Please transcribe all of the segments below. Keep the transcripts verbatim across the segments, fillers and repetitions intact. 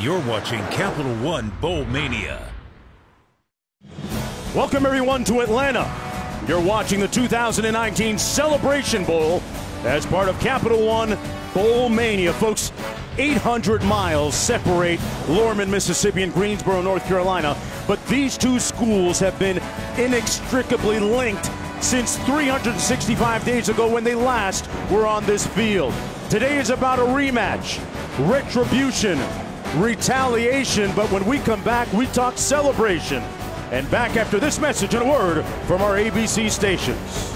You're watching Capital One Bowl Mania. Welcome everyone to Atlanta. You're watching the two thousand nineteen Celebration Bowl as part of Capital One Bowl Mania. Folks, eight hundred miles separate Lorman, Mississippi and Greensboro, North Carolina. But these two schools have been inextricably linked since three hundred sixty-five days ago when they last were on this field. Today is about a rematch, retribution, retaliation, but when we come back, we talk celebration. And back after this message and a word from our A B C stations.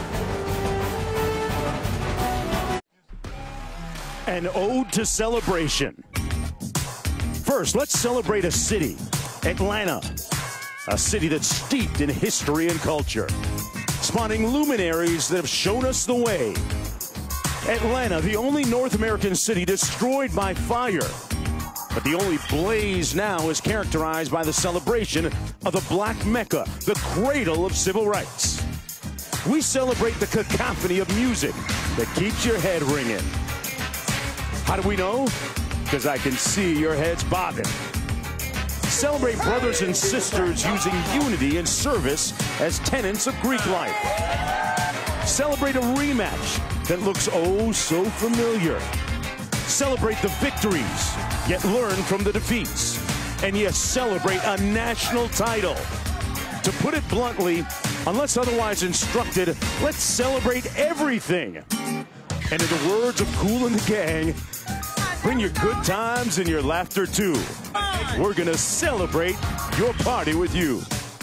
An ode to celebration. First, let's celebrate a city, Atlanta, a city that's steeped in history and culture, spawning luminaries that have shown us the way. Atlanta, the only North American city destroyed by fire, but the only blaze now is characterized by the celebration of the Black Mecca, the cradle of civil rights. We celebrate the cacophony of music that keeps your head ringing. How do we know? Because I can see your heads bobbing. Celebrate brothers and sisters using unity and service as tenets of Greek life. Celebrate a rematch that looks oh so familiar. Celebrate the victories, yet learn from the defeats. And yes, celebrate a national title. To put it bluntly, unless otherwise instructed, let's celebrate everything. And in the words of Kool and the Gang, bring your good times and your laughter too. We're gonna celebrate your party with you.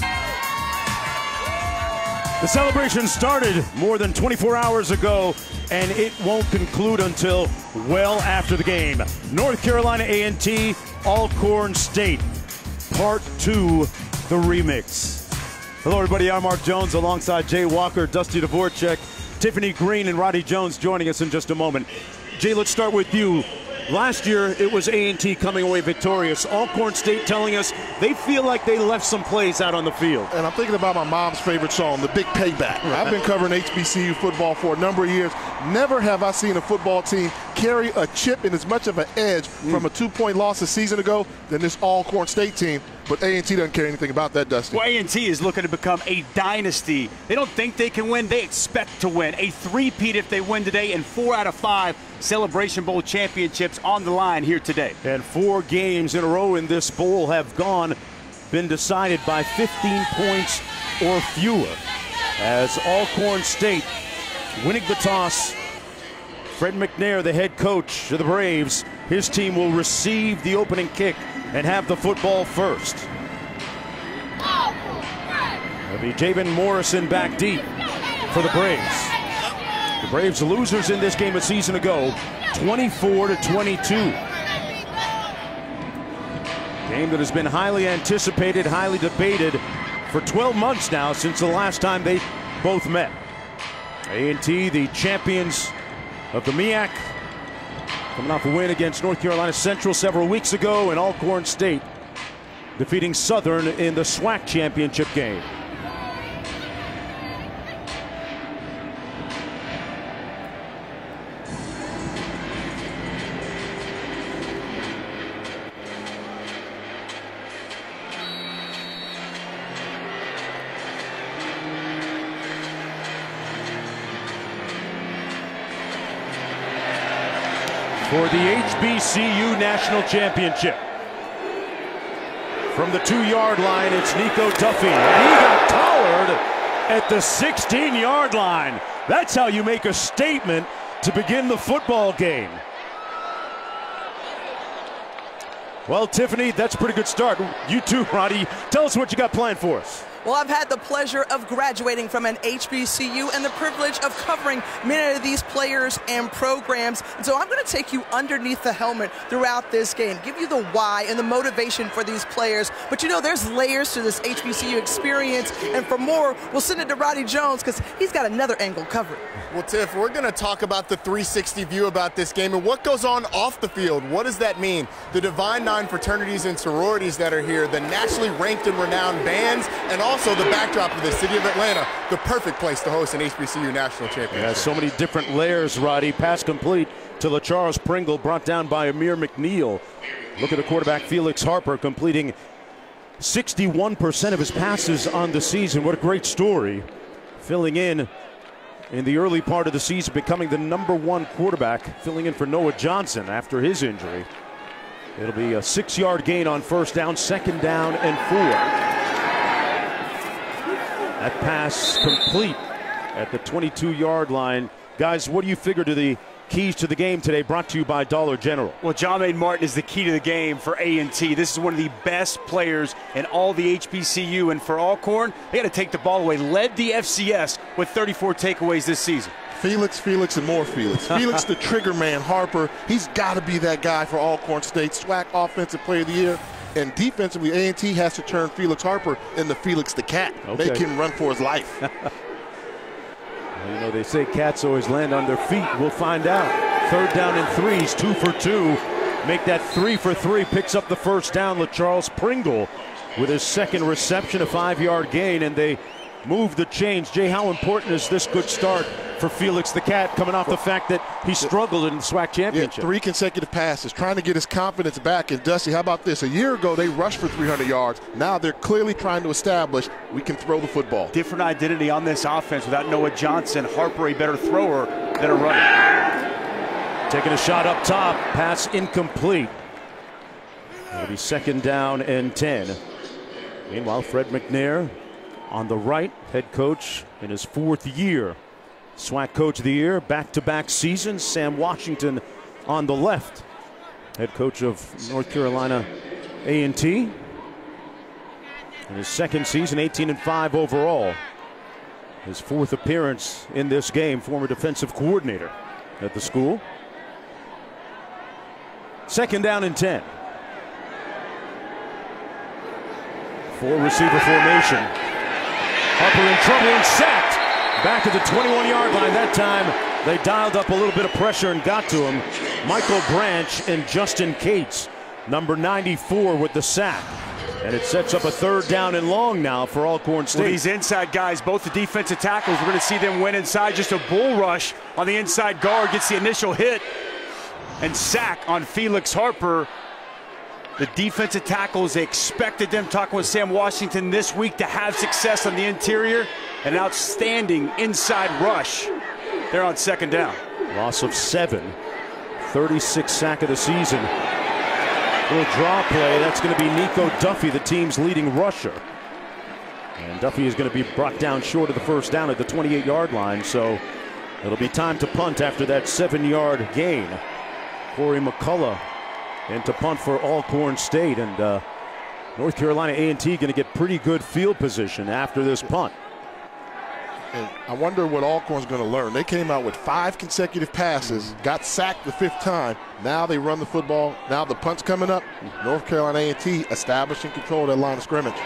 The celebration started more than twenty-four hours ago, and it won't conclude until well after the game. North Carolina A and T, Alcorn State, part two, the remix. Hello everybody, I'm Mark Jones alongside Jay Walker, Dusty Dvorak, Tiffany Green, and Roddy Jones joining us in just a moment. Jay, let's start with you. Last year, it was A and T coming away victorious. Alcorn State telling us they feel like they left some plays out on the field. And I'm thinking about my mom's favorite song, The Big Payback. I've been covering H B C U football for a number of years. Never have I seen a football team carry a chip and as much of an edge mm. from a two-point loss a season ago than this Alcorn State team. But A and T doesn't care anything about that, Dusty. Well, A and T is looking to become a dynasty. They don't think they can win. They expect to win. A three-peat if they win today, and four out of five Celebration Bowl championships on the line here today. And four games in a row in this bowl have gone, been decided by fifteen points or fewer. As Alcorn State winning the toss, Fred McNair, the head coach of the Braves, his team will receive the opening kick and have the football first. It'll be Javen Morrison back deep for the Braves. The Braves losers in this game a season ago, twenty-four to twenty-two. Game that has been highly anticipated, highly debated for twelve months now since the last time they both met. A and T, the champions of the M E A C, coming off a win against North Carolina Central several weeks ago, and Alcorn State defeating Southern in the SWAC championship game. For the H B C U National Championship. From the two-yard line, it's Nico Duffy. And he got collared at the sixteen-yard line. That's how you make a statement to begin the football game. Well, Tiffany, that's a pretty good start. You too, Roddy. Tell us what you got planned for us. Well, I've had the pleasure of graduating from an H B C U and the privilege of covering many of these players and programs. And so I'm going to take you underneath the helmet throughout this game, give you the why and the motivation for these players. But you know, there's layers to this H B C U experience. And for more, we'll send it to Roddy Jones because he's got another angle covered. Well, Tiff, we're going to talk about the three sixty view about this game and what goes on off the field. What does that mean? The Divine Nine fraternities and sororities that are here, the nationally ranked and renowned bands, and all also the backdrop of the city of Atlanta, the perfect place to host an H B C U national championship. Yeah, so many different layers, Roddy. Pass complete to LaCharles Pringle, brought down by Amir McNeil. Look at the quarterback, Felix Harper, completing sixty-one percent of his passes on the season. What a great story. Filling in in the early part of the season, becoming the number one quarterback, filling in for Noah Johnson after his injury. It'll be a six-yard gain on first down, second down and four. That pass complete at the twenty-two-yard line. Guys, what do you figure to the keys to the game today, brought to you by Dollar General? Well, John Martin is the key to the game for A and T. This is one of the best players in all the H B C U, and for Alcorn, they got to take the ball away. Led the F C S with thirty-four takeaways this season. Felix, Felix, and more Felix. Felix, the trigger man, Harper, he's got to be that guy for Alcorn State. SWAC Offensive Player of the Year. And defensively, A and T has to turn Felix Harper into Felix the Cat. Okay. Make him run for his life. You know, they say cats always land on their feet. We'll find out. Third down and threes, two for two. Make that three for three. Picks up the first down. LaCharles Pringle with his second reception, a five-yard gain, and they move the chains. Jay, how important is this good start for Felix the Cat, coming off the fact that he struggled in the SWAC championship? Yeah, three consecutive passes, trying to get his confidence back. And Dusty, how about this? A year ago, they rushed for three hundred yards. Now they're clearly trying to establish we can throw the football. Different identity on this offense without Noah Johnson. Harper a better thrower than a runner. Taking a shot up top, pass incomplete. It'll be second down and ten. Meanwhile, Fred McNair on the right, head coach in his fourth year. SWAC Coach of the Year, back-to-back seasons. Sam Washington on the left, head coach of North Carolina A and T. In his second season, eighteen and five overall. His fourth appearance in this game, former defensive coordinator at the school. Second down and ten. Four receiver formation. Harper in trouble and sacked. Back at the twenty-one-yard line. That time they dialed up a little bit of pressure and got to him. Michael Branch and Justin Cates, number ninety-four, with the sack. And it sets up a third down and long now for Alcorn State. Well, these inside guys, both the defensive tackles, we're going to see them win inside. Just a bull rush on the inside guard, gets the initial hit and sack on Felix Harper. The defensive tackles, they expected them, talking with Sam Washington this week, to have success on the interior. An outstanding inside rush. They're on second down. Loss of seven. thirty-sixth sack of the season. Little draw play. That's going to be Nico Duffy, the team's leading rusher. And Duffy is going to be brought down short of the first down at the twenty-eight-yard line. So it'll be time to punt after that seven-yard gain. Corey McCullough in to punt for Alcorn State. And uh, North Carolina A and T going to get pretty good field position after this punt. And I wonder what Alcorn's going to learn. They came out with five consecutive passes, got sacked the fifth time. Now they run the football. Now the punt's coming up. North Carolina A and T establishing control of that line of scrimmage.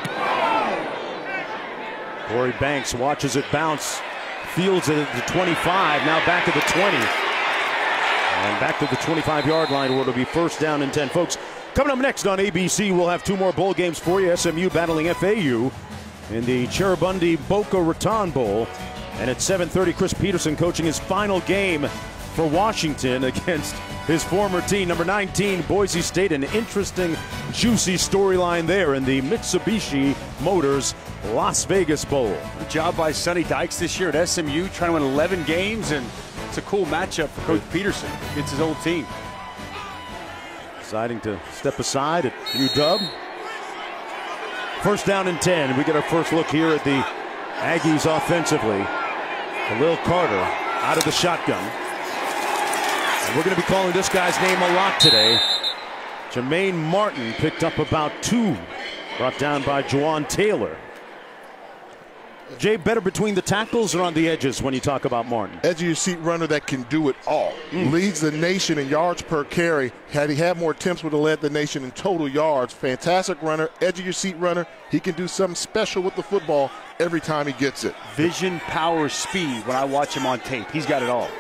Corey Banks watches it bounce. Fields it at the twenty-five. Now back at the twenty. And back to the twenty-five-yard line where it'll be first down and ten. Folks, coming up next on A B C, we'll have two more bowl games for you. S M U battling F A U in the Cheribundi Boca Raton Bowl. And at seven thirty, Chris Peterson coaching his final game for Washington against his former team, number nineteen, Boise State. An interesting, juicy storyline there in the Mitsubishi Motors Las Vegas Bowl. Good job by Sonny Dykes this year at S M U, trying to win eleven games, and it's a cool matchup for Coach Peterson against his old team. Deciding to step aside at U W. First down and ten. We get our first look here at the Aggies offensively. Khalil Carter out of the shotgun. And we're going to be calling this guy's name a lot today. Jermaine Martin picked up about two. Brought down by Juwan Taylor. Jay, better between the tackles or on the edges when you talk about Martin? Edge of your seat runner that can do it all. Mm. Leads the nation in yards per carry. Had he had more attempts, would have led the nation in total yards. Fantastic runner, edge of your seat runner. He can do something special with the football every time he gets it. Vision, power, speed. When I watch him on tape, he's got it all.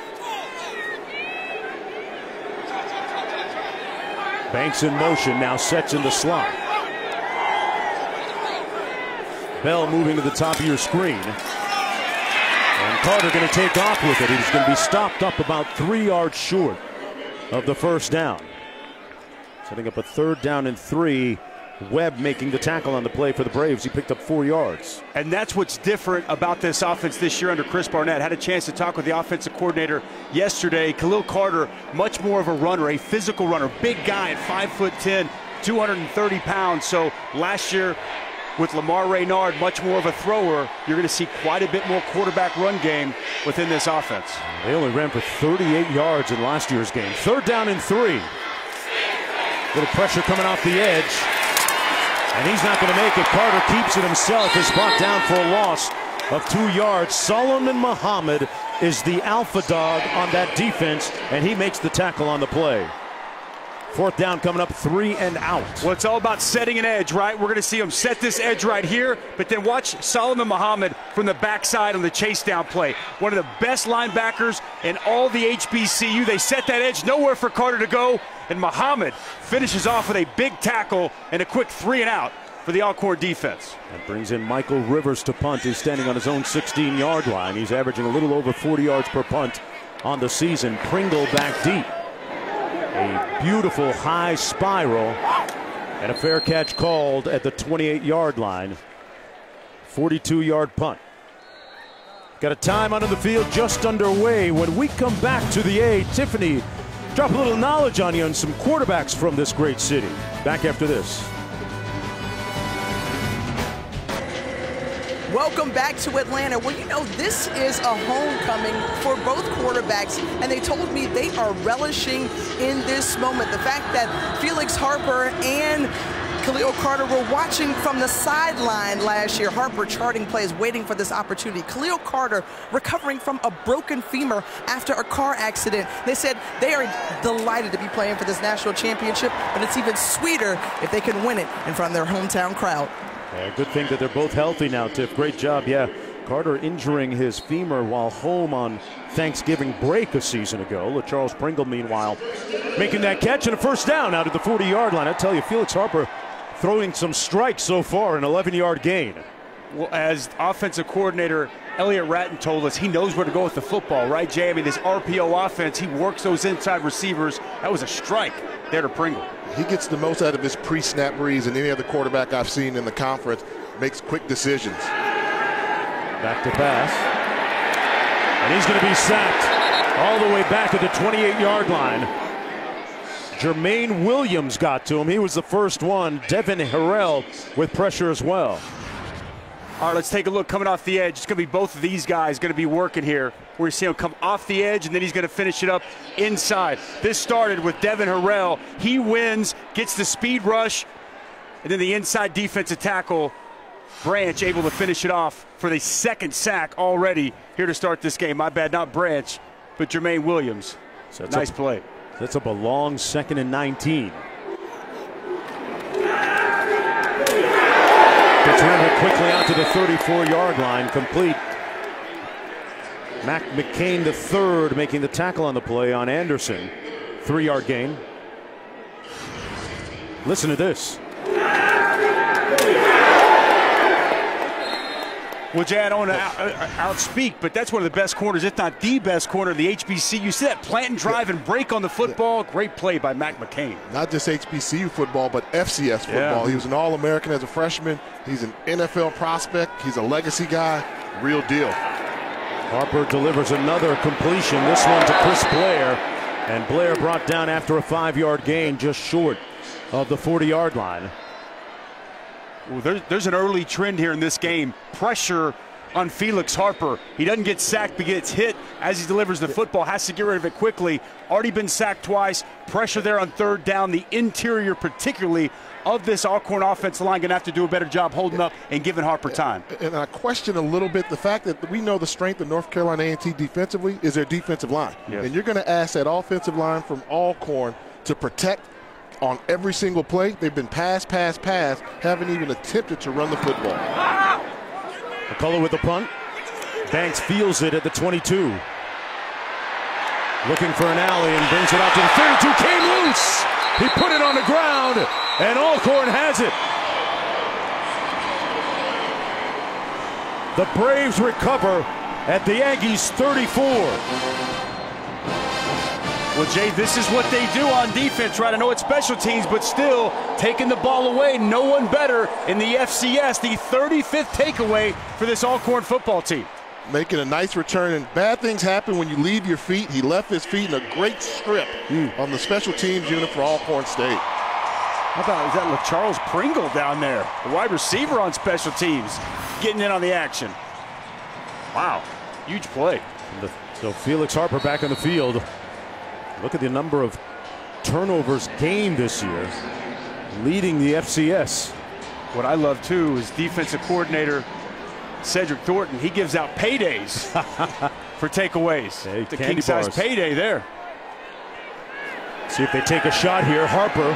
Banks in motion, now sets in the slot. Bell moving to the top of your screen. And Carter going to take off with it. He's going to be stopped up about three yards short of the first down. Setting up a third down and three. Webb making the tackle on the play for the Braves. He picked up four yards. And that's what's different about this offense this year under Chris Barnett. Had a chance to talk with the offensive coordinator yesterday. Khalil Carter, much more of a runner, a physical runner. Big guy at five foot ten, two hundred thirty pounds. So last year with Lamar Raynard, much more of a thrower. You're going to see quite a bit more quarterback run game within this offense. They only ran for thirty-eight yards in last year's game. Third down and three. Little pressure coming off the edge. And he's not going to make it. Carter keeps it himself. Is brought down for a loss of two yards. Solomon Muhammad is the alpha dog on that defense, and he makes the tackle on the play. Fourth down coming up, three and out. Well, it's all about setting an edge, right? We're going to see him set this edge right here, but then watch Solomon Muhammad from the backside on the chase down play. One of the best linebackers in all the H B C U. They set that edge, nowhere for Carter to go, and Muhammad finishes off with a big tackle and a quick three and out for the Alcorn defense. That brings in Michael Rivers to punt. He's standing on his own sixteen yard line. He's averaging a little over forty yards per punt on the season. Pringle back deep. A beautiful high spiral and a fair catch called at the twenty-eight yard line. forty-two yard punt. Got a time out on the field just underway. When we come back to the A, Tiffany, drop a little knowledge on you on some quarterbacks from this great city. Back after this. Welcome back to Atlanta. Well, you know, this is a homecoming for both quarterbacks, and they told me they are relishing in this moment. The fact that Felix Harper and Khalil Carter were watching from the sideline last year. Harper charting plays, waiting for this opportunity. Khalil Carter recovering from a broken femur after a car accident. They said they are delighted to be playing for this national championship, but it's even sweeter if they can win it in front of their hometown crowd. Yeah, good thing that they're both healthy now, Tiff. Great job. Yeah, Carter injuring his femur while home on Thanksgiving break a season ago. Charles Pringle, meanwhile, making that catch and a first down out at the forty yard line. I tell you, Felix Harper throwing some strikes so far, an eleven yard gain. Well, as offensive coordinator Elliott Ratton told us, he knows where to go with the football, right, Jay? I mean, this R P O offense, he works those inside receivers. That was a strike there to Pringle. He gets the most out of his pre-snap reads than any other quarterback I've seen in the conference. Makes quick decisions. Back to pass. And he's going to be sacked all the way back at the twenty-eight yard line. Jermaine Williams got to him. He was the first one. Devin Harrell with pressure as well. All right, let's take a look coming off the edge. It's going to be both of these guys going to be working here. We're seeing him come off the edge, and then he's going to finish it up inside. This started with Devin Harrell. He wins, gets the speed rush, and then the inside defensive tackle, Branch, able to finish it off for the second sack already here to start this game. My bad, not Branch, but Jermaine Williams. So nice up, play. That's up a long second and nineteen. Gets rid of it quickly out to the thirty-four yard line, complete. Mac McCain the third making the tackle on the play on Anderson. Three yard gain. Listen to this. Well, Jay, I don't want to out, uh, outspeak, but that's one of the best corners, if not the best corner in the H B C U. You see that plant and drive and break on the football. Great play by Mac McCain. Not just H B C U football, but F C S football. Yeah. He was an All-American as a freshman. He's an N F L prospect. He's a legacy guy. Real deal. Harper delivers another completion, this one to Chris Blair. And Blair brought down after a five yard gain, just short of the forty yard line. Well, there's, there's an early trend here in this game. Pressure on Felix Harper. He doesn't get sacked, but gets hit as he delivers the football. Has to get rid of it quickly. Already been sacked twice. Pressure there on third down. The interior, particularly, of this Alcorn offensive line, going to have to do a better job holding up and giving Harper time. And I question a little bit the fact that we know the strength of North Carolina A and T defensively is their defensive line. Yes. And you're going to ask that offensive line from Alcorn to protect on every single play. They've been pass, pass, pass, haven't even attempted to run the football. McCullough with the punt. Banks feels it at the twenty-two. Looking for an alley and brings it out to the thirty-two. Came loose. He put it on the ground, and Alcorn has it. The Braves recover at the Yankees thirty-four. Well, Jay, this is what they do on defense, right? I know it's special teams, but still taking the ball away. No one better in the F C S. The thirty-fifth takeaway for this Alcorn football team. Making a nice return, and bad things happen when you leave your feet. He left his feet in a great strip mm. on the special teams unit for Alcorn State. How about, is that Charles Pringle down there? The wide receiver on special teams, getting in on the action. Wow, huge play. So Felix Harper back on the field. Look at the number of turnovers gained this year, leading the F C S. What I love, too, is defensive coordinator Cedric Thornton. He gives out paydays for takeaways. Hey, the king-size payday there. See if they take a shot here. Harper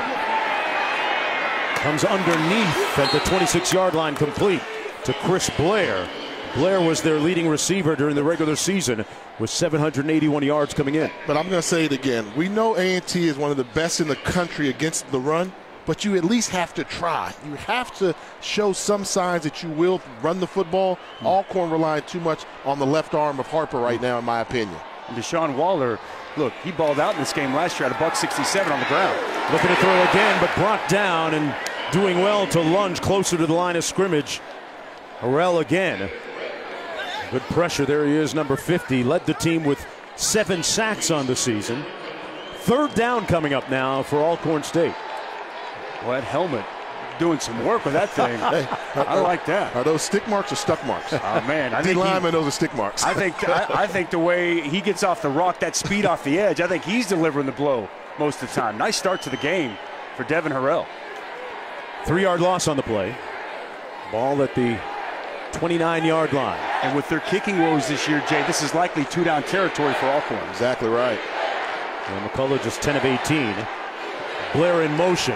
comes underneath at the twenty-six yard line, complete to Chris Blair. Blair was their leading receiver during the regular season with seven hundred eighty-one yards coming in. But I'm going to say it again. We know A and T is one of the best in the country against the run, but you at least have to try. You have to show some signs that you will run the football. Mm. Alcorn relying too much on the left arm of Harper right now, in my opinion. And Deshaun Waller, look, he balled out in this game last year at a buck sixty-seven on the ground. Looking to throw again, but brought down and doing well to lunge closer to the line of scrimmage. Harrell again. Good pressure. There he is, number fifty. Led the team with seven sacks on the season. Third down coming up now for Alcorn State. Well, that helmet doing some work with that thing. Hey, I are, like that. Are those stick marks or stuck marks? Oh, man. I think lineman, those are stick marks. I think, I, I think the way he gets off the rock, that speed off the edge, I think he's delivering the blow most of the time. Nice start to the game for Devin Harrell. Three-yard loss on the play. Ball at the twenty-nine yard line. And with their kicking woes this year, Jay, this is likely two-down territory for Alcorn. Exactly right. And McCullough just ten of eighteen. Blair in motion.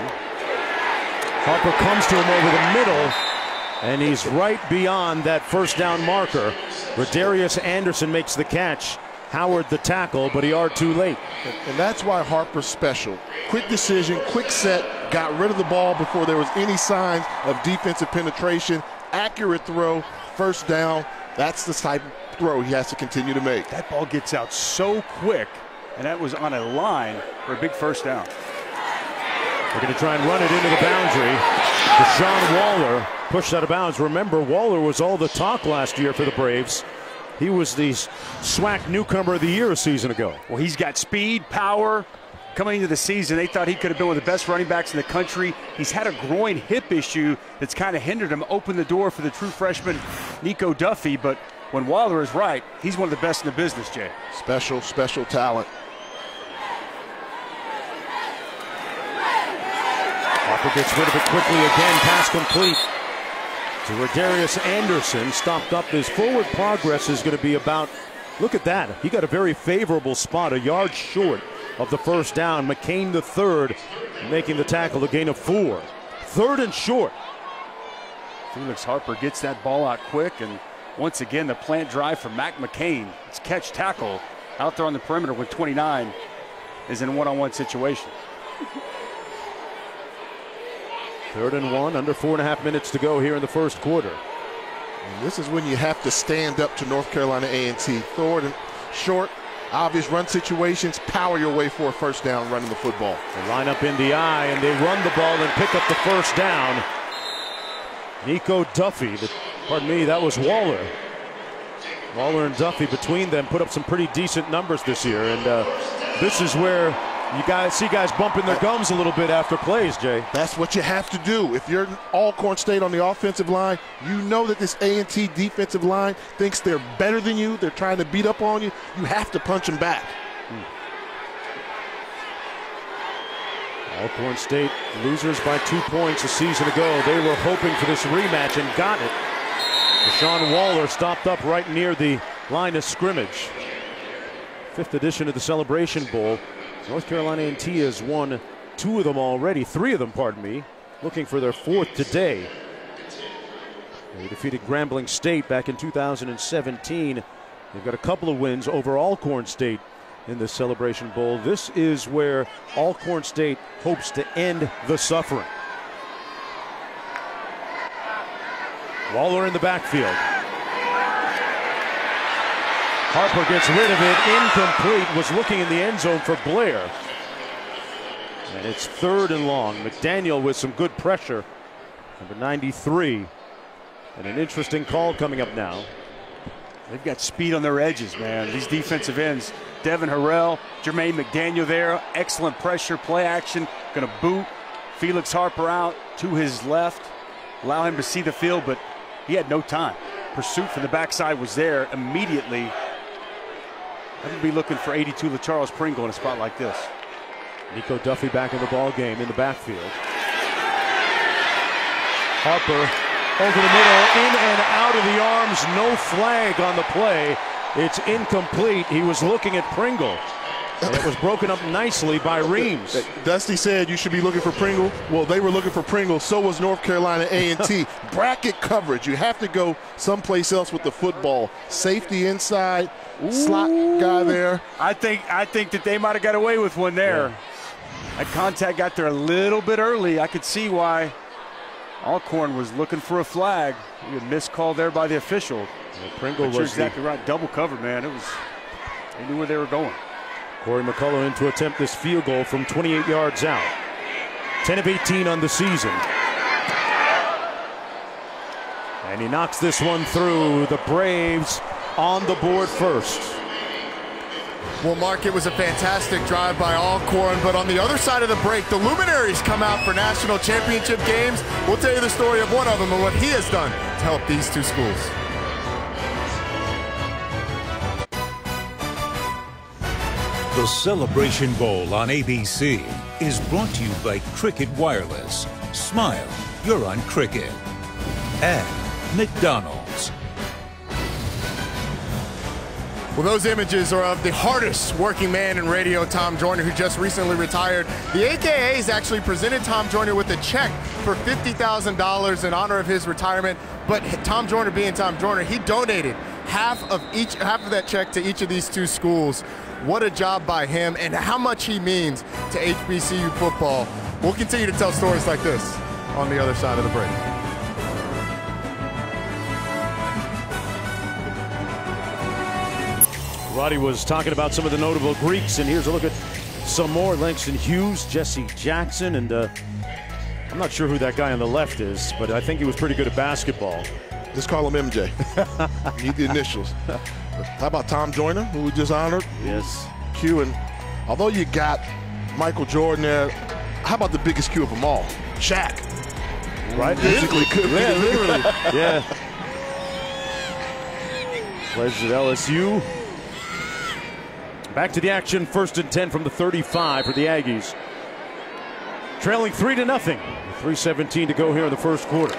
Harper comes to him over the middle, and he's right beyond that first down marker. Rodarius Anderson makes the catch. Howard the tackle, but he are too late. And that's why Harper's special. Quick decision, quick set, got rid of the ball before there was any signs of defensive penetration. Accurate throw, first down. That's the type of throw he has to continue to make. That ball gets out so quick, and that was on a line for a big first down. They're going to try and run it into the boundary. Deshaun Waller pushed out of bounds. Remember, Waller was all the talk last year for the Braves. He was the SWAC newcomer of the year a season ago. Well, he's got speed, power. Coming into the season, they thought he could have been one of the best running backs in the country. He's had a groin hip issue that's kind of hindered him, opened the door for the true freshman Nico Duffy. But when Waller is right, he's one of the best in the business, Jay. Special, special talent. Harper gets rid of it quickly again. Pass complete to Rodarius Anderson. Stopped up. His forward progress is going to be about, look at that. He got a very favorable spot, a yard short of the first down. McCain the third making the tackle, the gain of four. Third and short. Felix Harper gets that ball out quick, and once again the plant drive from Mac McCain. It's catch tackle out there on the perimeter with twenty-nine is in a one-on-one situation. Third and one, under four and a half minutes to go here in the first quarter. And this is when you have to stand up to North Carolina A and T. Third and short, obvious run situations, power your way for a first down running the football. They line up in the eye, and they run the ball and pick up the first down. Nico Duffy, the, pardon me, that was Waller. Waller and Duffy between them put up some pretty decent numbers this year, and uh, this is where you guys see guys bumping their gums a little bit after plays, Jay. That's what you have to do. If you're Alcorn State on the offensive line, you know that this A and T defensive line thinks they're better than you. They're trying to beat up on you. You have to punch them back. Hmm. Alcorn State losers by two points a season ago. They were hoping for this rematch and got it. Deshaun Waller stopped up right near the line of scrimmage. Fifth edition of the Celebration Bowl. North Carolina A and T has won two of them already, three of them, pardon me, looking for their fourth today. They defeated Grambling State back in two thousand seventeen. They've got a couple of wins over Alcorn State in the Celebration Bowl. This is where Alcorn State hopes to end the suffering. Waller in the backfield. Harper gets rid of it, incomplete, was looking in the end zone for Blair. And it's third and long. McDaniel with some good pressure. Number ninety-three. And an interesting call coming up now. They've got speed on their edges, man. These defensive ends. Devin Harrell, Jermaine McDaniel there. Excellent pressure, play action. Going to boot Felix Harper out to his left. Allow him to see the field, but he had no time. Pursuit from the backside was there immediately. I would be looking for eighty-two LaCharles Pringle in a spot like this. Nico Duffy back in the ball game in the backfield. Harper over the middle, in and out of the arms, no flag on the play. It's incomplete. He was looking at Pringle. And it was broken up nicely by Reams. Dusty said you should be looking for Pringle. Well, they were looking for Pringle. So was North Carolina A and T. Bracket coverage. You have to go someplace else with the football. Safety inside, Ooh. slot guy there. I think I think that they might have got away with one there. Yeah. That contact got there a little bit early. I could see why Alcorn was looking for a flag. A missed call there by the official. Well, Pringle was was exactly the... right. Double cover, man. It was. They knew where they were going. Corey McCullough in to attempt this field goal from twenty-eight yards out. ten of eighteen on the season. And he knocks this one through. The Braves on the board first. Well, Mark, it was a fantastic drive by Alcorn, but on the other side of the break, the Luminaries come out for national championship games. We'll tell you the story of one of them and what he has done to help these two schools. The Celebration Bowl on A B C is brought to you by Cricket Wireless. Smile, you're on Cricket. And McDonald's. Well, those images are of the hardest working man in radio, Tom Joyner, who just recently retired. The A K As actually presented Tom Joyner with a check for fifty thousand dollars in honor of his retirement. But Tom Joyner, being Tom Joyner, he donated half of each, half of that check to each of these two schools. What a job by him, and how much he means to H B C U football. We'll continue to tell stories like this on the other side of the break. Roddy was talking about some of the notable Greeks, and here's a look at some more. Langston Hughes, Jesse Jackson, and uh, I'm not sure who that guy on the left is, but I think he was pretty good at basketball. Just call him M J. Need the initials. How about Tom Joyner, who we just honored? Yes. Q, and although you got Michael Jordan there, how about the biggest Q of them all? Shaq. Right? Physically could Yeah, literally. Yeah. Plays at L S U. Back to the action, first and ten from the thirty-five for the Aggies. Trailing three to nothing. three seventeen to go here in the first quarter.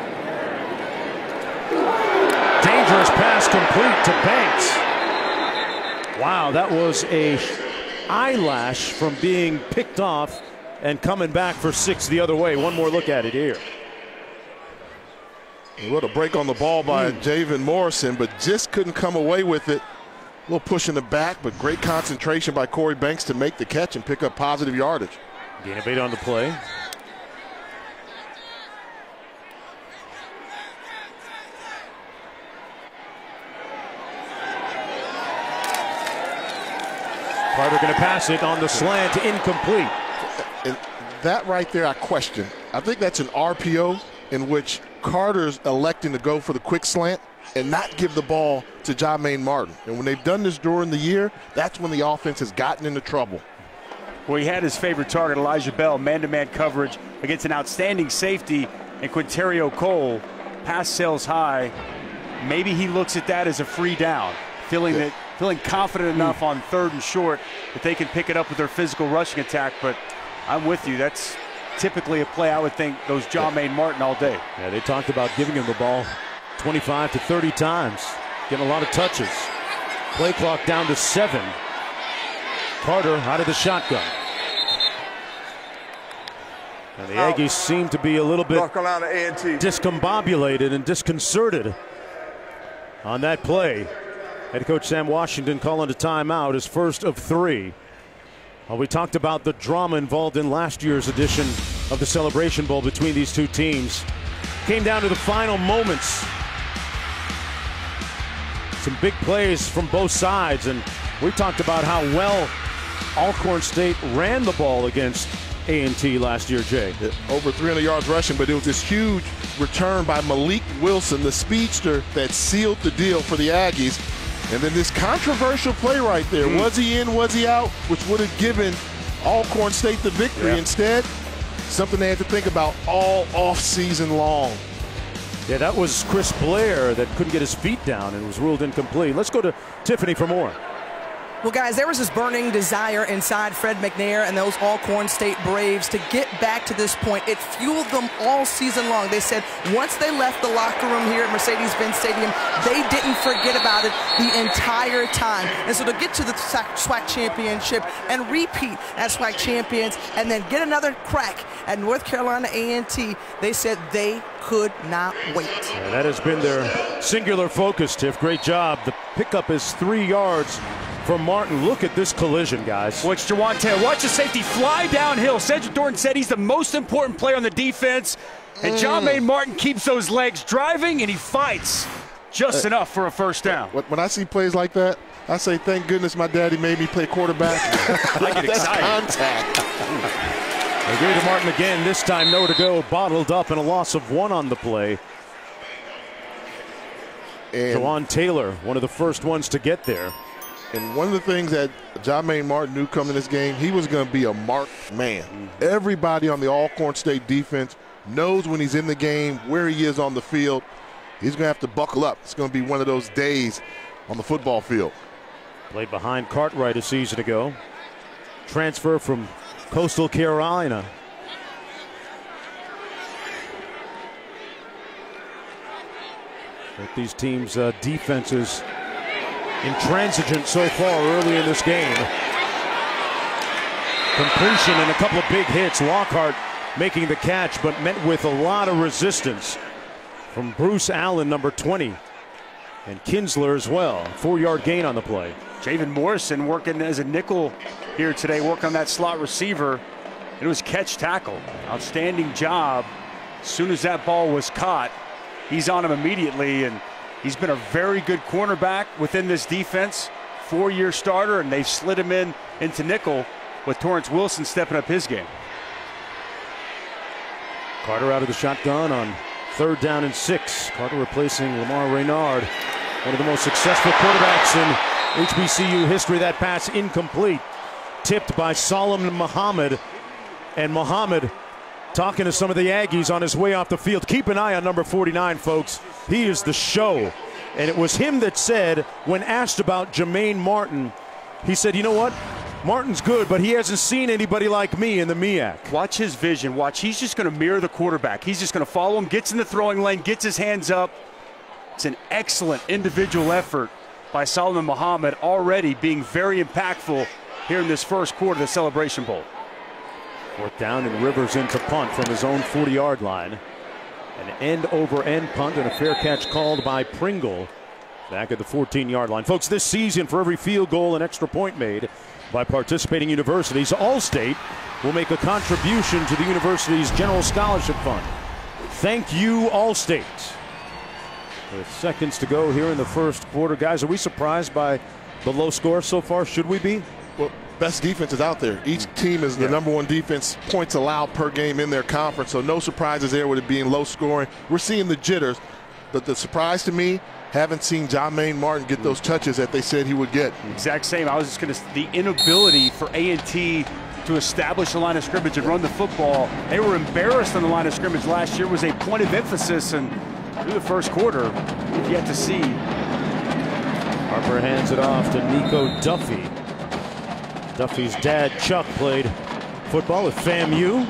Dangerous pass complete to Banks. Wow, that was a eyelash from being picked off and coming back for six the other way. One more look at it here. What a break on the ball by mm. Javen Morrison, but just couldn't come away with it. A little push in the back, but great concentration by Corey Banks to make the catch and pick up positive yardage. Gain of eight on the play. Carter going to pass it on the slant, incomplete. And that right there, I question. I think that's an R P O in which Carter's electing to go for the quick slant and not give the ball to Jermaine Martin. And when they've done this during the year, that's when the offense has gotten into trouble. Well, he had his favorite target, Elijah Bell, man-to-man coverage against an outstanding safety in Quinterio Cole. Pass sails high. Maybe he looks at that as a free down, feeling yeah. that feeling confident enough on third and short that they can pick it up with their physical rushing attack. But I'm with you. That's typically a play I would think goes Jermaine Martin all day. Yeah, they talked about giving him the ball twenty-five to thirty times, getting a lot of touches. Play clock down to seven. Carter out of the shotgun. And the Aggies seem to be a little bit discombobulated and disconcerted on that play. Head coach Sam Washington calling a timeout, his first of three. Well, we talked about the drama involved in last year's edition of the Celebration Bowl between these two teams. Came down to the final moments. Some big plays from both sides, and we talked about how well Alcorn State ran the ball against A and T last year, Jay. Over three hundred yards rushing, but it was this huge return by Malik Wilson, the speedster, that sealed the deal for the Aggies. And then this controversial play right there. Mm. Was he in, was he out? Which would have given Alcorn State the victory. Yeah. Instead, something they had to think about all off-season long. Yeah, that was Chris Blair that couldn't get his feet down and was ruled incomplete. Let's go to Tiffany for more. Well, guys, there was this burning desire inside Fred McNair and those Alcorn State Braves to get back to this point. It fueled them all season long. They said once they left the locker room here at Mercedes-Benz Stadium, they didn't forget about it the entire time. And so to get to the SWAC championship and repeat as SWAC champions and then get another crack at North Carolina A and T, they said they could not wait. Yeah, that has been their singular focus, Tiff. Great job. The pickup is three yards from Martin. Look at this collision, guys. Watch Jawan Taylor. Watch the safety fly downhill. Cedric Thornton said he's the most important player on the defense. And John-Maine Martin keeps those legs driving, and he fights just uh, enough for a first down. When I see plays like that, I say, thank goodness my daddy made me play quarterback. I get That's excited. contact. They gave to Martin again. This time, nowhere to go. Bottled up and a loss of one on the play. And Jawan Taylor, one of the first ones to get there. And one of the things that John-Maine Martin knew coming to this game, he was going to be a marked man. Mm-hmm. Everybody on the Alcorn State defense knows when he's in the game, where he is on the field. He's going to have to buckle up. It's going to be one of those days on the football field. Played behind Cartwright a season ago. Transfer from Coastal Carolina. But these teams' uh, defenses intransigent so far early in this game. Completion and a couple of big hits. Lockhart making the catch, but met with a lot of resistance from Bruce Allen, number twenty, and Kinsler as well. Four-yard gain on the play. Javen Morrison working as a nickel here today, working on that slot receiver. It was catch tackle. Outstanding job. As soon as that ball was caught, he's on him immediately, and he's been a very good cornerback within this defense. Four-year starter, and they've slid him in into nickel with Torrance Wilson stepping up his game. Carter out of the shotgun on third down and six. Carter replacing Lamar Reynard, one of the most successful quarterbacks in H B C U history. That pass incomplete, tipped by Solomon Muhammad, and Muhammad talking to some of the Aggies on his way off the field. Keep an eye on number forty-nine, folks. He is the show. And it was him that said, when asked about Jermaine Martin, he said, you know what? Martin's good, but he hasn't seen anybody like me in the M E A C. Watch his vision. Watch. He's just going to mirror the quarterback. He's just going to follow him, gets in the throwing lane, gets his hands up. It's an excellent individual effort by Solomon Muhammad, already being very impactful here in this first quarter of the Celebration Bowl. Fourth down and Rivers into punt from his own forty-yard line. An end-over-end punt and a fair catch called by Pringle back at the fourteen-yard line. Folks, this season, for every field goal and extra point made by participating universities, Allstate will make a contribution to the university's General Scholarship Fund. Thank you, Allstate. With seconds to go here in the first quarter. Guys, are we surprised by the low score so far? Should we be? Well, best defenses out there. Each team is the yeah. number one defense points allowed per game in their conference, so no surprises there with it being low scoring. We're seeing the jitters, but the surprise to me, haven't seen John-Maine Martin get those touches that they said he would get. Exact same. I was just going to, the inability for A and T to establish the line of scrimmage and run the football. They were embarrassed on the line of scrimmage last year. Was a point of emphasis, and through the first quarter, we've yet to see. Harper hands it off to Nico Duffy. Duffy's dad, Chuck, played football at FAMU.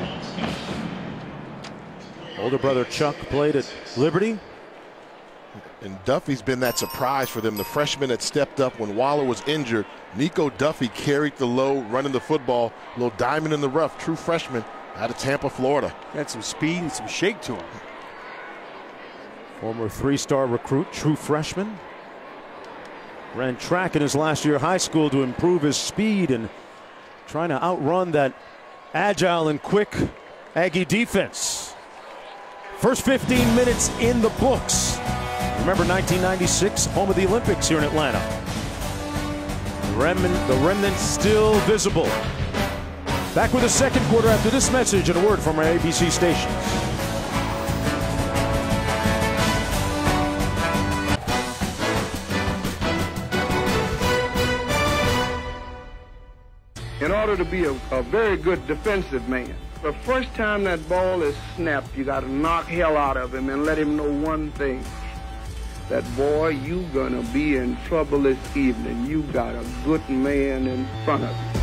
Older brother Chuck played at Liberty. And Duffy's been that surprise for them. The freshman that stepped up when Waller was injured. Nico Duffy carried the load, running the football. Little diamond in the rough, true freshman out of Tampa, Florida. He had some speed and some shake to him. Former three-star recruit, true freshman. Ran track in his last year of high school to improve his speed and trying to outrun that agile and quick Aggie defense. First fifteen minutes in the books. Remember nineteen ninety-six, home of the Olympics here in Atlanta. The remnant, the remnant still visible. Back with the second quarter after this message and a word from our A B C stations. In order to be a, a very good defensive man, the first time that ball is snapped, you got to knock hell out of him and let him know one thing. That, boy, you gonna be in trouble this evening. You got a good man in front of you.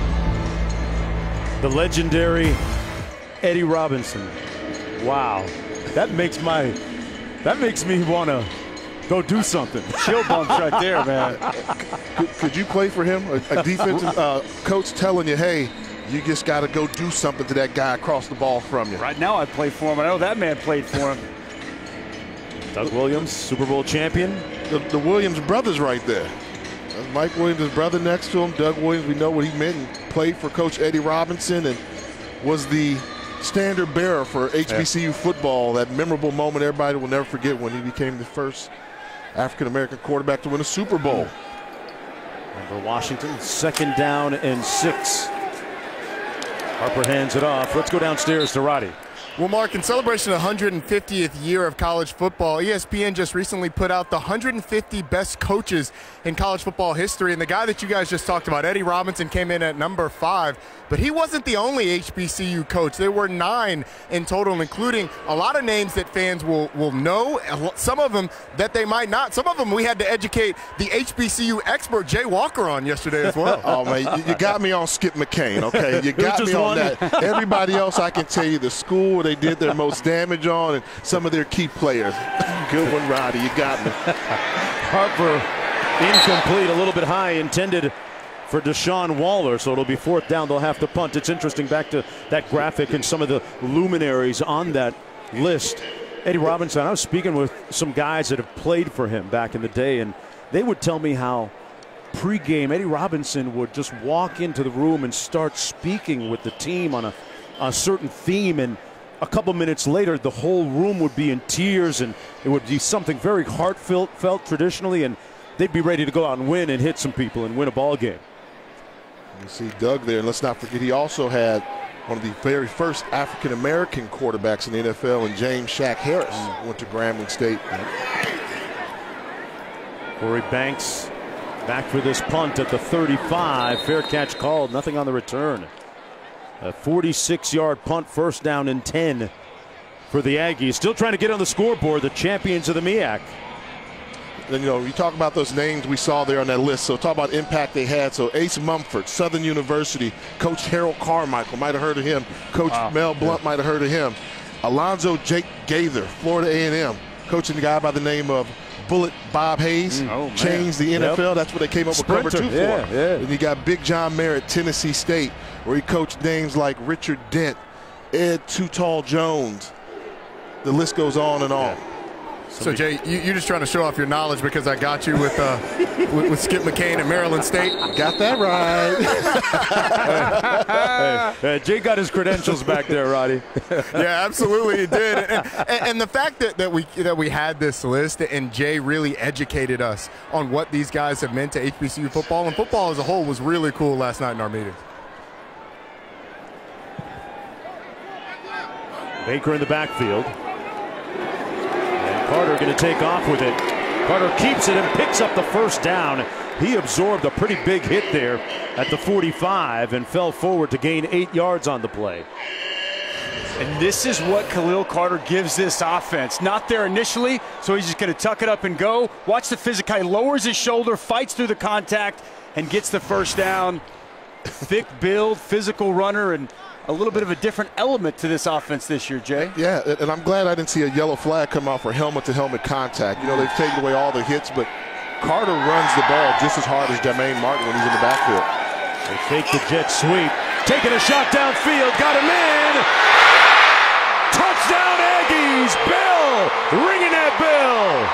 The legendary Eddie Robinson. Wow. That makes my, that makes me want to go do something. Chill bumps right there, man. Could, could you play for him? A, a defensive uh, coach telling you, hey, you just got to go do something to that guy across the ball from you. Right now I play for him. I know that man played for him. Doug Williams, Super Bowl champion. The, the Williams brothers right there. That's Mike Williams' brother next to him. Doug Williams, we know what he meant, and played for Coach Eddie Robinson and was the standard bearer for H B C U yeah. football. That memorable moment everybody will never forget when he became the first African-American quarterback to win a Super Bowl. Remember Washington, second down and six. Harper hands it off. Let's go downstairs to Roddy. Well, Mark, in celebration of the one hundred fiftieth year of college football, E S P N just recently put out the one hundred fifty best coaches in college football history. And the guy that you guys just talked about, Eddie Robinson, came in at number five. But he wasn't the only H B C U coach. There were nine in total, including a lot of names that fans will, will know, some of them that they might not. Some of them we had to educate the H B C U expert, Jay Walker, on yesterday as well. Oh, man, you, you got me on Skip McCain, okay? You got me on that. Everybody else, I can tell you the school where they did their most damage on and some of their key players. Good one, Roddy. You got me. Harper incomplete, a little bit high, intended for Deshaun Waller, so it'll be fourth down. They'll have to punt. It's interesting, back to that graphic and some of the luminaries on that list. Eddie Robinson, I was speaking with some guys that have played for him back in the day, and they would tell me how pregame Eddie Robinson would just walk into the room and start speaking with the team on a, a certain theme, and a couple minutes later the whole room would be in tears, and it would be something very heartfelt felt traditionally, and they'd be ready to go out and win and hit some people and win a ball game. You see Doug there, and let's not forget he also had one of the very first African-American quarterbacks in the N F L, and James Shaq Harris mm. went to Grambling State. Corey Banks back for this punt at the thirty-five. Fair catch called, nothing on the return. A forty-six yard punt, first down and ten for the Aggies. Still trying to get on the scoreboard, the champions of the M E A C. Then, you know, you talk about those names we saw there on that list. So talk about impact they had. So Ace Mumford, Southern University. Coach Harold Carmichael, might have heard of him. Coach wow. Mel Blunt yeah. might have heard of him. Alonzo Jake Gaither, Florida A and M. Coaching the guy by the name of Bullet Bob Hayes. Mm. Oh, changed the N F L. Yep. That's what they came up Sprinter. with cover two yeah, for. Yeah. And you got Big John Merritt, Tennessee State, where he coached names like Richard Dent, Ed Too Tall Jones. The list goes on and on. Yeah. So, Jay, you, you're just trying to show off your knowledge because I got you with uh, with, with Skip McCain at Maryland State. Got that right. hey, hey, Jay got his credentials back there, Roddy. Yeah, absolutely, he did. And, and, and the fact that, that we that we had this list and Jay really educated us on what these guys have meant to H B C U football and football as a whole was really cool last night in our meeting. Baker in the backfield. Carter going to take off with it. Carter keeps it and picks up the first down. He absorbed a pretty big hit there at the forty-five and fell forward to gain eight yards on the play. And this is what Khalil Carter gives this offense. Not there initially, so he's just going to tuck it up and go. Watch the physical. He lowers his shoulder, fights through the contact, and gets the first down. Thick build, physical runner, and a little bit of a different element to this offense this year, Jay. Yeah, and I'm glad I didn't see a yellow flag come out for helmet-to-helmet contact. You know, they've taken away all the hits, but Carter runs the ball just as hard as Jermaine Martin when he's in the backfield. They fake the jet sweep. Taking a shot downfield, got him in. Touchdown Aggies! Bell ringing that bell.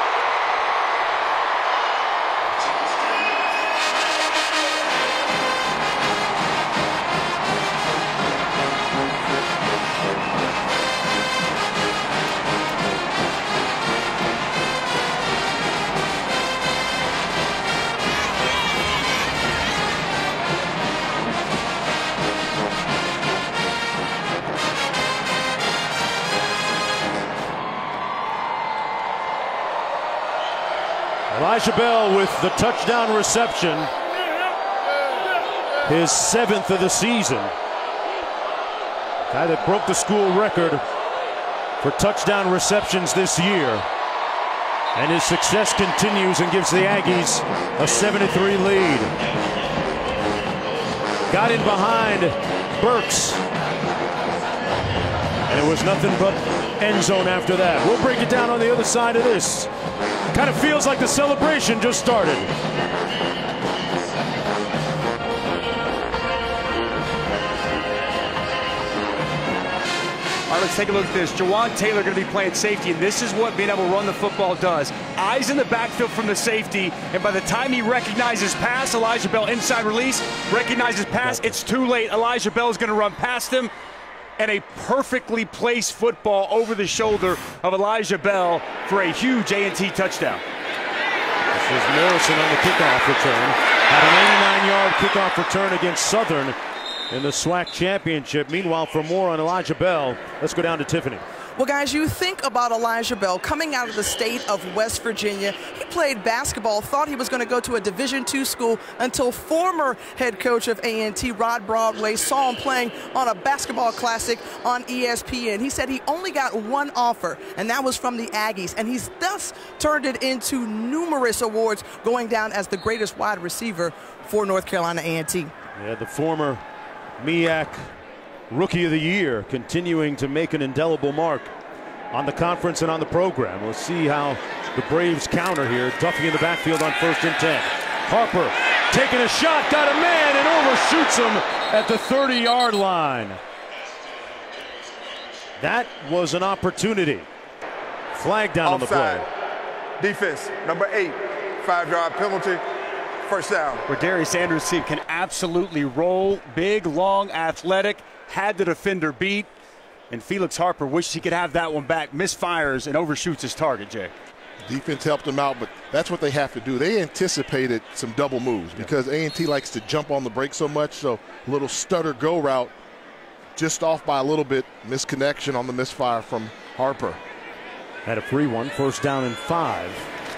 Elijah Bell with the touchdown reception. His seventh of the season. Guy that broke the school record for touchdown receptions this year. And his success continues and gives the Aggies a seven to three lead. Got in behind Burks. And it was nothing but end zone after that. We'll break it down on the other side of this. Kind of feels like the celebration just started. All right, let's take a look at this. Jawan Taylor going to be playing safety, and this is what being able to run the football does. Eyes in the backfield from the safety, and by the time he recognizes pass, Elijah Bell inside release, recognizes pass, it's too late. Elijah Bell is going to run past him, and a perfectly placed football over the shoulder of Elijah Bell for a huge A and T touchdown. This is Morrison on the kickoff return. Had an eighty-nine yard kickoff return against Southern in the SWAC championship. Meanwhile, for more on Elijah Bell, let's go down to Tiffany. Well, guys, you think about Elijah Bell coming out of the state of West Virginia. He played basketball, thought he was going to go to a Division two school until former head coach of A and T, Rod Broadway, saw him playing on a basketball classic on E S P N. He said he only got one offer, and that was from the Aggies, and he's thus turned it into numerous awards, going down as the greatest wide receiver for North Carolina A and T. Yeah, the former M E A C Rookie of the Year, continuing to make an indelible mark on the conference and on the program. We'll see how the Braves counter here. Duffy in the backfield on first and ten. Harper taking a shot, got a man, and overshoots him at the thirty yard line. That was an opportunity. Flag down on the play. Defense, number eight, five yard penalty. First down. Where Darius Anderson can absolutely roll, big, long, athletic, had the defender beat, and Felix Harper wished he could have that one back, misfires and overshoots his target, Jay. Defense helped them out, but that's what they have to do. They anticipated some double moves because A and T likes to jump on the break so much, so a little stutter go route, just off by a little bit, misconnection on the misfire from Harper. Had a free one, first down and five.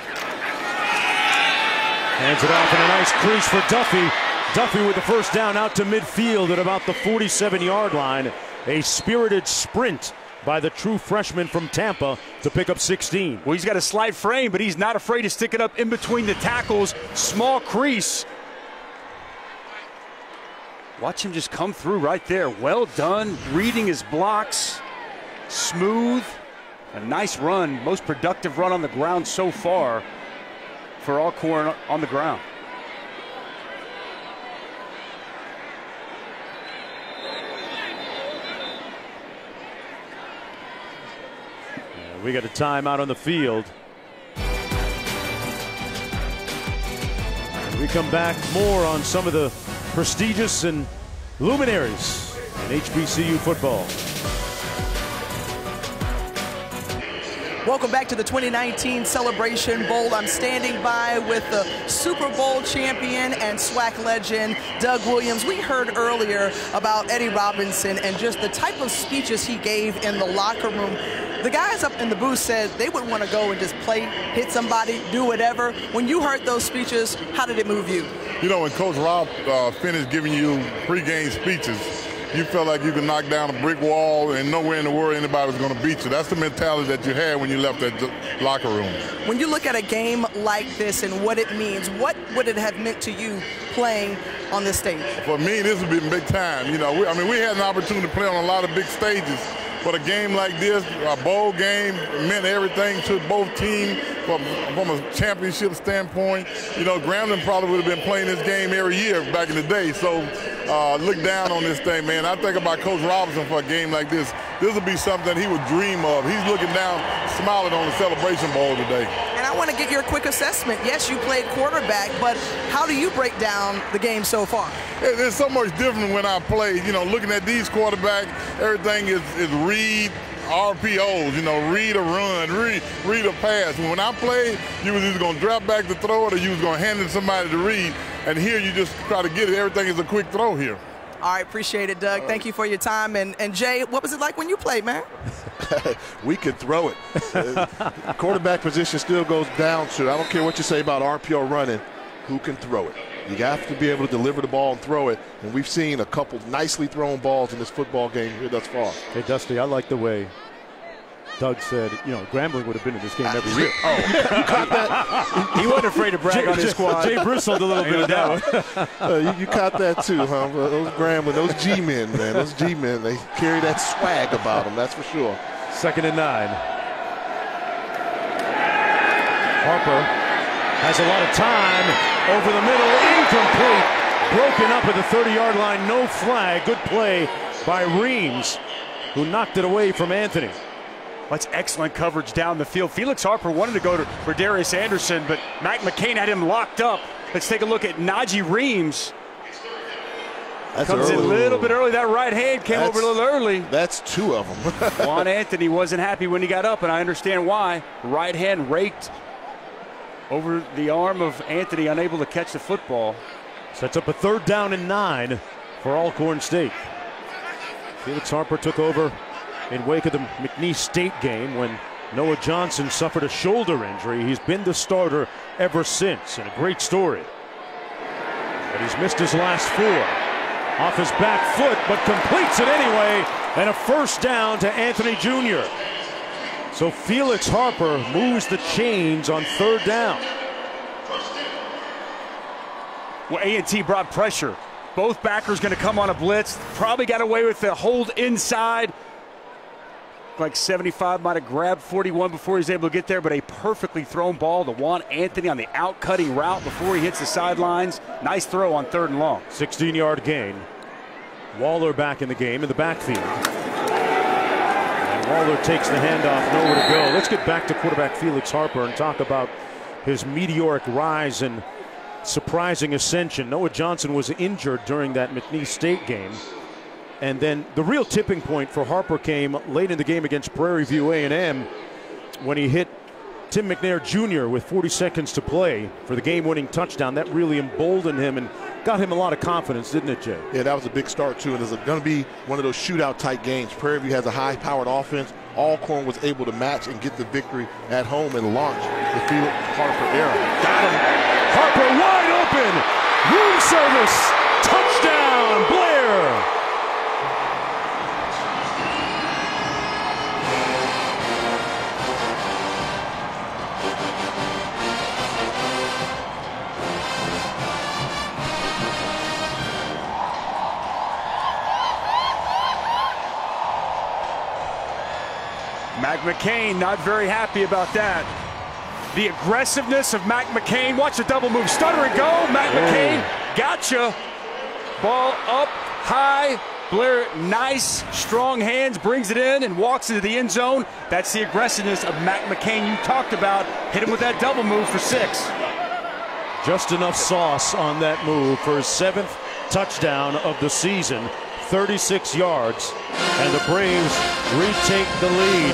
Hands it off in a nice crease for Duffy. Duffy with the first down out to midfield at about the forty-seven yard line. A spirited sprint by the true freshman from Tampa to pick up sixteen. Well, he's got a slight frame, but he's not afraid to stick it up in between the tackles. Small crease. Watch him just come through right there. Well done, reading his blocks. Smooth. A nice run, most productive run on the ground so far for Alcorn on the ground. Yeah, we got a timeout on the field. When we come back, more on some of the prestigious and luminaries in H B C U football. Welcome back to the twenty nineteen Celebration Bowl. I'm standing by with the Super Bowl champion and SWAC legend, Doug Williams. We heard earlier about Eddie Robinson and just the type of speeches he gave in the locker room. The guys up in the booth said they would want to go and just play, hit somebody, do whatever. When you heard those speeches, how did it move you? You know, when Coach Rob uh, finished giving you pregame speeches, you felt like you could knock down a brick wall and nowhere in the world anybody was going to beat you. That's the mentality that you had when you left that locker room. When you look at a game like this and what it means, what would it have meant to you playing on this stage? For me, this would be big time. You know, we, I mean, we had an opportunity to play on a lot of big stages, but a game like this, a bowl game, meant everything to both teams from, from a championship standpoint. You know, Grambling probably would have been playing this game every year back in the day. So uh, look down on this thing, man. I think about Coach Robinson for a game like this. This would be something he would dream of. He's looking down, smiling on the Celebration Bowl today. And I want to get your quick assessment. Yes, you played quarterback, but how do you break down the game so far? There's so much different when I play. You know, looking at these quarterbacks, everything is, is read, R P Os, you know, read a run, read, read a pass. When I played, you was either going to drop back to throw it or you was going to hand it to somebody to read. And here you just try to get it. Everything is a quick throw here. All right, appreciate it, Doug. Thank you for your time. And, and Jay, what was it like when you played, man? we can throw it. uh, quarterback position still goes down to, I don't care what you say about R P O running, who can throw it. You have to be able to deliver the ball and throw it, and we've seen a couple nicely thrown balls in this football game here thus far. Hey, Dusty, I like the way Doug said, you know, Grambling would have been in this game every year. Oh, you caught that? He wasn't afraid to brag Jay, on his squad. Jay bristled a little bit of that. uh, you, you caught that too, huh? Those Grambling, those G-men, man, those G-men, they carry that swag about them, that's for sure. Second and nine. Harper has a lot of time over the middle, incomplete, broken up at the thirty-yard line, no flag. Good play by Reams, who knocked it away from Anthony. That's excellent coverage down the field. Felix Harper wanted to go to for Darius Anderson, but Mac McCain had him locked up. Let's take a look at Najee Reams. That's Comes early. in a little bit early. That right hand came That's, over a little early. That's two of them. Juan Anthony wasn't happy when he got up, and I understand why. Right hand raked over the arm of Anthony, unable to catch the football. Sets up a third down and nine for Alcorn State. Felix Harper took over in wake of the McNeese State game when Noah Johnson suffered a shoulder injury. He's been the starter ever since, and a great story. But he's missed his last four. Off his back foot, but completes it anyway, and a first down to Anthony Junior So Felix Harper moves the chains on third down. Well, A and T brought pressure. Both backers going to come on a blitz. Probably got away with the hold inside. Like seventy-five might have grabbed forty-one before he was able to get there, but a perfectly thrown ball to Juan Anthony on the out-cutting route before he hits the sidelines. Nice throw on third and long. sixteen-yard gain. Waller back in the game in the backfield. And Waller takes the handoff, nowhere to go. Let's get back to quarterback Felix Harper and talk about his meteoric rise and surprising ascension. Noah Johnson was injured during that McNeese State game. And then the real tipping point for Harper came late in the game against Prairie View A and M when he hit Tim McNair Junior with forty seconds to play for the game-winning touchdown. That really emboldened him and got him a lot of confidence, didn't it, Jay? Yeah, that was a big start, too, and it's going to be one of those shootout-type games. Prairie View has a high-powered offense. Alcorn was able to match and get the victory at home and launch the Felix Harper era. Got him. Harper wide open. Room service. Touchdown, Blair. Mac McCain not very happy about that. The aggressiveness of Mac McCain. Watch the double move. Stutter and go. Mac McCain. Gotcha. Ball up high. Blair, nice, strong hands, brings it in and walks into the end zone. That's the aggressiveness of Mac McCain you talked about. Hit him with that double move for six. Just enough sauce on that move for his seventh touchdown of the season. thirty-six yards, and the Braves retake the lead.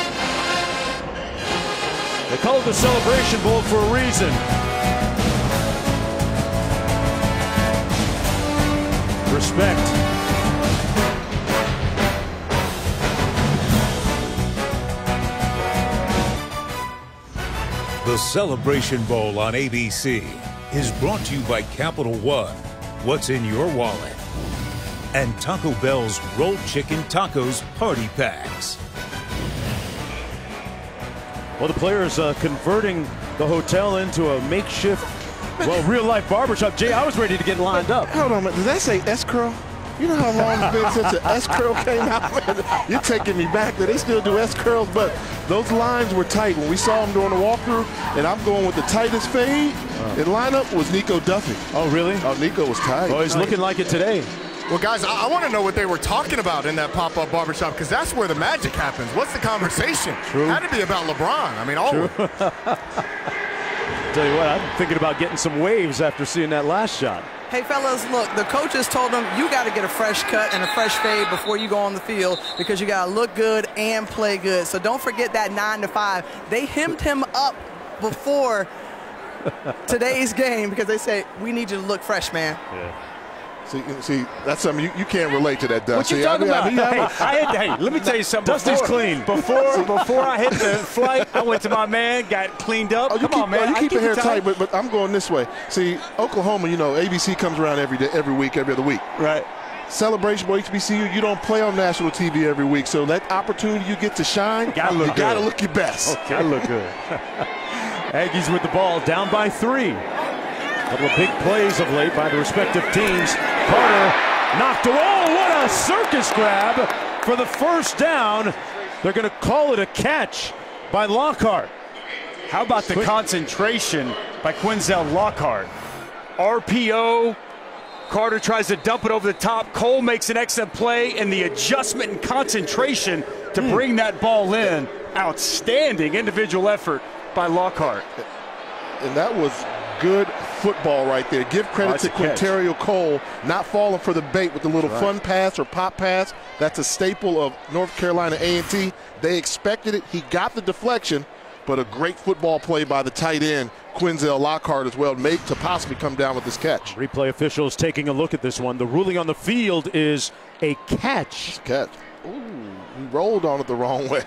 They call it the Celebration Bowl for a reason. Respect. The Celebration Bowl on A B C is brought to you by Capital One. What's in your wallet? And Taco Bell's Rolled Chicken Tacos Party Packs. Well, the players uh, converting the hotel into a makeshift, well, real-life barbershop. Jay, I was ready to get lined up. Hold on, man. Does that say S-curl? You know how long it's been since the S-curl came out? Man? You're taking me back. They still do S-curls, but those lines were tight. When we saw them during the walkthrough, and I'm going with the tightest fade, uh. in lineup was Nico Duffy. Oh, really? Oh, Nico was tight. Oh, he's tight. looking like it today. Well, guys, I, I want to know what they were talking about in that pop-up barbershop, because that's where the magic happens. What's the conversation? True. Had to be about LeBron. I mean, always. Tell you what, I'm thinking about getting some waves after seeing that last shot. Hey, fellas, look, the coaches told them you got to get a fresh cut and a fresh fade before you go on the field because you got to look good and play good. So don't forget that nine to five. They hemmed him up before today's game because they say, we need you to look fresh, man. Yeah. See, see, that's something you, you can't relate to that, Dusty. What you talking I mean, about? I mean, hey, I had, hey, let me tell you something. Dusty's before, clean. Before before I hit the flight, I went to my man, got cleaned up. Oh, you Come keep, on, man. oh, you I keep your hair it tight, but, but I'm going this way. See, Oklahoma, you know, A B C comes around every day, every week, every other week. Right. Celebration Bowl, H B C U, you don't play on national T V every week, so that opportunity you get to shine, gotta look you got to good. look your best. Okay. Gotta look good. Aggies with the ball, down by three. A couple of big plays of late by the respective teams. Carter knocked away. Oh, what a circus grab for the first down. They're going to call it a catch by Lockhart. How about the Quick. concentration by Quinzel Lockhart? R P O. Carter tries to dump it over the top. Cole makes an excellent play, and the adjustment and concentration to mm. bring that ball in. Outstanding individual effort by Lockhart. And that was good football right there. Give credit Oh, to that's a Quinterio Cole not falling for the bait with the little Right. fun pass or pop pass. That's a staple of North Carolina A and T. They expected it. He got the deflection, but a great football play by the tight end, Quinzel Lockhart, as well, made to possibly come down with this catch. Replay officials taking a look at this one. The ruling on the field is a catch. Catch. Ooh, he rolled on it the wrong way.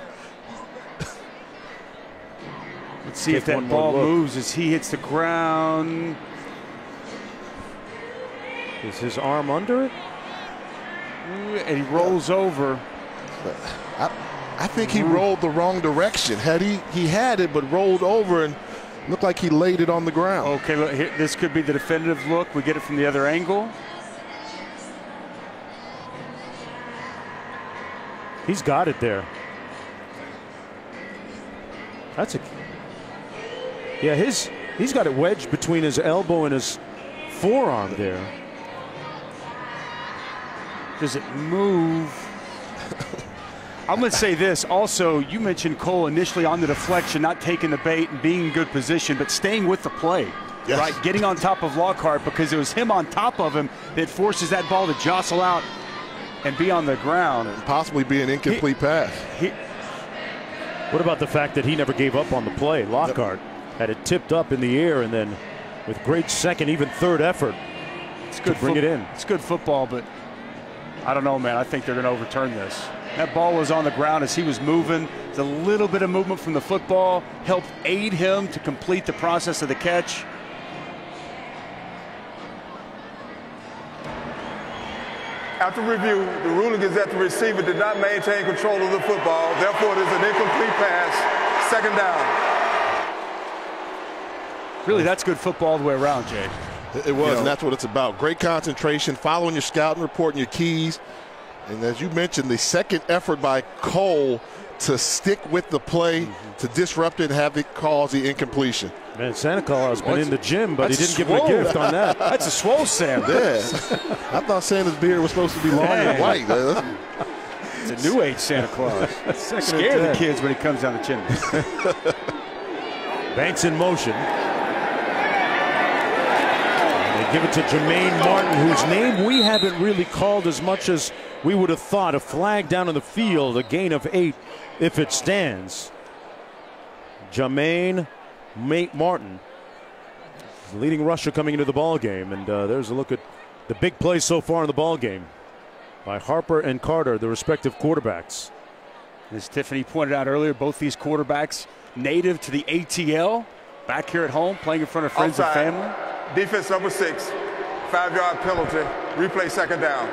Let's see Take if that one more ball look. moves as he hits the ground. Is his arm under it? And he rolls over. I, I think he rolled the wrong direction. Had he, he had it, but rolled over and looked like he laid it on the ground. Okay, look, here, this could be the definitive look. We get it from the other angle. He's got it there. That's a. Yeah, his he's got it wedged between his elbow and his forearm there. Does it move? I'm going to say this. Also, you mentioned Cole initially on the deflection, not taking the bait and being in good position, but staying with the play. Yes. Right, getting on top of Lockhart because it was him on top of him that forces that ball to jostle out and be on the ground. And possibly be an incomplete he, pass. He, What about the fact that he never gave up on the play? Lockhart had it tipped up in the air and then with great second, even third effort, it's good to bring fo- it in. It's good football, but I don't know, man. I think they're going to overturn this. That ball was on the ground as he was moving. It's a little bit of movement from the football helped aid him to complete the process of the catch. After review, the ruling is that the receiver did not maintain control of the football. Therefore, it is an incomplete pass. Second down. Really, that's good football all the way around, Jay. It was, you know, and that's what it's about. Great concentration, following your scouting report and your keys. And as you mentioned, the second effort by Cole to stick with the play, mm-hmm. to disrupt it and have it cause the incompletion. Man, Santa Claus has been What's, in the gym, but he didn't give swole. him a gift on that. That's a swole Santa. Yeah. I thought Santa's beard was supposed to be long and white. It's a new age Santa Claus. Scare the kids when he comes down the chimney. Banks in motion. And they give it to Jermaine Martin, whose name we haven't really called as much as we would have thought. A flag down in the field, a gain of eight if it stands. Jermaine Martin, leading rusher coming into the ball game, and uh, there's a look at the big plays so far in the ball game by Harper and Carter, the respective quarterbacks. As Tiffany pointed out earlier, both these quarterbacks native to the A T L, back here at home, playing in front of friends Outside. and family. Defense number six, five-yard penalty, replay second down.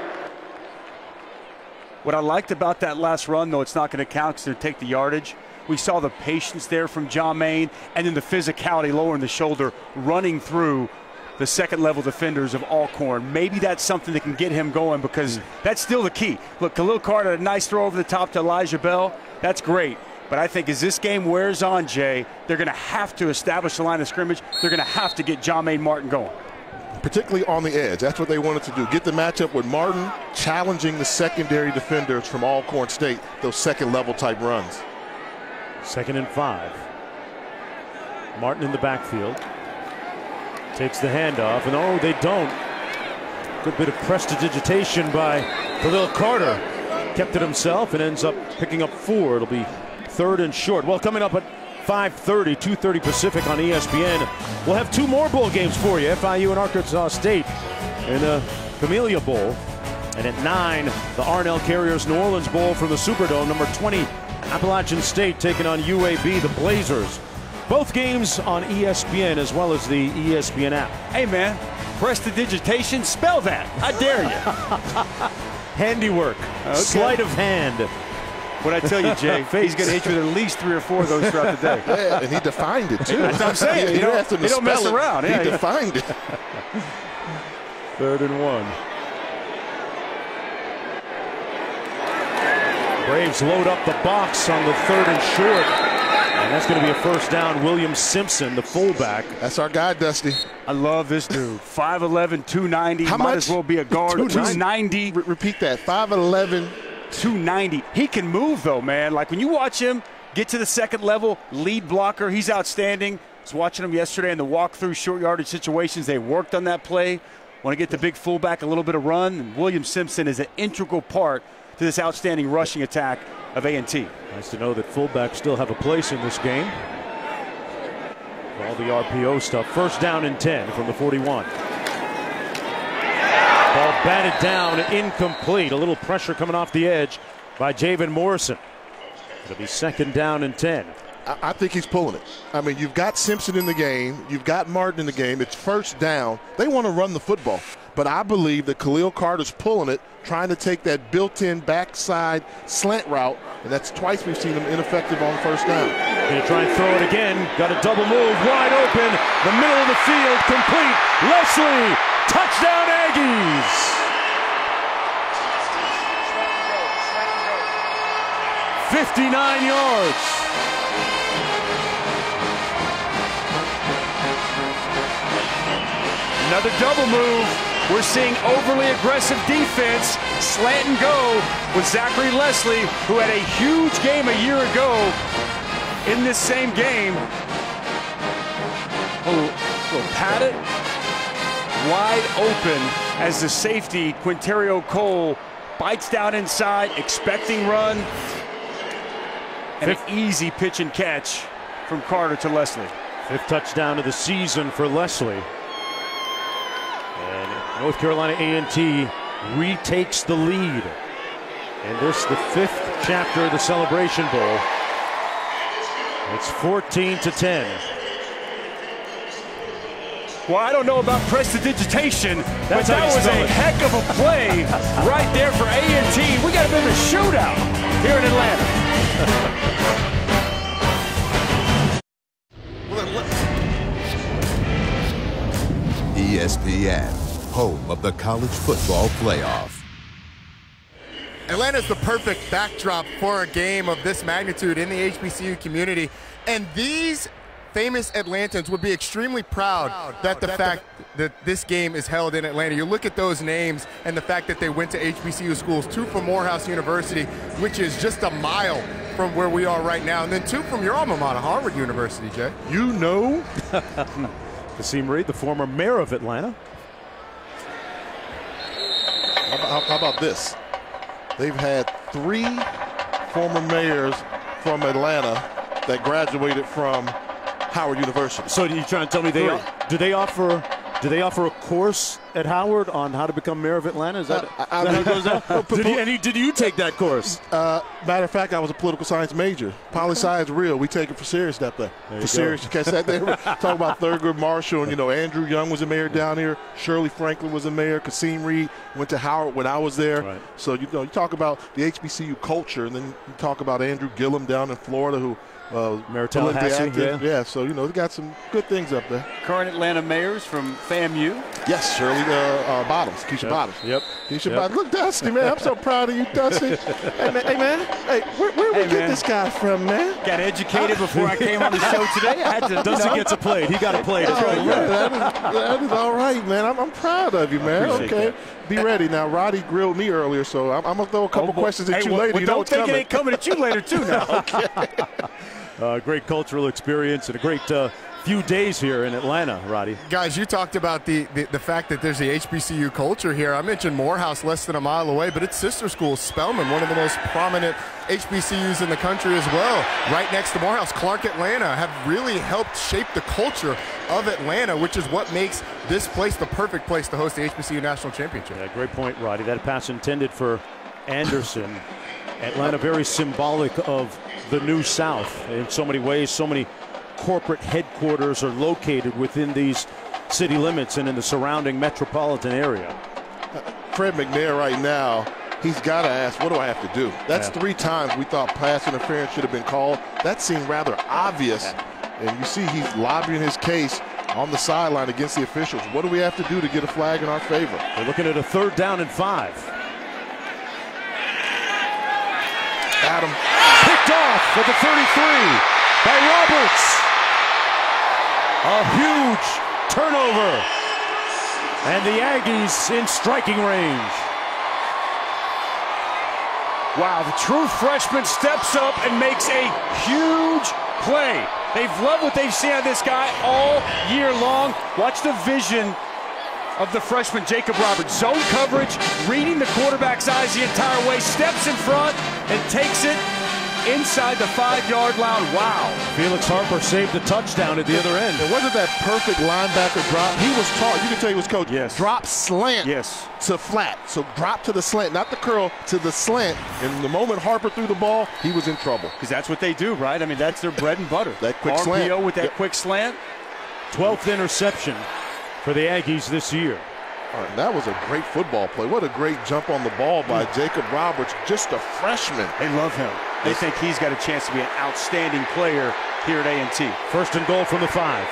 What I liked about that last run, though it's not going to count because they'll take the yardage, we saw the patience there from Jermaine, and then the physicality lowering the shoulder, running through the second-level defenders of Alcorn. Maybe that's something that can get him going because that's still the key. Look, Khalil Carter, a nice throw over the top to Elijah Bell. That's great. But I think as this game wears on, Jay, they're going to have to establish the line of scrimmage. They're going to have to get Jermaine Martin going. Particularly on the edge. That's what they wanted to do. Get the matchup with Martin, challenging the secondary defenders from Alcorn State, those second-level type runs. Second and five. Martin in the backfield. Takes the handoff, and oh, they don't. Good bit of prestidigitation by Khalil Carter. Kept it himself and ends up picking up four. It'll be third and short. Well, coming up at five thirty, two thirty Pacific on E S P N, we'll have two more bowl games for you, F I U and Arkansas State. And uh, Camellia Bowl. And at nine, the Arnell Carriers New Orleans Bowl from the Superdome. Number twenty, Appalachian State taking on U A B, the Blazers. Both games on E S P N as well as the E S P N app. Hey, man, prestidigitation, spell that. I dare you. Handiwork, okay. Sleight of hand. What I tell you, Jay, he's going to hit you with at least three or four of those throughout the day. Yeah, and he defined it, too. That's what I'm saying. He, he don't, he don't mess it. around. He Yeah, defined it. Third and one. Braves load up the box on the third and short. And that's going to be a first down. William Simpson, the fullback. That's our guy, Dusty. I love this dude. five eleven, two ninety. How Might much? as well be a guard. two ninety. Re repeat that. five eleven. two ninety. He can move, though, man. Like, when you watch him get to the second level, lead blocker, he's outstanding. I was watching him yesterday in the walkthrough short yardage situations. They worked on that play. Want to get the big fullback a little bit of run. And William Simpson is an integral part to this outstanding rushing attack of A and T. Nice to know that fullbacks still have a place in this game. For all the R P O stuff. First down and ten from the forty-one. Ball batted down, incomplete. A little pressure coming off the edge by Javen Morrison. It'll be second down and ten. I, I think he's pulling it. I mean, you've got Simpson in the game. You've got Martin in the game. It's first down. They want to run the football. But I believe that Khalil Carter's pulling it, trying to take that built-in backside slant route, and that's twice we've seen him ineffective on first down. Gonna try and throw it again. Got a double move, wide open, the middle of the field, complete. Leslie, touchdown Aggies. fifty-nine yards. Another double move. We're seeing overly aggressive defense, slant and go with Zachary Leslie, who had a huge game a year ago in this same game. A little, little padded, wide open as the safety, Quinterio Cole, bites down inside, expecting run, and an easy pitch and catch from Carter to Leslie. Fifth touchdown of the season for Leslie. North Carolina A and T retakes the lead. And this, the fifth chapter of the Celebration Bowl. It's fourteen to ten. Well, I don't know about prestidigitation, but that was a heck of a play right there for A and T. We got a bit of a shootout here in Atlanta. E S P N, home of the college football playoff. Atlanta is the perfect backdrop for a game of this magnitude in the H B C U community. And these famous Atlantans would be extremely proud, proud that the that fact the, that this game is held in Atlanta. You look at those names and the fact that they went to H B C U schools, two from Morehouse University, which is just a mile from where we are right now, and then two from your alma mater, Harvard University, Jay. You know? Kasim Reed, the former mayor of Atlanta. How about, how about this? They've had three former mayors from Atlanta that graduated from Howard University. So you're trying to tell me they Three. do they offer do they offer a course at Howard on how to become mayor of Atlanta? Is that, Uh, I is that mean- how it goes down? did, you, and you, did you take that course? Uh, matter of fact, I was a political science major. Poli-sci is real. We take it for serious up there. There For you serious. go. You catch that? They were talking about Thurgood Marshall, and you know Andrew Young was a mayor down here. Shirley Franklin was a mayor. Kasim Reed went to Howard when I was there. Right. So you know you talk about the H B C U culture, and then you talk about Andrew Gillum down in Florida, who uh, Mayor politically Tallahassee, active. yeah. yeah. So you know they got some good things up there. Current Atlanta mayors from FAMU. Yes, Shirley uh, uh, Bottoms, Keisha Yep. Bottoms. Yep. Keisha Yep. Bottoms. Look, Dusty, man, I'm so proud of you, Dusty. hey, man, hey, man, hey, where, where Hey, we get man. this guy from, man? Got educated before I came on the show today. I had to, Dusty you know. gets a plate. He got a plate. Oh, That's right. yeah, that, is, that is all right, man. I'm, I'm proud of you, man. appreciate Okay, that. be ready. Now, Roddy grilled me earlier, so I'm, I'm going to throw a couple Oh, boy. questions at Hey, you well, later. well, you know don't what's think coming. it ain't coming at you later, too, now. Uh, great cultural experience and a great uh, few days here in Atlanta, Roddy. Guys, you talked about the, the, the fact that there's the H B C U culture here. I mentioned Morehouse less than a mile away, but its sister school, Spelman, one of the most prominent H B C Us in the country as well. Right next to Morehouse, Clark Atlanta have really helped shape the culture of Atlanta, which is what makes this place the perfect place to host the H B C U National Championship. Yeah, great point, Roddy. That pass intended for Anderson. Atlanta very symbolic of the New South in so many ways. So many corporate headquarters are located within these city limits and in the surrounding metropolitan area. Fred McNair right now, he's got to ask, what do I have to do? That's yeah. three times we thought pass interference should have been called. That seemed rather obvious. Yeah. And you see he's lobbying his case on the sideline against the officials. What do we have to do to get a flag in our favor? They're looking at a third down and five. Adam. Picked off at the thirty-three by Roberts. A huge turnover. And the Aggies in striking range. Wow, the true freshman steps up and makes a huge play. They've loved what they've seen out of this guy all year long. Watch the vision of the freshman, Jacob Roberts. Zone coverage, reading the quarterback's eyes the entire way, steps in front and takes it inside the five-yard line. Wow. Felix Harper saved the touchdown at the other end. It wasn't that perfect linebacker drop. He was taught, you can tell he was coached. Yes. Drop slant yes. to flat. So drop to the slant, not the curl, to the slant. And the moment Harper threw the ball, he was in trouble. Because that's what they do, right? I mean, that's their bread and butter. That quick R P O slant. with that yep. quick slant. twelfth interception for the Aggies this year. All right, that was a great football play. What a great jump on the ball by mm. Jacob Roberts, just a freshman. They love him. They think he's got a chance to be an outstanding player here at A and T. First and goal from the five.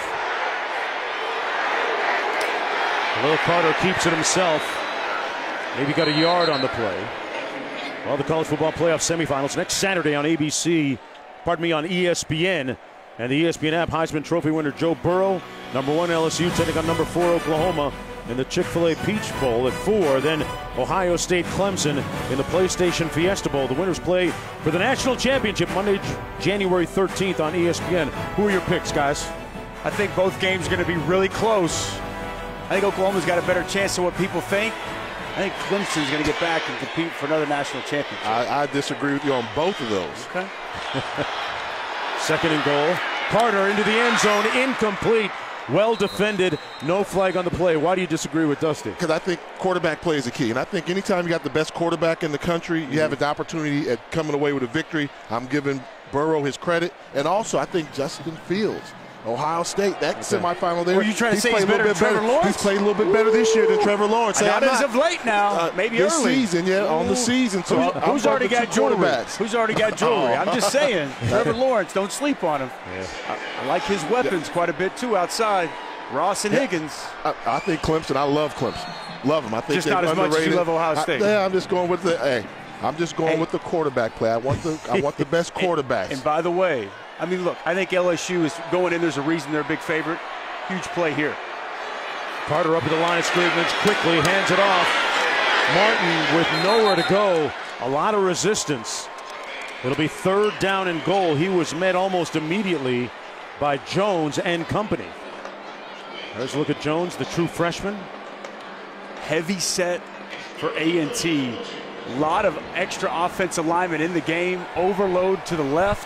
Will Carter keeps it himself. Maybe got a yard on the play. Well, the college football playoff semifinals next Saturday on A B C, pardon me, on E S P N. And the E S P N app, Heisman Trophy winner Joe Burrow, number one L S U taking on number four Oklahoma in the Chick-fil-A Peach Bowl at four. Then Ohio State Clemson in the PlayStation Fiesta Bowl. The winners play for the national championship Monday, January thirteenth on E S P N. Who are your picks, guys? I think both games are going to be really close. I think Oklahoma's got a better chance than what people think. I think Clemson's going to get back and compete for another national championship. I, I disagree with you on both of those. Okay. Second and goal. Carter into the end zone, incomplete. Well defended, no flag on the play. Why do you disagree with Dusty? Because I think quarterback play is the key. And I think anytime you got the best quarterback in the country, you mm-hmm. have an opportunity at coming away with a victory. I'm giving Burrow his credit. And also, I think Justin Fields, Ohio State, that okay. semifinal there. Were you trying to he's say he's better than Trevor Lawrence? He's played a little bit better this year than Trevor Lawrence. Not as of late now, uh, maybe this early. season, yeah, Ooh. on the season. So who's, I'm who's already got jewelry? Who's already got jewelry? oh. I'm just saying, Trevor Lawrence, don't sleep on him. Yeah. I, I like his weapons yeah. quite a bit too outside. Ross and yeah. Higgins. I, I think Clemson. I love Clemson. Love them. I think just not as underrated. much as you love Ohio State. I, yeah, I'm just going with the. Hey, I'm just going hey. with the quarterback play. I want the. I want the best quarterbacks. And, and by the way, I mean, look, I think L S U is going in. There's a reason they're a big favorite. Huge play here. Carter up at the line of scrimmage, quickly hands it off. Martin with nowhere to go. A lot of resistance. It'll be third down and goal. He was met almost immediately by Jones and company. Let's look at Jones, the true freshman. Heavy set for A and T. A lot of extra offensive linemen in the game. Overload to the left.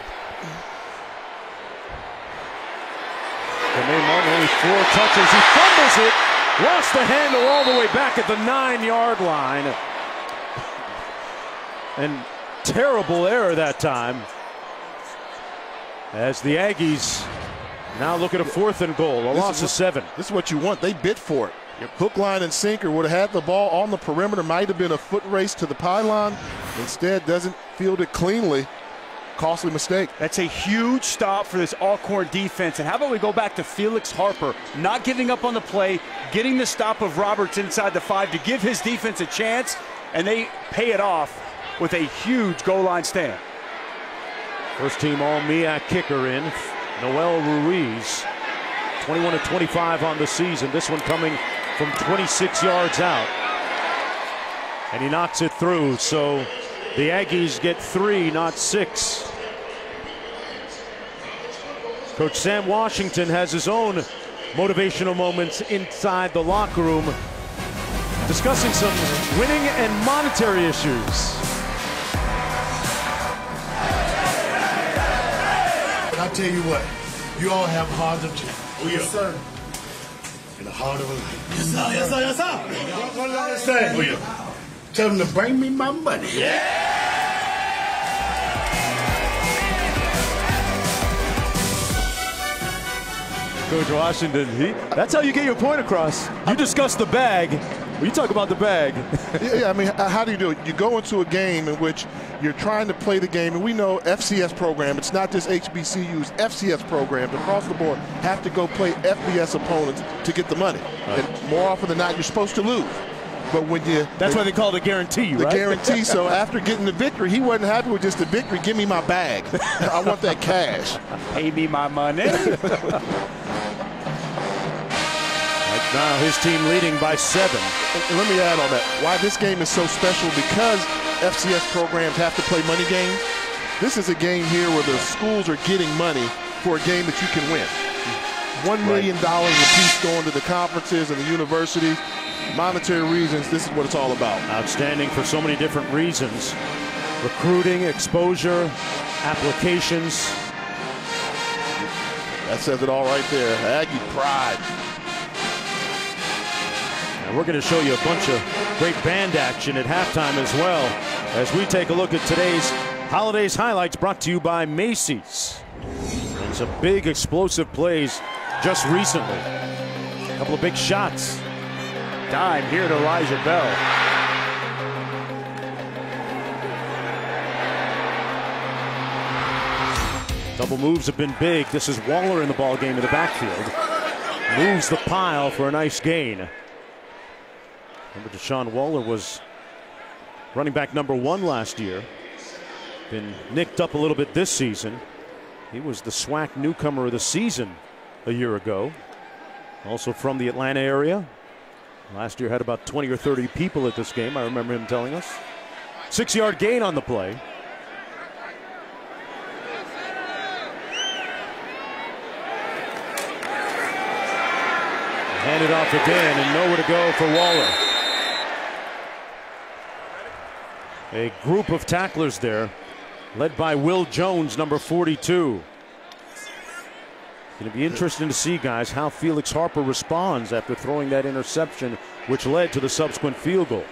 Jermaine Martin only four touches. He fumbles it. Lost the handle all the way back at the nine-yard line. And terrible error that time. As the Aggies now look at a fourth and goal, a this loss of seven. This is what you want. They bid for it. Yep. Hook, line, and sinker. Would have had the ball on the perimeter. Might have been a foot race to the pylon. Instead, doesn't field it cleanly. Costly mistake. That's a huge stop for this Alcorn defense. And how about we go back to Felix Harper, not giving up on the play, getting the stop of Roberts inside the five to give his defense a chance, and they pay it off with a huge goal line stand. First team All M E A C kicker in. Noel Ruiz, twenty-one of twenty-five on the season. This one coming from twenty-six yards out. And he knocks it through, so the Aggies get three, not six. Coach Sam Washington has his own motivational moments inside the locker room, discussing some winning and monetary issues. I'll tell you what, you all have hearts of champions. Oh, yeah. Yes, sir. And the heart of a lion. Yes, sir. Yes, sir. Yes, sir. What, what did I say? Oh, yeah. Tell them to bring me my money. Yeah. Coach Washington, he, that's how you get your point across. You discuss the bag. Well, you talk about the bag. yeah, yeah, I mean, how do you do it? You go into a game in which you're trying to play the game, and we know F C S program, it's not just H B C Us, F C S programs across the board have to go play F B S opponents to get the money. Right. And more often than not, you're supposed to lose. But when you... That's why they call it a guarantee, the right? The guarantee. So after getting the victory, he wasn't happy with just the victory. Give me my bag. I want that cash. Pay me my money. Now his team leading by seven. And let me add on that. Why this game is so special, because F C S programs have to play money games. This is a game here where the schools are getting money for a game that you can win. One million dollars apiece going to the conferences and the universities. Monetary reasons, this is what it's all about. Outstanding for so many different reasons. Recruiting, exposure, applications. That says it all right there. Aggie pride. And we're going to show you a bunch of great band action at halftime as well, as we take a look at today's Holidays highlights, brought to you by Macy's. And some big explosive plays just recently. A couple of big shots. Dime here to Elijah Bell. Double moves have been big. This is Waller in the ball game in the backfield. Moves the pile for a nice gain. Remember, Deshaun Waller was running back number one last year. Been nicked up a little bit this season. He was the SWAC newcomer of the season a year ago. Also from the Atlanta area. Last year had about twenty or thirty people at this game, I remember him telling us. Six-yard gain on the play. Hand it off again, and nowhere to go for Waller. A group of tacklers there, led by Will Jones, number forty-two. Going to be interesting to see, guys, how Felix Harper responds after throwing that interception, which led to the subsequent field goal.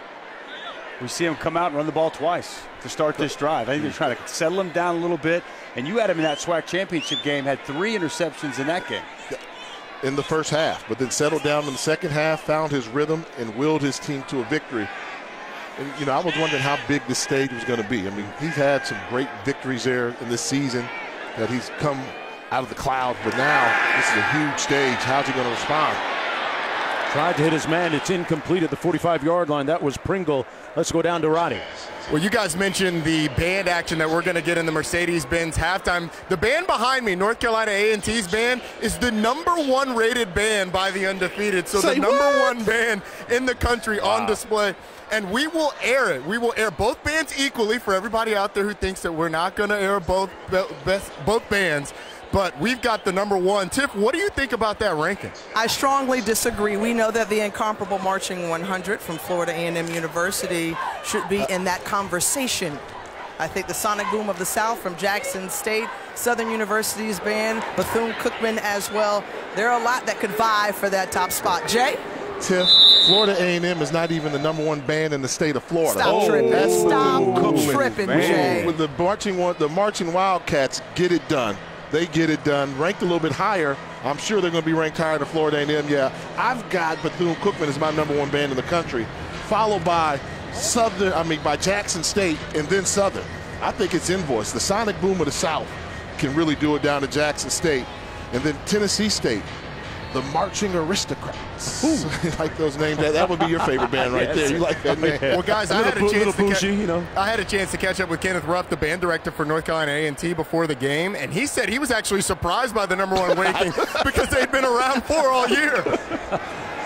We see him come out and run the ball twice to start this drive. I think they're trying to settle him down a little bit. And you had him in that SWAC championship game, had three interceptions in that game. In the first half, but then settled down in the second half, found his rhythm, and willed his team to a victory. And, you know, I was wondering how big this stage was going to be. I mean, he's had some great victories there in this season that he's come out of the clouds, but now this is a huge stage. How's he going to respond? Tried to hit his man. It's incomplete at the forty-five-yard line. That was Pringle. Let's go down to Roddy. Well, you guys mentioned the band action that we're going to get in the Mercedes-Benz halftime. The band behind me, North Carolina A and T's band, is the number one rated band by the Undefeated. So Say the number what? one band in the country wow. on display. And we will air it. We will air both bands equally for everybody out there who thinks that we're not going to air both, best, both bands. But we've got the number one. Tiff, what do you think about that ranking? I strongly disagree. We know that the incomparable Marching one hundred from Florida A and M University should be in that conversation. I think the Sonic Boom of the South from Jackson State, Southern University's band, Bethune-Cookman as well. There are a lot that could vie for that top spot. Jay? Tiff, Florida A and M is not even the number one band in the state of Florida. Stop oh, tripping. That's Stop tripping, Jay. With the marching one, the marching Wildcats get it done. They get it done. Ranked a little bit higher. I'm sure they're going to be ranked higher than Florida A and M. Yeah, I've got Bethune-Cookman as my number one band in the country, followed by Southern. I mean, by Jackson State, and then Southern. I think it's invoiced. The Sonic Boom of the South can really do it down to Jackson State, and then Tennessee State. The Marching Aristocrats. You like those names? That, that would be your favorite band right yes. there. You like that name? Well, guys, I had a chance to catch, you know. I had a chance to catch up with Kenneth Ruff, the band director for North Carolina A and T, before the game, and he said he was actually surprised by the number one ranking because they've been around for all year.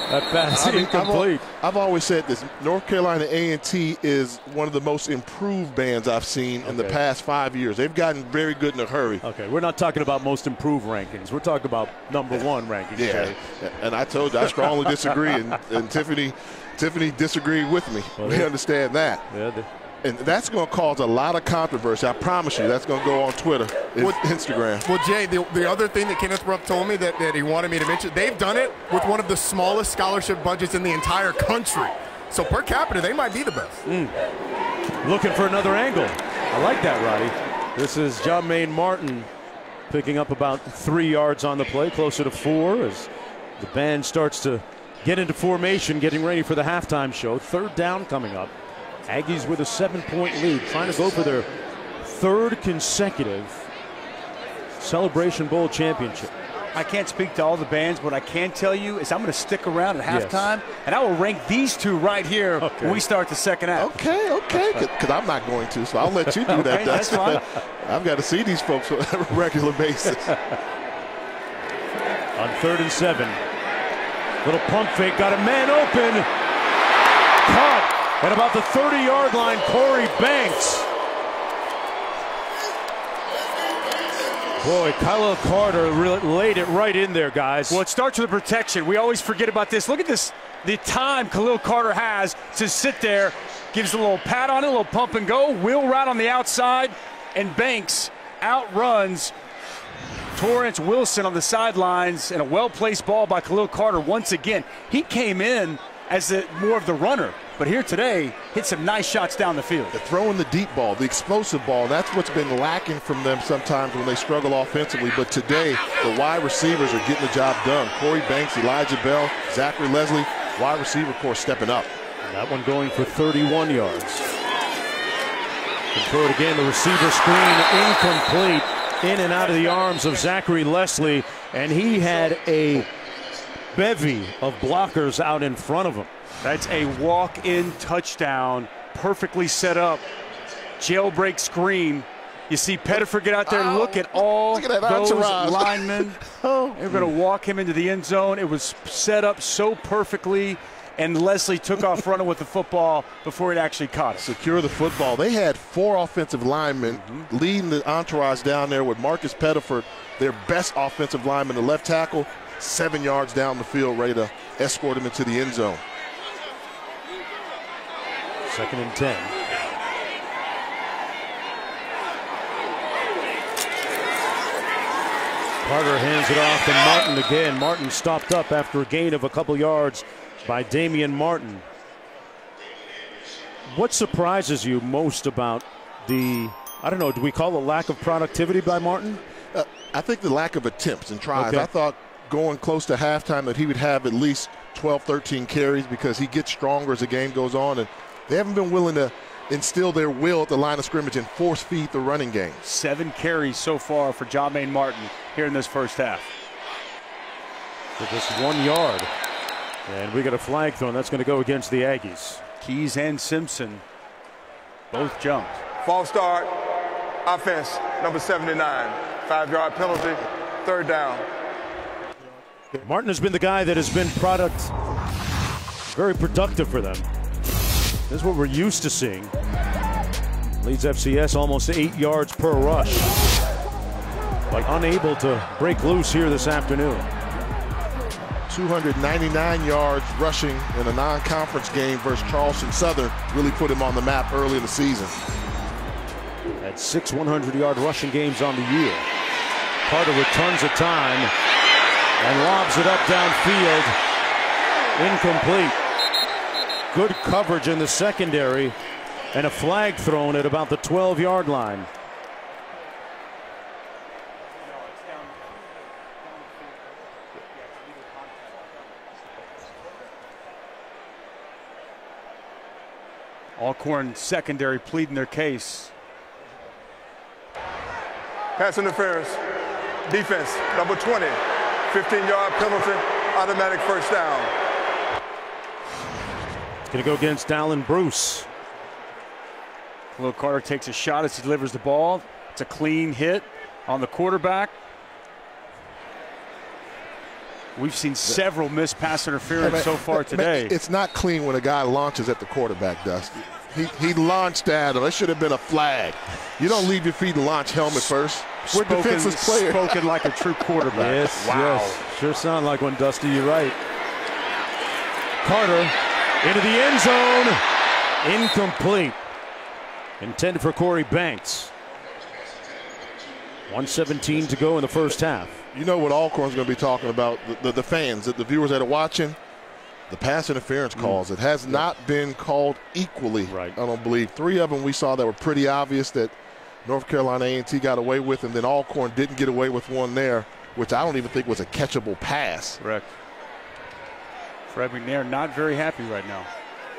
That pass I mean, incomplete. I've, I've always said this. North Carolina A and T is one of the most improved bands I've seen okay. in the past five years. They've gotten very good in a hurry. Okay, we're not talking about most improved rankings. We're talking about number one rankings. Yeah, Jay. And I told you I strongly disagree, and, and Tiffany, Tiffany disagreed with me. Well, we understand that. Yeah. They, And that's going to cause a lot of controversy. I promise you, that's going to go on Twitter and well, Instagram. Well, Jay, the, the other thing that Kenneth Rupp told me that, that he wanted me to mention, they've done it with one of the smallest scholarship budgets in the entire country. So per capita, they might be the best. Mm. Looking for another angle. I like that, Roddy. This is Jah-Maine Martin picking up about three yards on the play, closer to four as the band starts to get into formation, getting ready for the halftime show. Third down coming up. Aggies with a seven-point lead, trying to go for their third consecutive Celebration Bowl championship. I can't speak to all the bands, but what I can tell you is I'm going to stick around at halftime, yes. and I will rank these two right here okay. when we start the second half. Okay, okay, because I'm not going to, so I'll let you do okay, that. That's fine. I've got to see these folks on a regular basis. On third and seven, little pump fake, got a man open, caught. At about the thirty-yard line, Corey Banks. Boy, Kylo Carter really laid it right in there, guys. Well, it starts with the protection. We always forget about this. Look at this, the time Khalil Carter has to sit there, gives a little pat on it, a little pump and go, wheel route on the outside, and Banks outruns Torrance Wilson on the sidelines, and a well-placed ball by Khalil Carter once again. He came in as the, more of the runner. But here today, hit some nice shots down the field. They're throwing the deep ball, the explosive ball. That's what's been lacking from them sometimes when they struggle offensively. But today, the wide receivers are getting the job done. Corey Banks, Elijah Bell, Zachary Leslie, wide receiver core stepping up. And that one going for thirty-one yards. And throw it again, the receiver screen incomplete, in and out of the arms of Zachary Leslie. And he had a bevy of blockers out in front of him. That's a walk-in touchdown, perfectly set up. Jailbreak screen. You see Pettiford get out there. Oh, look at all look at those entourage. linemen. oh. They're going to walk him into the end zone. It was set up so perfectly, and Leslie took off running with the football before it actually caught it. Secure the football. They had four offensive linemen mm-hmm. leading the entourage down there with Marcus Pettiford, their best offensive lineman, the left tackle, seven yards down the field, ready to escort him into the end zone. Second and ten. Carter hands it off to Martin again. Martin stopped up after a gain of a couple yards by Damian Martin. What surprises you most about the, I don't know, do we call it lack of productivity by Martin? Uh, I think the lack of attempts and tries. Okay. I thought going close to halftime that he would have at least twelve, thirteen carries because he gets stronger as the game goes on, and they haven't been willing to instill their will at the line of scrimmage and force feed the running game. Seven carries so far for Jah-Maine Martin here in this first half. For just one yard. And we got a flag thrown. That's going to go against the Aggies. Keys and Simpson both jumped. False start, offense, number seventy-nine. Five-yard penalty, third down. Martin has been the guy that has been product, very productive for them. This is what we're used to seeing. Leads F C S almost eight yards per rush, but unable to break loose here this afternoon. two hundred ninety-nine yards rushing in a non-conference game versus Charleston Southern really put him on the map early in the season. Had six hundred-yard rushing games on the year. Carter with tons of time and lobs it up downfield. Incomplete. Good coverage in the secondary and a flag thrown at about the twelve-yard line. Alcorn secondary pleading their case. Pass interference. Defense, number twenty. fifteen-yard penalty, automatic first down. Going to go against Dallin Bruce. Khalil Carter takes a shot as he delivers the ball. It's a clean hit on the quarterback. We've seen several missed pass interference hey, man, so far man, today. Man, it's not clean when a guy launches at the quarterback, Dusty. He, he launched at him. That should have been a flag. You don't leave your feet and launch helmet first. We're spoken, defenseless players. Spoken like a true quarterback. Yes, wow. yes. Sure sound like one, Dusty. You're right. Carter into the end zone. Incomplete. Intended for Corey Banks. one seventeen to go in the first half. You know what Alcorn's going to be talking about, the, the, the fans, the, the viewers that are watching, the pass interference calls. Mm. It has not been called equally, right. I don't believe. Three of them we saw that were pretty obvious that North Carolina A and T got away with, and then Alcorn didn't get away with one there, which I don't even think was a catchable pass. Correct. Fred McNair not very happy right now.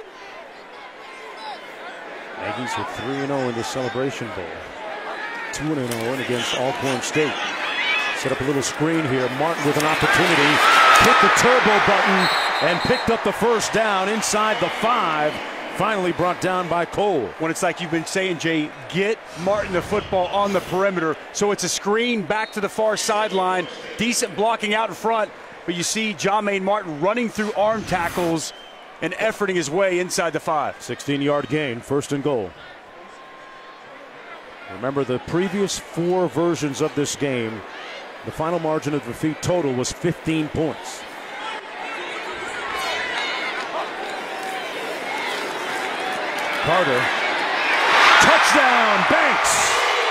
Aggies with three and oh in the Celebration Bowl. two and oh against Alcorn State. Set up a little screen here. Martin with an opportunity. Hit the turbo button and picked up the first down inside the five. Finally brought down by Cole. When it's like you've been saying, Jay, get Martin the football on the perimeter. So it's a screen back to the far sideline. Decent blocking out in front. But you see Jahmaine Martin running through arm tackles and efforting his way inside the five. sixteen yard gain, first and goal. Remember, the previous four versions of this game, the final margin of defeat total was fifteen points. Carter. Touchdown, Banks.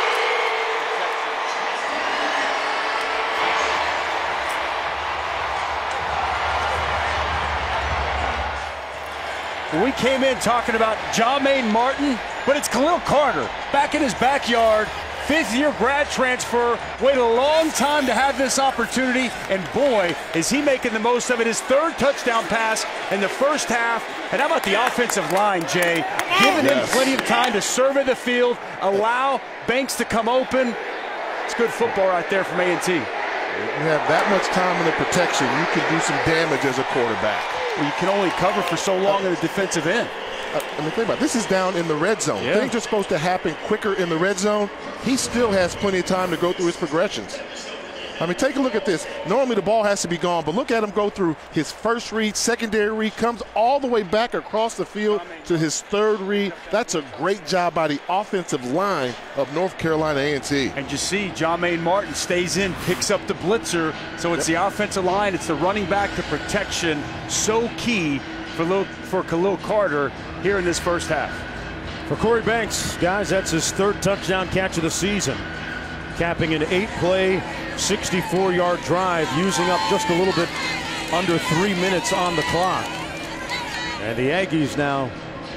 We came in talking about Jahmaine Martin, but it's Khalil Carter back in his backyard. Fifth year grad transfer, waited a long time to have this opportunity, and boy, is he making the most of it. His third touchdown pass in the first half. And how about the offensive line, Jay? Giving yes. him plenty of time to survey the field, allow Banks to come open. It's good football right there from A and T. You have that much time in the protection, you can do some damage as a quarterback. Well, you can only cover for so long in the defensive end. Uh, I mean, think about it. This is down in the red zone. Yeah. Things are supposed to happen quicker in the red zone. He still has plenty of time to go through his progressions. I mean, take a look at this. Normally the ball has to be gone, but look at him go through his first read, secondary read, comes all the way back across the field to his third read. That's a great job by the offensive line of North Carolina A and T. And you see Jahmaine Martin stays in, picks up the blitzer. So it's yep. the offensive line, it's the running back, the protection. So key for, Lil, for Khalil Carter here in this first half. For Corey Banks, guys, that's his third touchdown catch of the season. Capping an eight-play, sixty-four yard drive, using up just a little bit under three minutes on the clock. And the Aggies now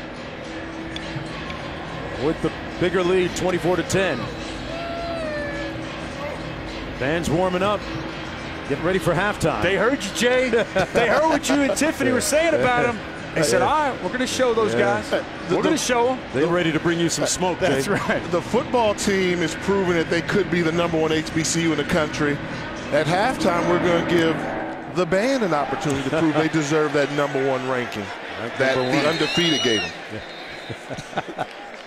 with the bigger lead, twenty-four to ten. Fans warming up, getting ready for halftime. They heard you, Jay. They heard what you and Tiffany were saying about him. They said, all right, we're going to show those yeah. guys. We're going to show them. They're ready to bring you some smoke, That's Jay. right. The football team is proving that they could be the number one H B C U in the country. At halftime, we're going to give the band an opportunity to prove they deserve that number one ranking Rank that number the one. undefeated gave them. Yeah.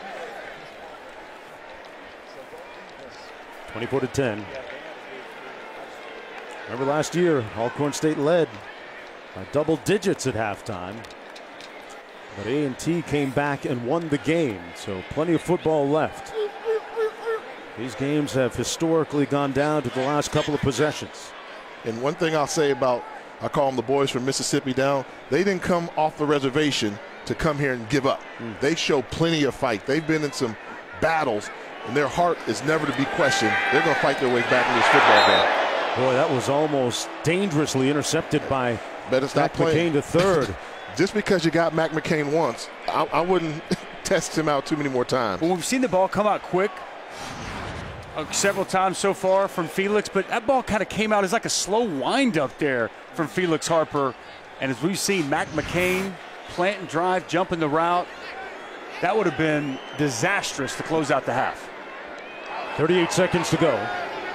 twenty-four to ten. Remember last year, Alcorn State led by double digits at halftime. But A and T came back and won the game, so plenty of football left. These games have historically gone down to the last couple of possessions. And one thing I'll say about, I call them the boys from Mississippi down, they didn't come off the reservation to come here and give up. Mm. They show plenty of fight. They've been in some battles, and their heart is never to be questioned. They're going to fight their way back in this football game. Boy, that was almost dangerously intercepted by Better stop Mac McCain to third. Just because you got Mac McCain once, I, I wouldn't test him out too many more times. Well, we've seen the ball come out quick uh, several times so far from Felix, but that ball kind of came out as like a slow wind up there from Felix Harper. And as we've seen, Mac McCain plant and drive, jump in the route, that would have been disastrous to close out the half. thirty-eight seconds to go.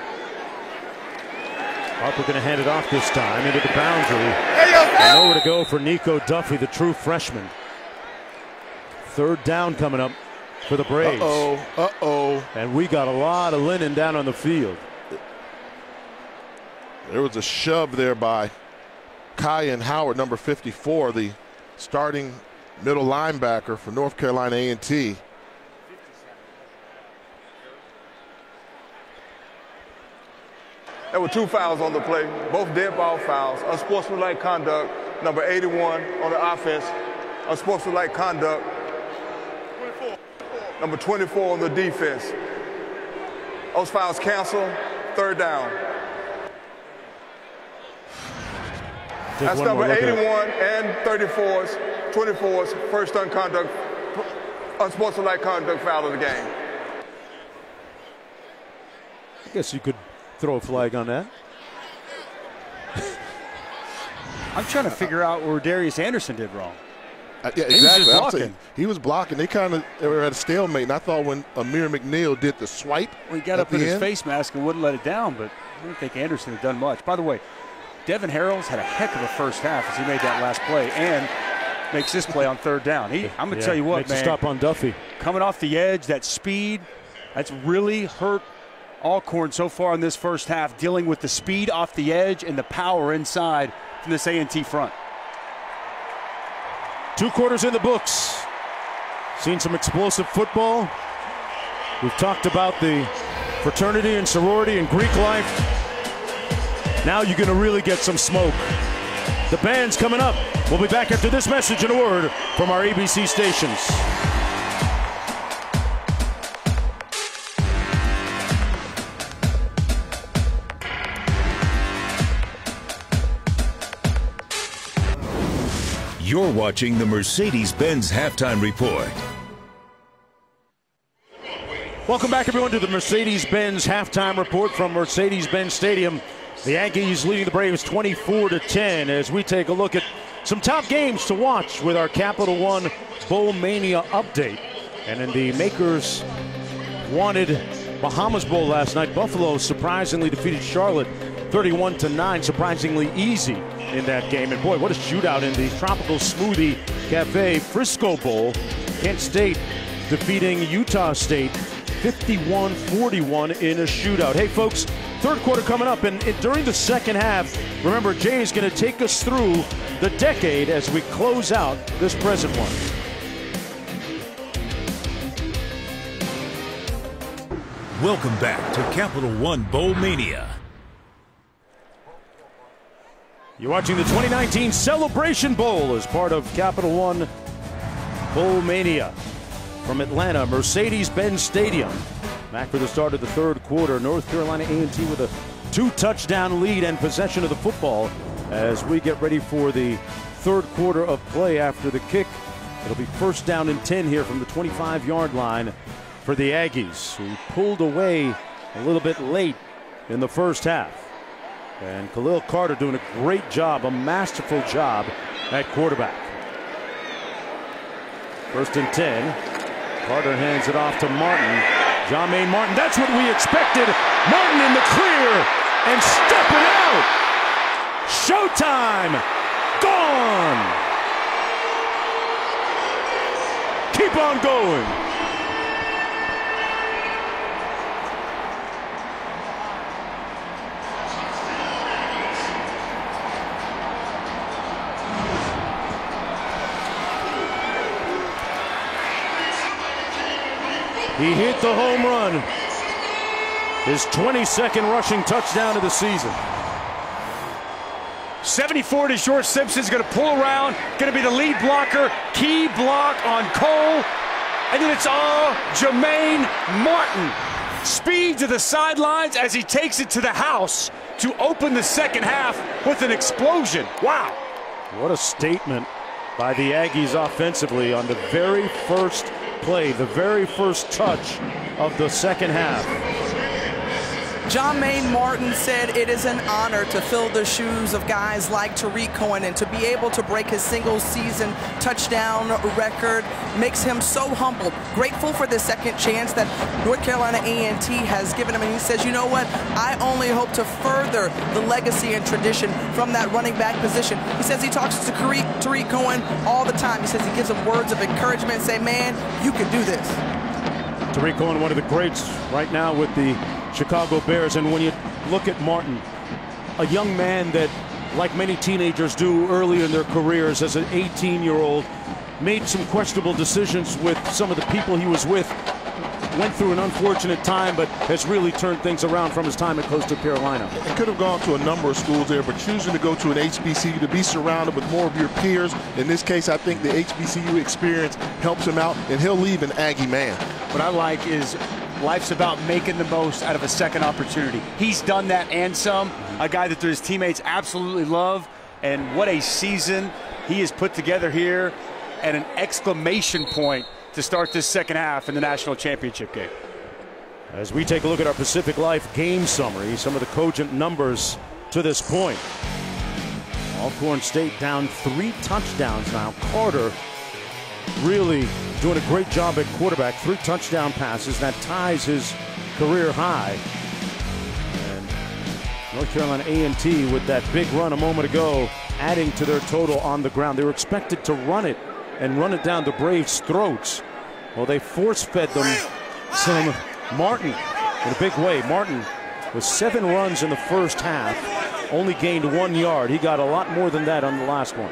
Harper going to hand it off this time into the boundary. And nowhere to go for Nico Duffy, the true freshman. Third down coming up for the Braves. Uh-oh, uh-oh. And we got a lot of linen down on the field. There was a shove there by Kyan Howard, number fifty-four, the starting middle linebacker for North Carolina A and T. There were two fouls on the play, both dead ball fouls. Unsportsmanlike conduct, number eighty-one on the offense. Unsportsmanlike conduct, number twenty-four on the defense. Those fouls canceled, third down. Take That's number eighty-one and thirty-four's, twenty-four's first unconduct, unsportsmanlike conduct foul of the game. I guess you could throw a flag on that. I'm trying to figure out where Darius Anderson did wrong. Uh, yeah, He was exactly. just I'm blocking. saying, he was blocking. They kind of were at a stalemate, and I thought when Amir McNeil did the swipe, Well, he got at up in the his end, face mask and wouldn't let it down, but I don't think Anderson had done much. By the way, Devin Harrells had a heck of a first half as he made that last play and makes this play on third down. He, I'm going to Yeah, tell you what, makes a man. stop on Duffy. Coming off the edge, that speed, that's really hurt Alcorn so far in this first half, dealing with the speed off the edge and the power inside from this A and T front. Two quarters in the books. Seen some explosive football. We've talked about the fraternity and sorority and Greek life. Now you're going to really get some smoke. The band's coming up. We'll be back after this message and a word from our A B C stations. You're watching the Mercedes-Benz Halftime Report. Welcome back, everyone, to the Mercedes-Benz Halftime Report from Mercedes-Benz Stadium. The Yankees leading the Braves twenty-four to ten as we take a look at some top games to watch with our Capital One Bowl Mania update. And in the Makers wanted Bahamas Bowl last night, Buffalo surprisingly defeated Charlotte thirty-one to nine, surprisingly easy in that game. And boy, what a shootout in the Tropical Smoothie Cafe Frisco Bowl. Kent State defeating Utah State fifty-one forty-one in a shootout. Hey folks, third quarter coming up, and during the second half, remember, Jay is going to take us through the decade as we close out this present one. Welcome back to Capital One Bowl Mania. You're watching the twenty nineteen Celebration Bowl as part of Capital One Bowl Mania from Atlanta, Mercedes-Benz Stadium. Back for the start of the third quarter. North Carolina A and T with a two-touchdown lead and possession of the football as we get ready for the third quarter of play after the kick. It'll be first down and ten here from the twenty-five-yard line for the Aggies, who pulled away a little bit late in the first half. And Khalil Carter doing a great job, a masterful job at quarterback. First and ten. Carter hands it off to Martin. Jermaine Martin, that's what we expected. Martin in the clear and stepping out. Showtime. Gone. Keep on going. He hit the home run. His twenty-second rushing touchdown of the season. seventy-four to short. Simpson's going to pull around, going to be the lead blocker. Key block on Cole. And then it's all Jermaine Martin. Speed to the sidelines as he takes it to the house to open the second half with an explosion. Wow. What a statement by the Aggies offensively on the very first play, the very first touch of the second half. Jermaine Martin said it is an honor to fill the shoes of guys like Tariq Cohen, and to be able to break his single season touchdown record makes him so humble, grateful for the second chance that North Carolina A and T has given him. And he says, you know what, I only hope to further the legacy and tradition from that running back position. He says he talks to Tariq Cohen all the time. He says he gives him words of encouragement and say, man, you can do this. Tariq Cohen, one of the greats right now with the Chicago Bears. And when you look at Martin, a young man that like many teenagers do early in their careers as an eighteen-year-old, made some questionable decisions with some of the people he was with, went through an unfortunate time, but has really turned things around from his time at Coastal Carolina. And could have gone to a number of schools there, but choosing to go to an H B C U to be surrounded with more of your peers. In this case, I think the H B C U experience helps him out, and he'll leave an Aggie man. What I like is life's about making the most out of a second opportunity. He's done that and some. A guy that his teammates absolutely love, and what a season he has put together here at an exclamation point to start this second half in the national championship game. As we take a look at our Pacific Life game summary, some of the cogent numbers to this point. Alcorn State down three touchdowns now. Carter really doing a great job at quarterback. Three touchdown passes. That ties his career high. And North Carolina A and T with that big run a moment ago, adding to their total on the ground. They were expected to run it and run it down the Braves' throats. Well, they force-fed them some Martin in a big way. Martin with seven runs in the first half, only gained one yard. He got a lot more than that on the last one.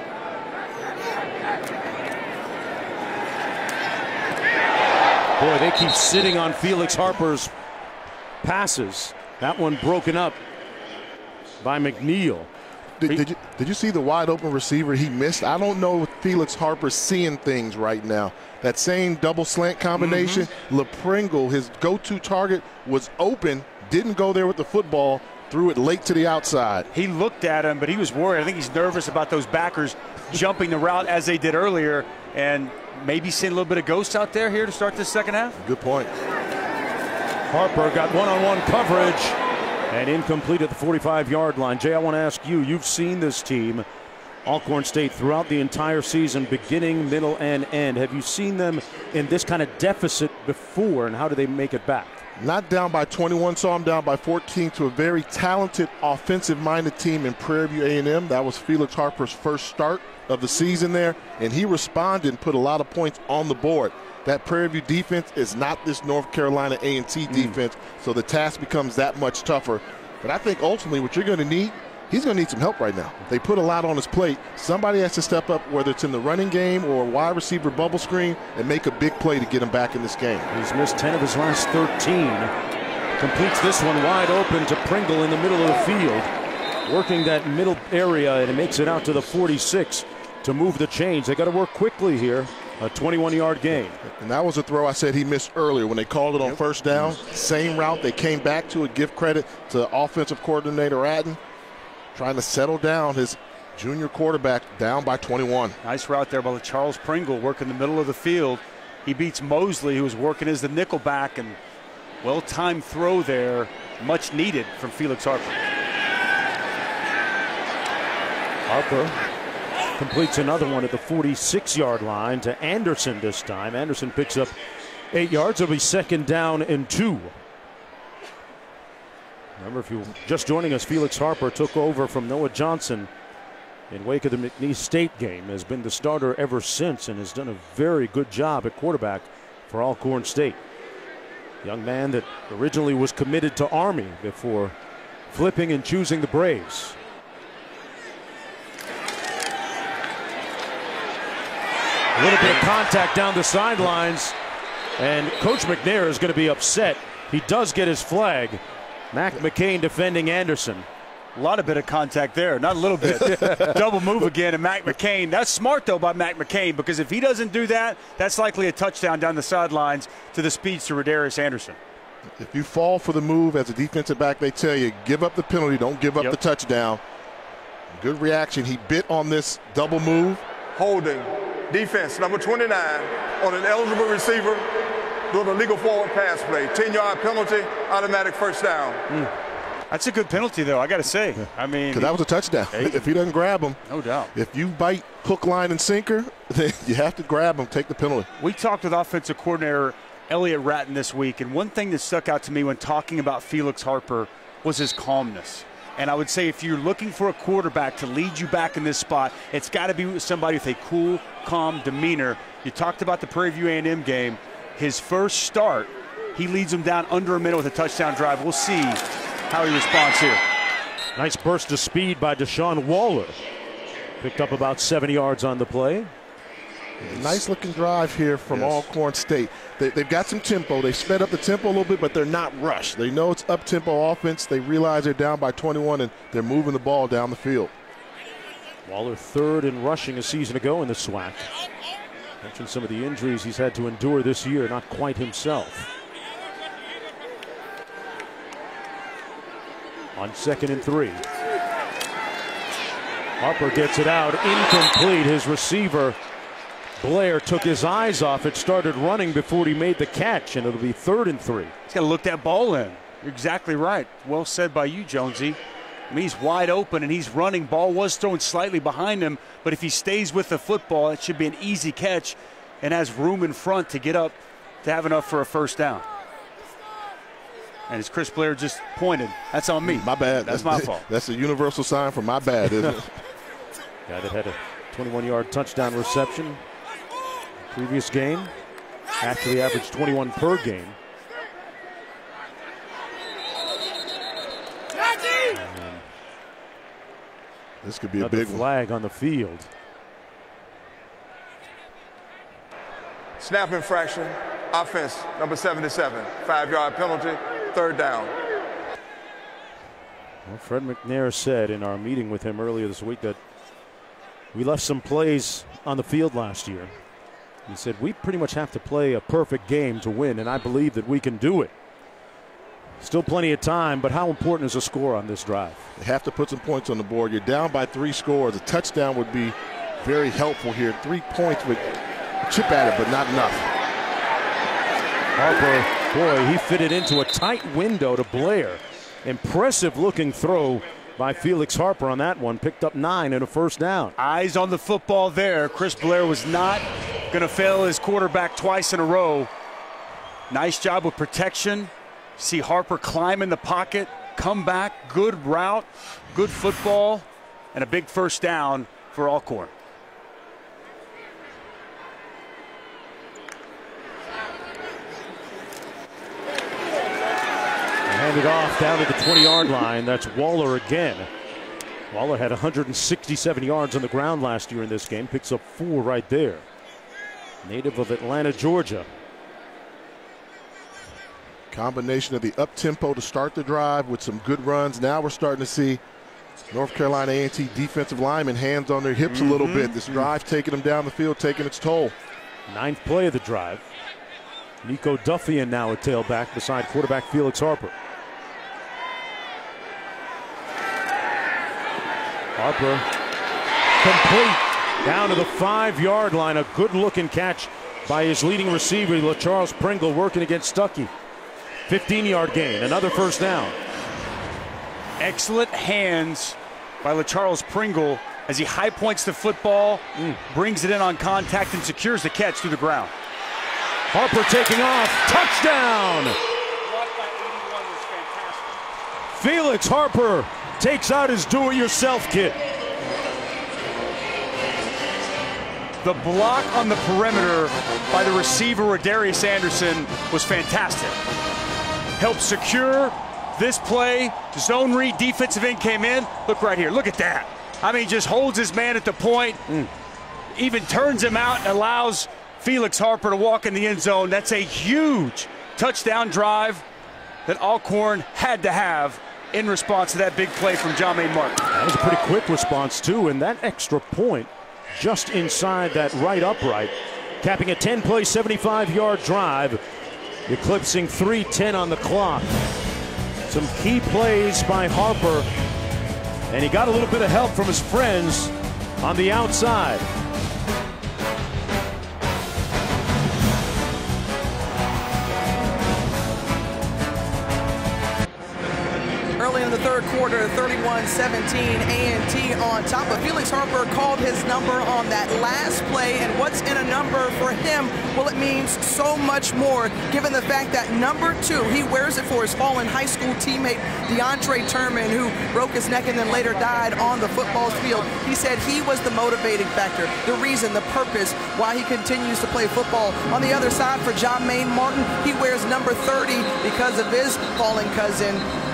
Boy, they keep sitting on Felix Harper's passes. That one broken up by McNeil. Did, did, you, did you see the wide open receiver he missed? I don't know if Felix Harper's seeing things right now. That same double slant combination, mm-hmm. LaPringle, his go-to target, was open, didn't go there with the football, threw it late to the outside. He looked at him, but he was worried. I think he's nervous about those backers jumping the route as they did earlier, and maybe seeing a little bit of ghosts out there here to start this second half. Good point. Harper got one-on-one coverage and incomplete at the forty-five yard line. Jay, I want to ask you, you've seen this team, Alcorn State, throughout the entire season, beginning, middle, and end. Have you seen them in this kind of deficit before, and how do they make it back? Not down by twenty-one, saw them down by fourteen to a very talented offensive-minded team in Prairie View A and M. That was Felix Harper's first start of the season there, and he responded and put a lot of points on the board. That Prairie View defense is not this North Carolina A and T defense, mm. so the task becomes that much tougher. But I think ultimately what you're going to need, he's going to need some help right now. They put a lot on his plate. Somebody has to step up, whether it's in the running game or a wide receiver bubble screen, and make a big play to get him back in this game. He's missed ten of his last thirteen. Completes this one wide open to Pringle in the middle of the field. Working that middle area, and it makes it out to the forty-six to move the chains. They got to work quickly here. A twenty-one yard gain. And that was a throw I said he missed earlier when they called it on first down. Same route. They came back to it. Give credit to offensive coordinator Adden, trying to settle down his junior quarterback down by twenty-one. Nice route there by Charles Pringle, working the middle of the field. He beats Mosley, who was working as the nickel back, and well-timed throw there, much needed from Felix Harper. Harper completes another one at the forty-six yard line to Anderson this time. Anderson picks up eight yards. It'll be second down and two. Remember, if you're just joining us, Felix Harper took over from Noah Johnson in wake of the McNeese State game, has been the starter ever since, and has done a very good job at quarterback for Alcorn State. Young man that originally was committed to Army before flipping and choosing the Braves. A little bit of contact down the sidelines, and Coach McNair is going to be upset. He does get his flag. Mac McCain defending Anderson. A lot of bit of contact there, not a little bit. Double move again, and Mac McCain. That's smart, though, by Mac McCain, because if he doesn't do that, that's likely a touchdown down the sidelines to the speedster Rodarius Anderson. If you fall for the move as a defensive back, they tell you, give up the penalty, don't give up yep. the touchdown. Good reaction. He bit on this double move. Holding. Defense, number twenty-nine, on an eligible receiver doing a legal forward pass play. ten yard penalty, automatic first down. Mm. That's a good penalty, though, I got to say. I mean, because that was a touchdown. Hey, if he doesn't grab him, no doubt. If you bite hook, line, and sinker, then you have to grab him, take the penalty. We talked with offensive coordinator Elliott Ratton this week, and one thing that stuck out to me when talking about Felix Harper was his calmness. And I would say if you're looking for a quarterback to lead you back in this spot, it's got to be somebody with a cool, calm demeanor. You talked about the Prairie View A and M game. His first start, he leads them down under a minute with a touchdown drive. We'll see how he responds here. Nice burst of speed by Deshaun Waller. Picked up about seventy yards on the play. Nice looking drive here from yes. Alcorn State. They, they've got some tempo. They sped up the tempo a little bit, but they're not rushed. They know it's up-tempo offense. They realize they're down by twenty-one, and they're moving the ball down the field. Waller third in rushing a season ago in the SWAC. Mentioned some of the injuries he's had to endure this year, not quite himself. On second and three. Harper gets it out, incomplete. His receiver, Blair, took his eyes off it, started running before he made the catch, and it'll be third and three. He's got to look that ball in. You're exactly right. Well said by you, Jonesy. I mean, he's wide open and he's running. Ball was thrown slightly behind him, but if he stays with the football, it should be an easy catch and has room in front to get up to have enough for a first down. And as Chris Blair just pointed, that's on me. My bad. That's, that's my fault. That's a universal sign for my bad, isn't it? Guy that had a twenty-one yard touchdown reception previous game. Actually averaged twenty-one per game. This could be a big flag on the field. Snap infraction, offense, number seventy-seven. Five yard penalty, third down. Well, Fred McNair said in our meeting with him earlier this week that we left some plays on the field last year. He said we pretty much have to play a perfect game to win, and I believe that we can do it. Still plenty of time, but how important is a score on this drive? They have to put some points on the board. You're down by three scores. A touchdown would be very helpful here. Three points would chip at it, but not enough. Harper, boy, he fitted into a tight window to Blair. Impressive looking throw by Felix Harper on that one. Picked up nine and a first down. Eyes on the football there. Chris Blair was not going to fail his quarterback twice in a row. Nice job with protection. See Harper climb in the pocket, come back, good route, good football, and a big first down for Alcorn. Handed off down to the twenty yard line. That's Waller again. Waller had one hundred sixty-seven yards on the ground last year in this game. Picks up four right there. Native of Atlanta, Georgia. Combination of the up-tempo to start the drive with some good runs. Now we're starting to see North Carolina A and T defensive linemen hands on their hips mm-hmm. a little bit. This drive taking them down the field, taking its toll. Ninth play of the drive. Nico Duffian now at tailback beside quarterback Felix Harper. Harper complete down to the five yard line. A good looking catch by his leading receiver, LaCharles Pringle, working against Stuckey. fifteen yard gain, another first down. Excellent hands by LaCharles Pringle as he high points the football, mm. brings it in on contact, and secures the catch through the ground. Harper taking off, touchdown! Felix Harper takes out his do-it-yourself kit. The block on the perimeter by the receiver, Darius Anderson, was fantastic. Helped secure this play. Zone read, defensive end came in. Look right here, look at that. I mean, just holds his man at the point, mm. even turns him out and allows Felix Harper to walk in the end zone. That's a huge touchdown drive that Alcorn had to have in response to that big play from John-Maine Martin. That was a pretty quick response, too, and that extra point just inside that right upright, capping a ten play, seventy-five yard drive, eclipsing three ten on the clock. Some key plays by Harper, and he got a little bit of help from his friends on the outside. Early in the third quarter, thirty-one seventeen, A and T on top. But Felix Harper called his number on that last play, and what's in a number for him? Well, it means so much more, given the fact that number two, he wears it for his fallen high school teammate, DeAndre Turman, who broke his neck and then later died on the football field. He said he was the motivating factor, the reason, the purpose why he continues to play football. On the other side, for John-Maine Martin, he wears number thirty because of his fallen cousin,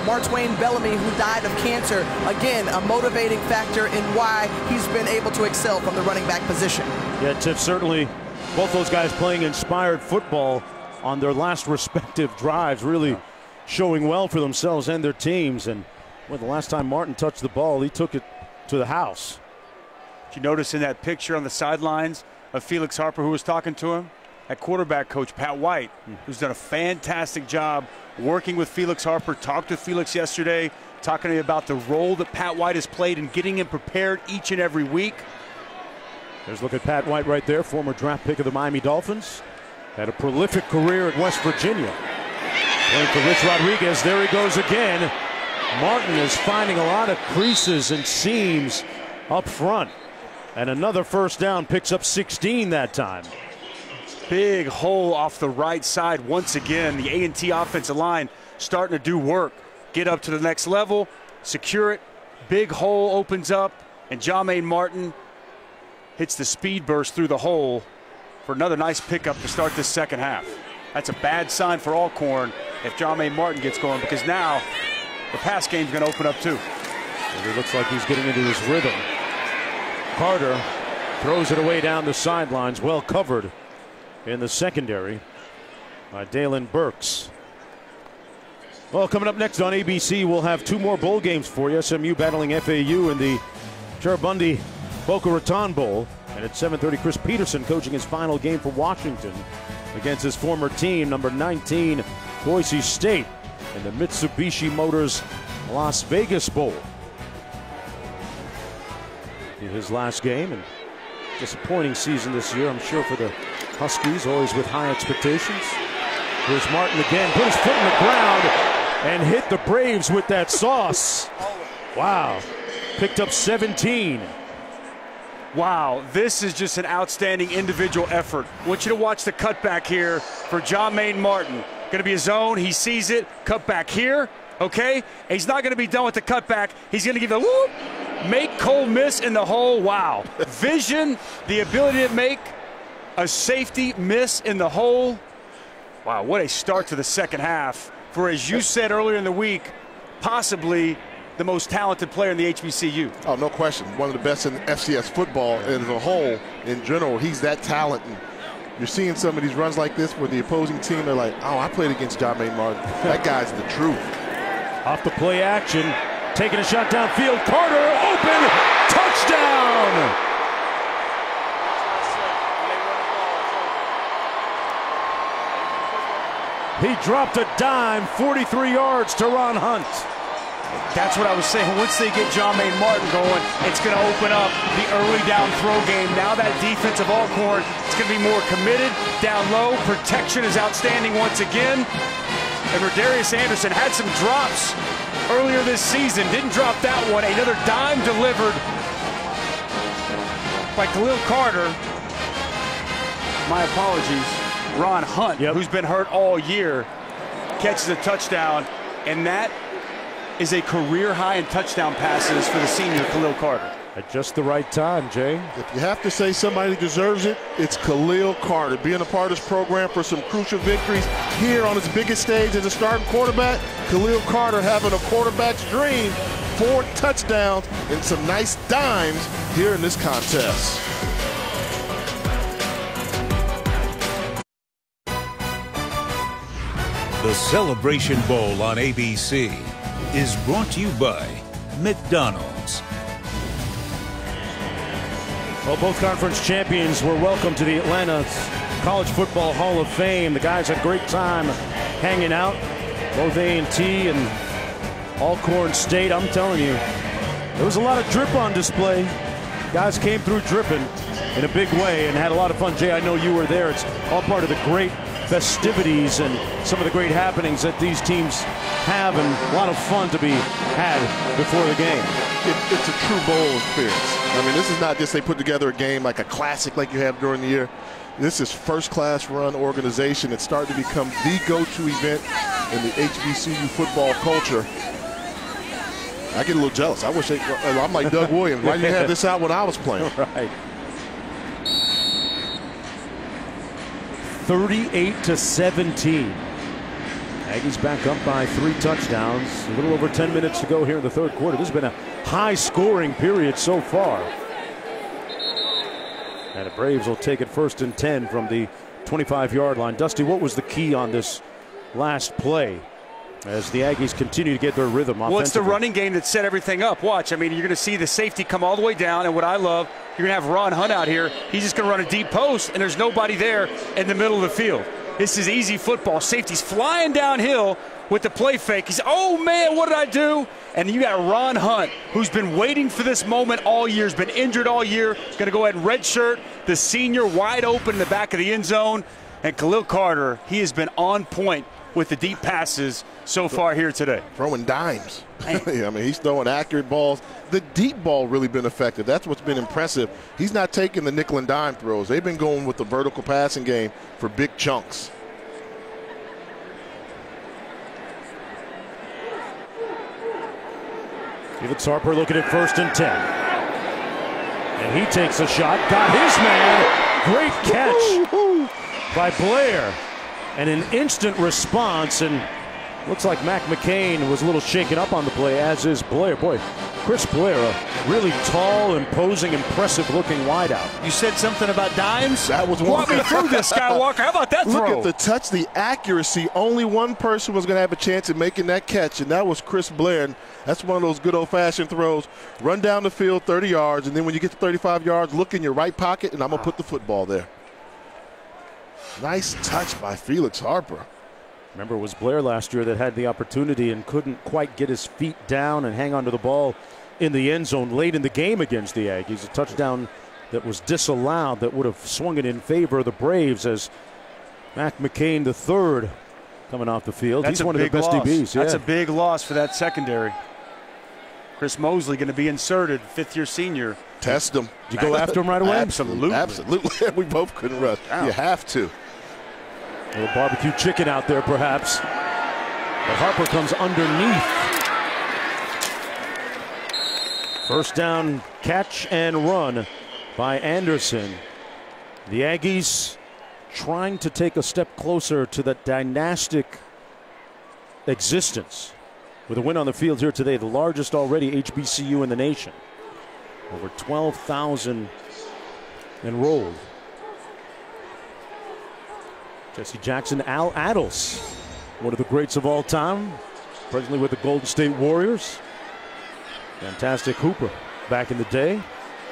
Martwain Bellamy, who died of cancer. Again, a motivating factor in why he's been able to excel from the running back position. Yeah, Tiff, certainly both those guys playing inspired football on their last respective drives, really showing well for themselves and their teams. And well, the last time Martin touched the ball, he took it to the house. Did you notice in that picture on the sidelines of Felix Harper, who was talking to him? At quarterback coach Pat White, who's done a fantastic job working with Felix Harper. Talked to Felix yesterday, talking to him about the role that Pat White has played in getting him prepared each and every week. There's a look at Pat White right there, former draft pick of the Miami Dolphins. Had a prolific career at West Virginia. Playing for Rich Rodriguez, there he goes again. Martin is finding a lot of creases and seams up front. And another first down, picks up sixteen that time. Big hole off the right side once again. The A and T offensive line starting to do work. Get up to the next level, secure it. Big hole opens up, and Jah-Maine Martin hits the speed burst through the hole for another nice pickup to start this second half. That's a bad sign for Alcorn if Jah-Maine Martin gets going, because now the pass game's going to open up too. And it looks like he's getting into his rhythm. Carter throws it away down the sidelines, well covered in the secondary by Dalen Burks. Well, coming up next on A B C, we'll have two more bowl games for you. S M U battling F A U in the Cheribundi Boca Raton Bowl. And at seven thirty, Chris Peterson coaching his final game for Washington against his former team, number nineteen, Boise State, in the Mitsubishi Motors Las Vegas Bowl. In his last game, and disappointing season this year, I'm sure, for the Huskies, always with high expectations. Here's Martin again, put his foot in the ground and hit the Braves with that sauce. Wow, picked up seventeen. Wow, this is just an outstanding individual effort. I want you to watch the cutback here for Jah-Maine Martin. Going to be a zone, he sees it, cut back here, okay? He's not going to be done with the cutback. He's going to give the whoop, make Cole miss in the hole. Wow, vision, the ability to make a safety miss in the hole. Wow, what a start to the second half for, as you said earlier in the week, possibly the most talented player in the H B C U. Oh, no question. One of the best in F C S football as a whole in general. He's that talented. You're seeing some of these runs like this where the opposing team are like, oh, I played against Jah-Maine Martin. That guy's the truth. Off the play action, taking a shot downfield. Carter open, touchdown! He dropped a dime, forty-three yards to Ron Hunt. That's what I was saying. Once they get Jah-Maine Martin going, it's going to open up the early down throw game. Now that defensive Alcorn, it's going to be more committed down low. Protection is outstanding once again. And Rodarius Anderson had some drops earlier this season. Didn't drop that one. Another dime delivered by Khalil Carter. My apologies. Ron Hunt, yep, who's been hurt all year, catches a touchdown, and that is a career high in touchdown passes for the senior Khalil Carter. At just the right time, Jay. If you have to say somebody deserves it, it's Khalil Carter. Being a part of this program for some crucial victories here on his biggest stage as a starting quarterback, Khalil Carter having a quarterback's dream, four touchdowns and some nice dimes here in this contest. The Celebration Bowl on A B C is brought to you by McDonald's. Well, both conference champions were welcome to the Atlanta College Football Hall of Fame. The guys had a great time hanging out. Both A and T and Alcorn State. I'm telling you, there was a lot of drip on display. Guys came through dripping in a big way and had a lot of fun. Jay, I know you were there. It's all part of the great festivities and some of the great happenings that these teams have, and a lot of fun to be had before the game. It, it's a true bowl experience. I mean, this is not just they put together a game like a classic like you have during the year. This is first-class run organization. It's starting to become the go-to event in the H B C U football culture. I get a little jealous. I wish I, I'm like Doug Williams. Why didn't you have this out when I was playing? Right. thirty-eight to seventeen. Aggies back up by three touchdowns. A little over ten minutes to go here in the third quarter. This has been a high-scoring period so far. And the Braves will take it first and ten from the twenty-five yard line. Dusty, what was the key on this last play as the Aggies continue to get their rhythm offensively? Well, it's the running game that set everything up. Watch, I mean, you're going to see the safety come all the way down, and what I love, you're going to have Ron Hunt out here. He's just going to run a deep post, and there's nobody there in the middle of the field. This is easy football. Safety's flying downhill with the play fake. He's, oh, man, what did I do? And you got Ron Hunt, who's been waiting for this moment all year, has been injured all year, going to go ahead and redshirt, the senior wide open in the back of the end zone. And Khalil Carter, he has been on point with the deep passes so far here today. Throwing dimes. I mean, he's throwing accurate balls. The deep ball really been effective. That's what's been impressive. He's not taking the nickel and dime throws. They've been going with the vertical passing game for big chunks. Felix Harper looking at first and ten. And he takes a shot. Got his man. Great catch by Blair. And an instant response. And looks like Mac McCain was a little shaken up on the play, as is Blair. Boy, Chris Blair, a really tall, imposing, impressive-looking wideout. You said something about dimes? That was one. Walk me through this, Skywalker. How about that throw? Look at the touch, the accuracy. Only one person was going to have a chance at making that catch, and that was Chris Blair. And that's one of those good old-fashioned throws. Run down the field thirty yards, and then when you get to thirty-five yards, look in your right pocket, and I'm going to put the football there. Nice touch by Felix Harper. Remember, it was Blair last year that had the opportunity and couldn't quite get his feet down and hang onto the ball in the end zone late in the game against the Aggies. A touchdown that was disallowed that would have swung it in favor of the Braves as Mac McCain the third coming off the field. That's He's one of the best loss. D Bs. Yeah. That's a big loss for that secondary. Chris Mosley going to be inserted, fifth-year senior. Test him. Did you go after him right away? Absolutely. Absolutely. We both couldn't rush. Wow. You have to. A little barbecue chicken out there, perhaps. But Harper comes underneath. First down catch and run by Anderson. The Aggies trying to take a step closer to that dynastic existence. With a win on the field here today, the largest already H B C U in the nation. Over twelve thousand enrolled. Jesse Jackson, Al Addles, one of the greats of all time, presently with the Golden State Warriors. Fantastic hooper back in the day.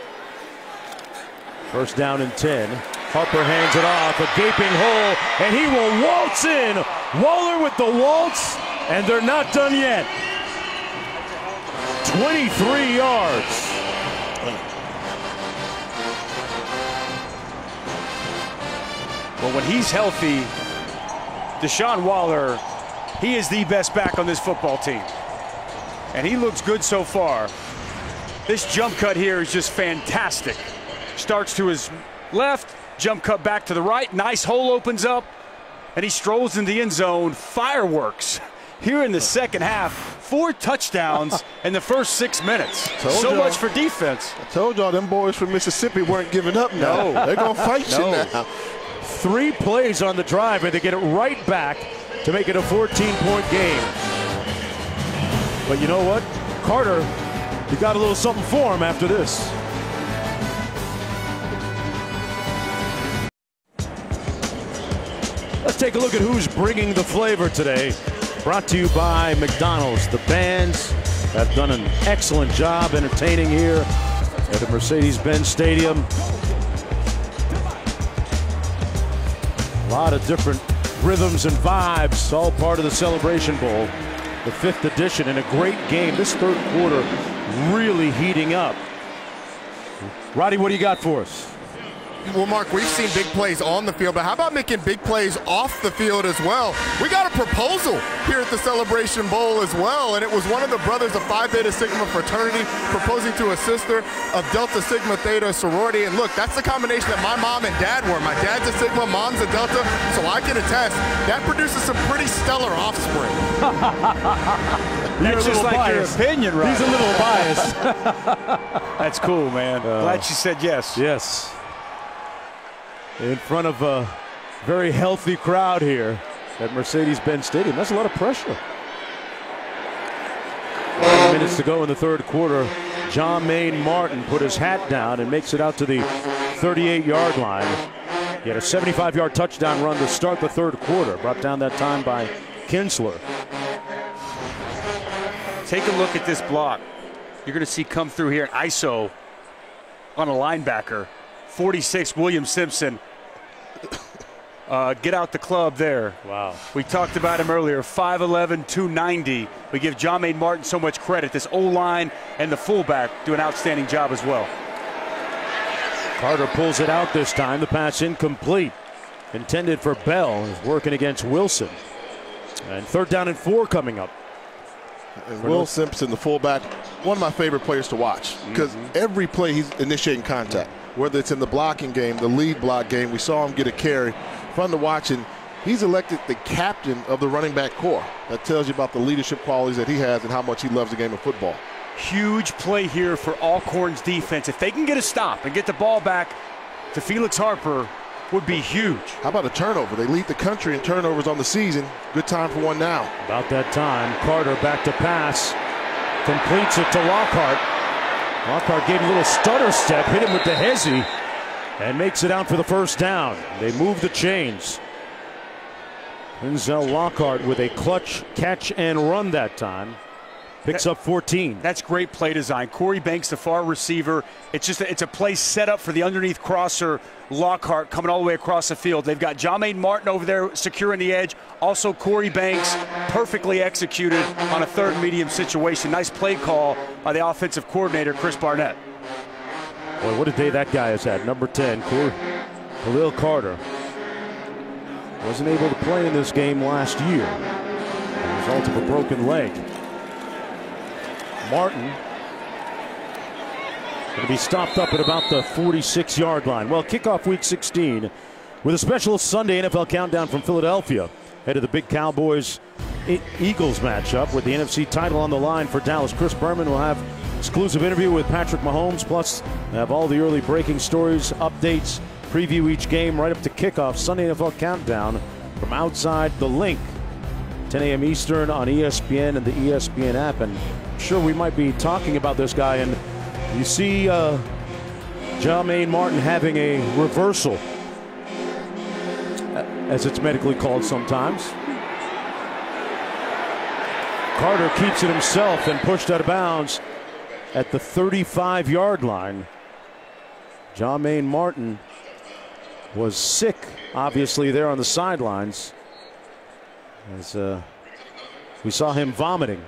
First down and ten. Harper hands it off, a gaping hole, and he will waltz in. Waller with the waltz, and they're not done yet. twenty-three yards. Well, when he's healthy, Deshaun Waller, he is the best back on this football team. And he looks good so far. This jump cut here is just fantastic. Starts to his left, jump cut back to the right. Nice hole opens up, and he strolls in the end zone. Fireworks here in the second half. Four touchdowns in the first six minutes. Told so much for defense. I told y'all them boys from Mississippi weren't giving up now. No. They're going to fight no. you now. Three plays on the drive, and they get it right back to make it a fourteen point game. But you know what? Carter, you got a little something for him after this. Let's take a look at who's bringing the flavor today. Brought to you by McDonald's. The bands have done an excellent job entertaining here at the Mercedes-Benz Stadium. A lot of different rhythms and vibes, all part of the Celebration Bowl, the fifth edition, and a great game. This third quarter really heating up. Roddy, what do you got for us? Well, Mark, we've seen big plays on the field, but how about making big plays off the field as well? We got a proposal here at the Celebration Bowl as well, and it was one of the brothers of Phi Beta Sigma fraternity proposing to a sister of Delta Sigma Theta sorority. And look, that's the combination that my mom and dad were. My dad's a Sigma, mom's a Delta, so I can attest that produces some pretty stellar offspring. That's just like biased. Your opinion, right? He's a little biased. That's cool, man. Uh, Glad you said yes. Yes. In front of a very healthy crowd here. at Mercedes-Benz Stadium. That's a lot of pressure. Five minutes to go in the third quarter. Jah-Maine Martin put his hat down and makes it out to the thirty-eight yard line. He had a seventy-five yard touchdown run to start the third quarter, brought down that time by Kinsler. Take a look at this block. You're going to see come through here an I S O on a linebacker. forty-six, William Simpson. Uh, get out the club there. Wow. We talked about him earlier, five eleven, two ninety. We give Jah-Maine Martin so much credit. This O-line and the fullback do an outstanding job as well. Carter pulls it out this time. The pass incomplete. Intended for Bell. He's working against Wilson. And third down and four coming up. And Will Simpson, the fullback, one of my favorite players to watch because mm-hmm. every play he's initiating contact, whether it's in the blocking game, the lead block game. We saw him get a carry. Fun to watch, and he's elected the captain of the running back corps. That tells you about the leadership qualities that he has and how much he loves the game of football. Huge play here for Alcorn's defense. If they can get a stop and get the ball back to Felix Harper, would be huge. How about a turnover? They lead the country in turnovers on the season. Good time for one now. About that time, Carter back to pass. Completes it to Lockhart. Lockhart gave him a little stutter step, hit him with the hezzy, and makes it out for the first down. They move the chains. Denzel Lockhart with a clutch catch and run that time. Picks that, up fourteen. That's great play design. Corey Banks, the far receiver. It's just a, it's a play set up for the underneath crosser Lockhart coming all the way across the field. They've got Jah-Maine Martin over there securing the edge. Also Corey Banks perfectly executed on a third medium situation. Nice play call by the offensive coordinator, Chris Barnett. Boy, what a day that guy has had. Number ten, Khalil Carter. Wasn't able to play in this game last year. The result of a broken leg. Martin going to be stopped up at about the forty-six yard line. Well, kickoff week sixteen with a special Sunday N F L countdown from Philadelphia. Head of the big Cowboys Eagles matchup with the N F C title on the line for Dallas. Chris Berman will have exclusive interview with Patrick Mahomes, plus have all the early breaking stories, updates, preview each game right up to kickoff. Sunday N F L countdown from outside the link. ten a m Eastern on E S P N and the E S P N app. And I'm sure we might be talking about this guy. And you see uh, Jah-Maine Martin having a reversal, as it's medically called sometimes. Carter keeps it himself and pushed out of bounds at the thirty-five yard line. Jah-Maine Martin was sick, obviously, there on the sidelines, as uh, we saw him vomiting.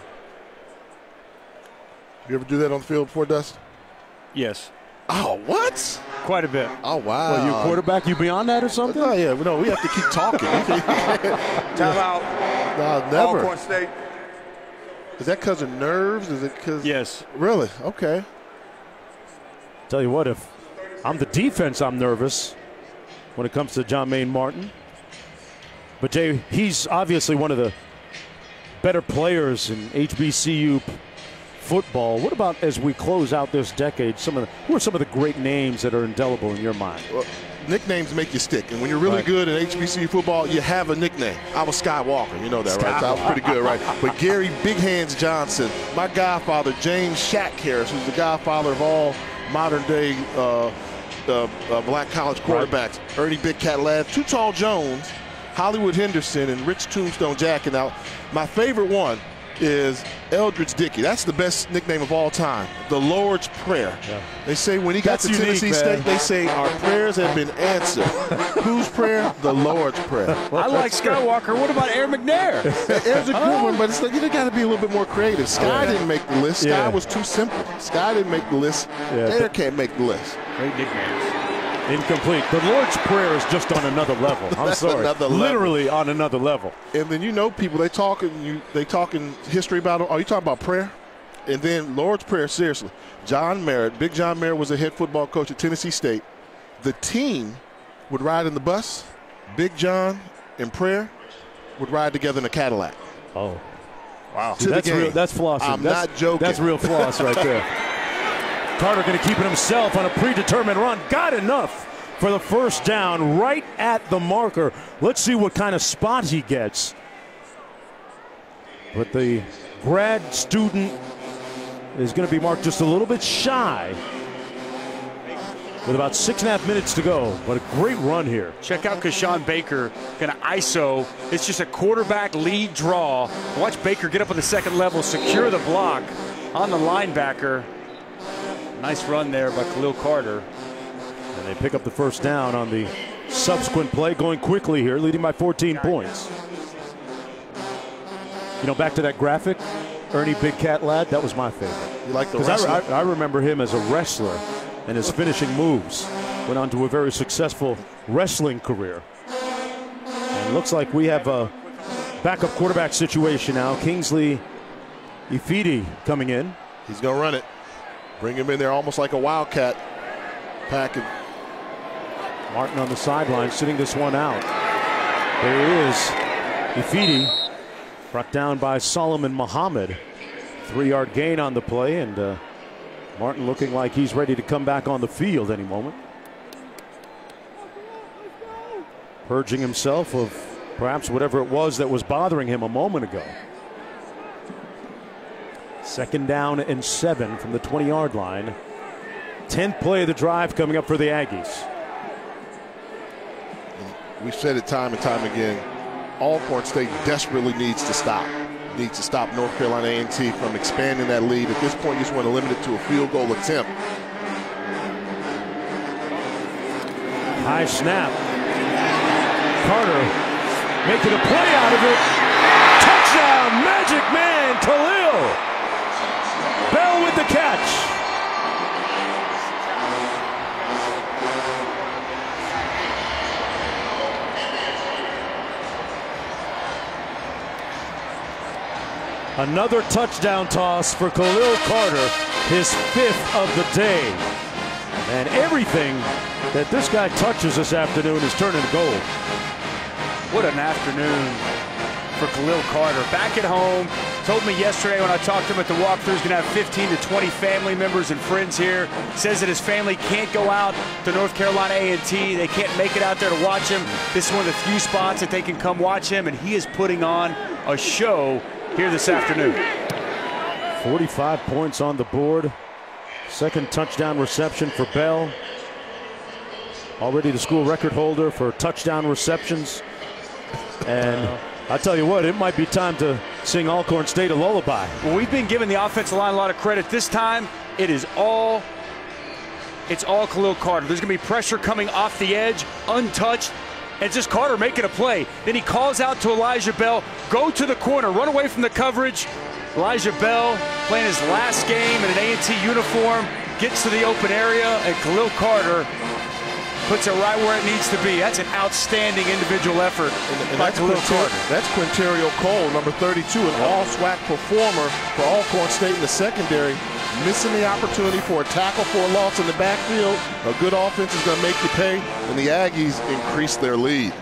You ever do that on the field before, Dust? Yes. Oh, what? Quite a bit. Oh, wow. Well, you a quarterback, you beyond that or something? Oh, yeah. No, we have to keep talking. Time out. No, never. Alcorn State. Is that because of nerves? Is it because? Yes. Really? Okay. Tell you what, if I'm the defense, I'm nervous when it comes to Jah-Maine Martin. But Jay, he's obviously one of the better players in H B C U football. What about as we close out this decade? Some of the, who are some of the great names that are indelible in your mind? Well, nicknames make you stick, and when you're really right. good in H B C U football, you have a nickname. I was Skywalker, you know that, right? So I was pretty good, right? But Gary Big Hands Johnson, my godfather James Shaq Harris, who's the godfather of all modern-day uh, uh, uh, black college quarterbacks. Right. Ernie Big Cat Ladd, Too Tall Jones, Hollywood Henderson, and Rich Tombstone Jackson. Now, my favorite one is Eldridge Dickey. That's the best nickname of all time, the Lord's Prayer. Yeah. They say when he got That's to unique, Tennessee man. State, they say our prayers have been answered. Whose prayer? The Lord's Prayer. I like Skywalker. What about Air McNair? Air's a good oh. one, but it's like, you got to be a little bit more creative. Sky yeah. didn't make the list. Sky yeah. was too simple. Sky didn't make the list. Yeah, Air can't make the list. Great nicknames. Incomplete. The Lord's Prayer is just on another level. I'm sorry. Another Literally level. on another level. And then you know people, they talking you they talking history about it. Are you talking about prayer? And then Lord's Prayer, seriously. John Merritt, Big John Merritt was a head football coach at Tennessee State. The team would ride in the bus. Big John and prayer would ride together in a Cadillac. Oh. Wow. To that's the game. real that's flossing. I'm that's, not joking. That's real floss right there. Carter going to keep it himself on a predetermined run. Got enough for the first down right at the marker. Let's see what kind of spot he gets. But the grad student is going to be marked just a little bit shy with about six and a half minutes to go. But a great run here. Check out Kashawn Baker, going to I S O. It's just a quarterback lead draw. Watch Baker get up on the second level, secure the block on the linebacker. Nice run there by Khalil Carter. And they pick up the first down on the subsequent play, going quickly here, leading by fourteen points. You know, back to that graphic, Ernie Big Cat Ladd, that was my favorite. You like the Because wrestler? I, I, I remember him as a wrestler, and his finishing moves went on to a very successful wrestling career. And it looks like we have a backup quarterback situation now. Kingsley Ifedi coming in. He's going to run it. Bring him in there almost like a wildcat package. Martin on the sideline, sitting this one out. There he is. Ifedi brought down by Solomon Muhammad. Three-yard gain on the play, and uh, Martin looking like he's ready to come back on the field any moment. Purging himself of perhaps whatever it was that was bothering him a moment ago. Second down and seven from the twenty-yard line. tenth play of the drive coming up for the Aggies. We've said it time and time again. Alcorn State desperately needs to stop. Needs to stop North Carolina A and T from expanding that lead. At this point, you just want to limit it to a field goal attempt. High snap. Carter making a play out of it. Touchdown, Magic Man, Khalil. Bell with the catch. Another touchdown toss for Khalil Carter, his fifth of the day. And everything that this guy touches this afternoon is turning to gold. What an afternoon for Khalil Carter. Back at home, told me yesterday when I talked to him at the walkthrough, he's going to have fifteen to twenty family members and friends here. Says that his family can't go out to North Carolina A and T. They can't make it out there to watch him. This is one of the few spots that they can come watch him, and he is putting on a show here this afternoon. forty-five points on the board. Second touchdown reception for Bell. Already the school record holder for touchdown receptions. And I tell you what, it might be time to sing Alcorn State a lullaby. Well, we've been giving the offensive line a lot of credit. This time, it is all, it's all Khalil Carter. There's going to be pressure coming off the edge, untouched. And it's just Carter making a play. Then he calls out to Elijah Bell, go to the corner, run away from the coverage. Elijah Bell playing his last game in an A and T uniform, gets to the open area, and Khalil Carter puts it right where it needs to be. That's an outstanding individual effort and, and by that's Khalil Quinter Carter. That's Quinterio Cole, number thirty-two, an all-SWAC performer for Alcorn State in the secondary. Missing the opportunity for a tackle for a loss in the backfield. A good offense is going to make you pay, and the Aggies increase their lead.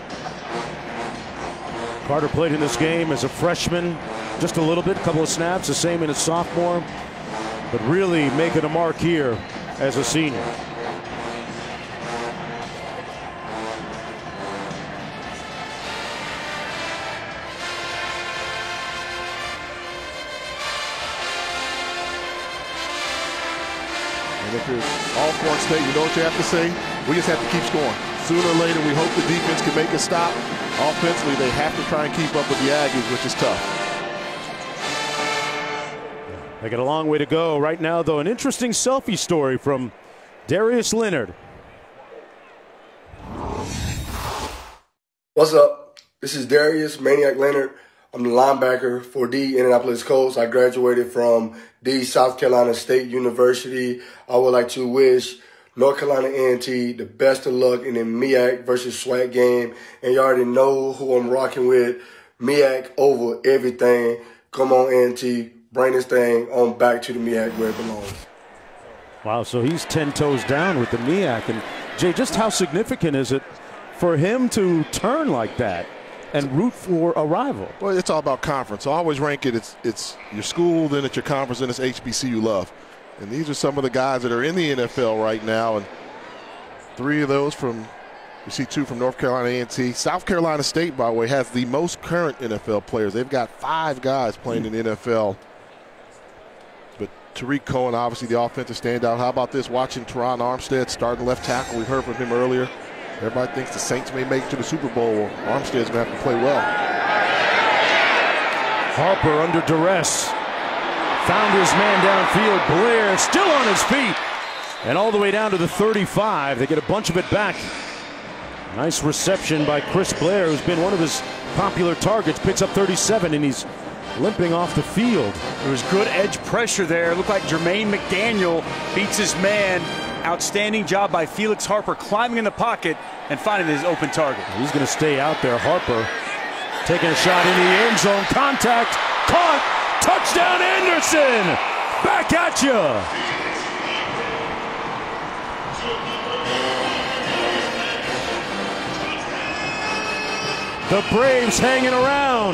Carter played in this game as a freshman, just a little bit, a couple of snaps, the same in a sophomore, but really making a mark here as a senior. And if you're Alcorn State, you know what you have to say? We just have to keep scoring. Sooner or later, we hope the defense can make a stop. Offensively, they have to try and keep up with the Aggies, which is tough. They got a long way to go. Right now, though, an interesting selfie story from Darius Leonard. What's up? This is Darius Maniac Leonard. I'm the linebacker for the Indianapolis Colts. I graduated from the South Carolina State University. I would like to wish North Carolina A and T the best of luck in the M E A C versus SWAC game. And you already know who I'm rocking with. M E A C over everything. Come on, A and T. Bring this thing on back to the M E A C where it belongs. Wow, so he's ten toes down with the M E A C. And, Jay, just how significant is it for him to turn like that and root for a rival? Well, it's all about conference. So I always rank it. It's, it's your school, then it's your conference, then it's H B C U love. And these are some of the guys that are in the N F L right now. And Three of those from, we see two from North Carolina A and T. South Carolina State, by the way, has the most current N F L players. They've got five guys playing in the N F L. But Tariq Cohen, obviously the offensive standout. How about this? Watching Teron Armstead starting left tackle. We heard from him earlier. Everybody thinks the Saints may make it to the Super Bowl. Well, Armstead's going to have to play well. Harper under duress. Found his man downfield. Blair still on his feet. And all the way down to the thirty-five. They get a bunch of it back. Nice reception by Chris Blair, who's been one of his popular targets. Picks up thirty-seven, and he's limping off the field. There was good edge pressure there. It looked like Jermaine McDaniel beats his man. Outstanding job by Felix Harper climbing in the pocket and finding his open target. He's going to stay out there. Harper taking a shot in the end zone. Contact. Caught. Touchdown Anderson. Back at you. The Braves hanging around.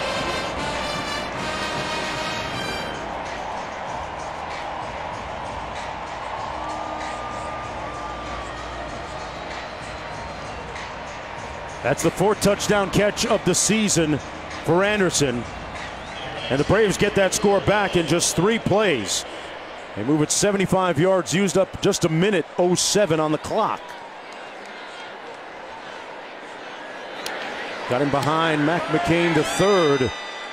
That's the fourth touchdown catch of the season for Anderson. And the Braves get that score back in just three plays. They move it seventy-five yards, used up just a minute oh seven on the clock. Got him behind Mac McCain the third.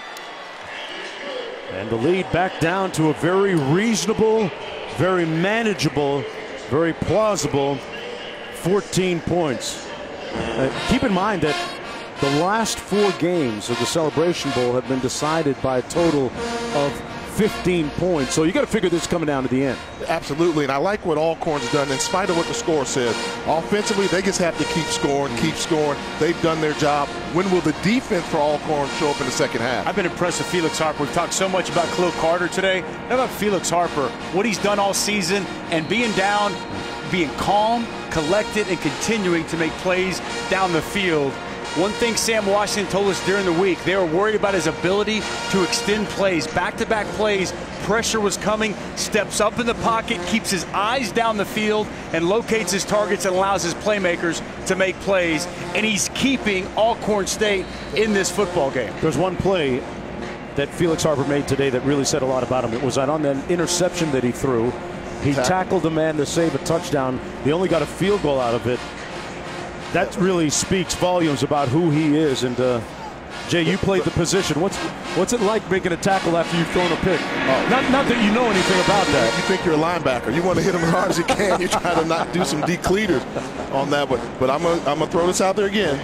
And the lead back down to a very reasonable, very manageable, very plausible fourteen points. Uh, keep in mind that the last four games of the Celebration Bowl have been decided by a total of fifteen points. So you got to figure this coming down to the end. Absolutely, and I like what Alcorn's done in spite of what the score says. Offensively, they just have to keep scoring, keep scoring. They've done their job. When will the defense for Alcorn show up in the second half? I've been impressed with Felix Harper. We've talked so much about Khalil Carter today. How about Felix Harper? What he's done all season and being down, being calm, collected, and continuing to make plays down the field. One thing Sam Washington told us during the week, they were worried about his ability to extend plays, back-to-back plays. Pressure was coming, steps up in the pocket, keeps his eyes down the field, and locates his targets and allows his playmakers to make plays. And he's keeping Alcorn State in this football game. There's one play that Felix Harper made today that really said a lot about him. It was on that interception that he threw. He tackled the man to save a touchdown. They only got a field goal out of it. That really speaks volumes about who he is. And uh, Jay, you played the position. What's what's it like making a tackle after you've thrown a pick? Oh. Not, not that you know anything about that. You think you're a linebacker. You want to hit him as hard as you can. You try to not do some decleaters on that. But, but I'm going I'm to throw this out there again.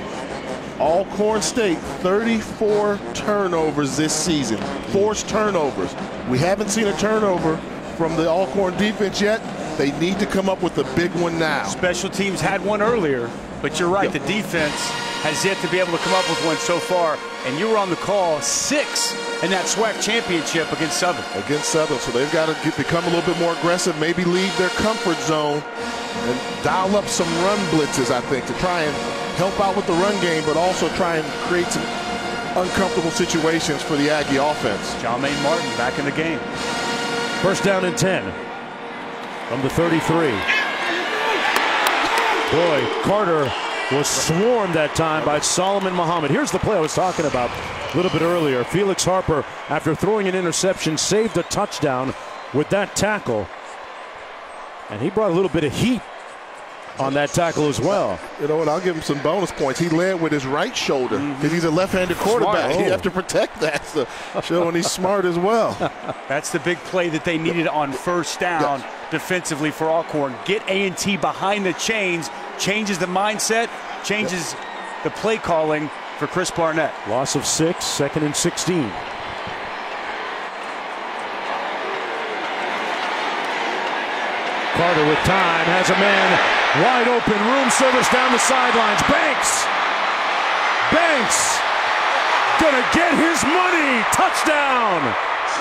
Alcorn State, thirty-four turnovers this season. Forced turnovers. We haven't seen a turnover from the Alcorn defense yet. They need to come up with a big one now. Special teams had one earlier. But you're right, yep. The defense has yet to be able to come up with one so far. And you were on the call, six in that SWAC championship against Southern. Against Southern, so they've got to get, become a little bit more aggressive, maybe leave their comfort zone and dial up some run blitzes, I think, to try and help out with the run game, but also try and create some uncomfortable situations for the Aggie offense. John-Maine Martin back in the game. First down and ten from the thirty-three. Boy, Carter was swarmed that time by Solomon Muhammad. Here's the play I was talking about a little bit earlier. Felix Harper, after throwing an interception, saved a touchdown with that tackle. And he brought a little bit of heat on that tackle as well. You know what, I'll give him some bonus points. He led with his right shoulder because mm-hmm. he's a left-handed quarterback. Oh. You have to protect that, so showing he's smart as well. That's the big play that they needed on first down. Yes. Defensively for Alcorn. Get A and T behind the chains, changes the mindset, changes yep. the play calling for Chris Barnett. Loss of six, second and sixteen. Carter with time, has a man wide open, room service down the sidelines. Banks! Banks! Gonna get his money! Touchdown!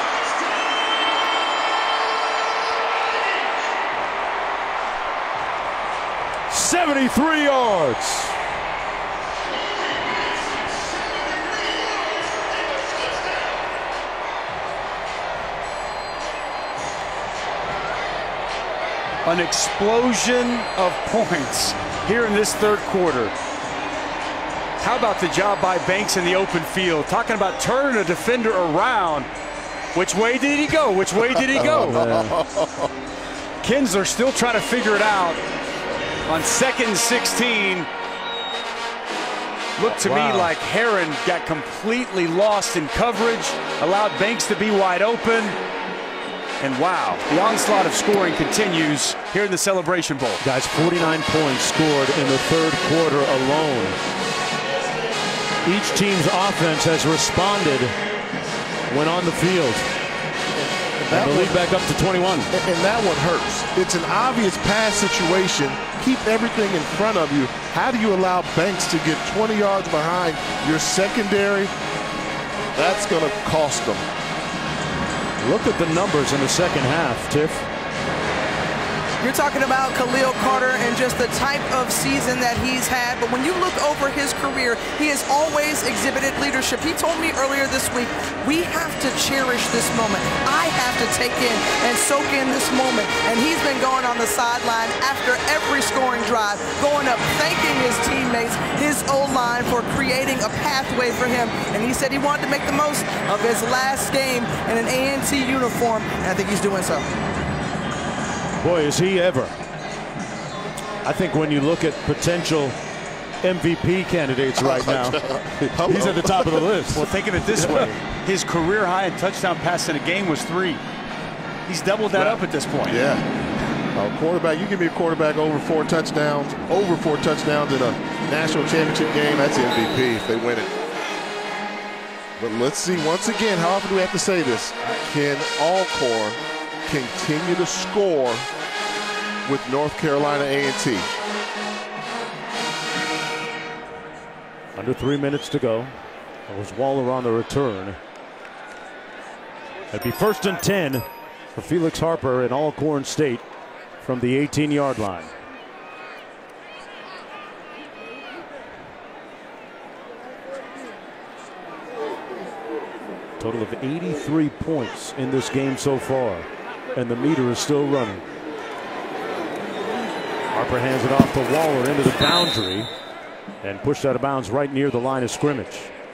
seventy-three yards. An explosion of points here in this third quarter. How about the job by Banks in the open field? Talking about turning a defender around. Which way did he go? Which way did he go? Oh, Kinsler still trying to figure it out. On second and sixteen, looked to wow. me like Herron got completely lost in coverage, allowed Banks to be wide open. And wow, the onslaught of scoring continues here in the Celebration Bowl. Guys, forty-nine points scored in the third quarter alone. Each team's offense has responded when on the field. And the lead back up to twenty-one. And that one hurts. It's an obvious pass situation. Keep everything in front of you. How do you allow Banks to get twenty yards behind your secondary? That's going to cost them. Look at the numbers in the second half, Tiff. You're talking about Khalil Carter and just the type of season that he's had. But when you look over his career, he has always exhibited leadership. He told me earlier this week, we have to cherish this moment. I have to take in and soak in this moment. And he's been going on the sideline after every scoring drive, going up, thanking his teammates, his O-line for creating a pathway for him. And he said he wanted to make the most of his last game in an A and T uniform. And I think he's doing so. Boy, is he ever. I think when you look at potential M V P candidates right now, he's at the top of the list. Well, think of it this way. His career high in touchdown passes in a game was three. He's doubled that right. up at this point. Yeah. A quarterback, you give me a quarterback over four touchdowns, over four touchdowns in a national championship game, that's M V P if they win it. But let's see, once again, how often do we have to say this? Can Alcorn continue to score with North Carolina A and T? Under three minutes to go. That was Waller on the return. It'd be first and ten for Felix Harper in Alcorn State from the eighteen yard line. Total of eighty-three points in this game so far. And the meter is still running. Harper hands it off to Waller into the boundary and pushed out of bounds right near the line of scrimmage.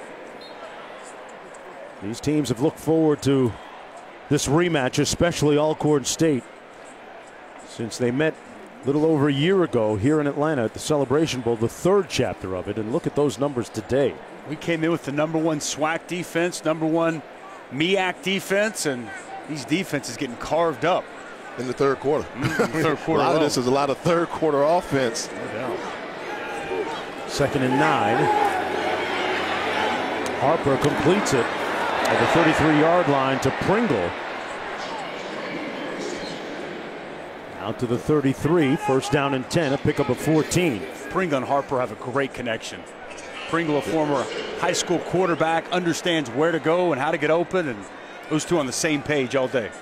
These teams have looked forward to this rematch, especially Alcorn State, since they met a little over a year ago here in Atlanta at the Celebration Bowl, the third chapter of it. And look at those numbers today. We came in with the number one SWAC defense, number one M E A C defense, and these defenses getting carved up in the third quarter. Mm, third quarter. A lot of this is a lot of third quarter offense. No doubt. Second and nine. Harper completes it at the thirty-three yard line to Pringle. Out to the thirty-three. First down and ten. A pickup of fourteen. Pringle and Harper have a great connection. Pringle, a former high school quarterback, understands where to go and how to get open, and those two on the same page all day.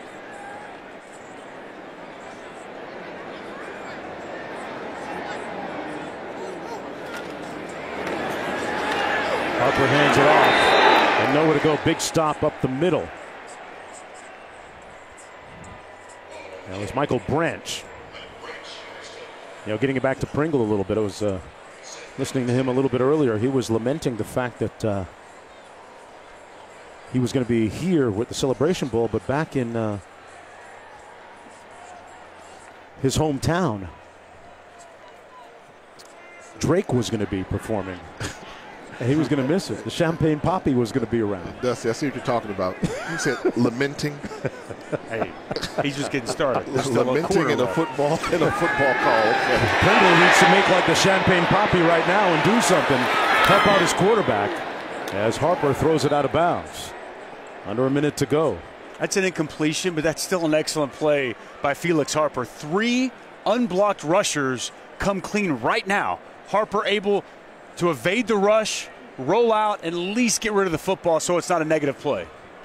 Harper hands it off and nowhere to go. Big stop up the middle. That was Michael Branch. You know, getting it back to Pringle a little bit. I was uh, listening to him a little bit earlier. He was lamenting the fact that uh, he was going to be here with the Celebration Bowl, but back in uh, his hometown, Drake was going to be performing. And he was going to miss it. The Champagne Poppy was going to be around. Dusty, I see what you're talking about. You said lamenting. Hey, he's just getting started. Lamenting in a football in a football call. Okay. Pringle needs to make like the Champagne Poppy right now and do something. Help out his quarterback as Harper throws it out of bounds. Under a minute to go. That's an incompletion, but that's still an excellent play by Felix Harper. Three unblocked rushers come clean right now. Harper able to evade the rush, roll out, and at least get rid of the football so it's not a negative play.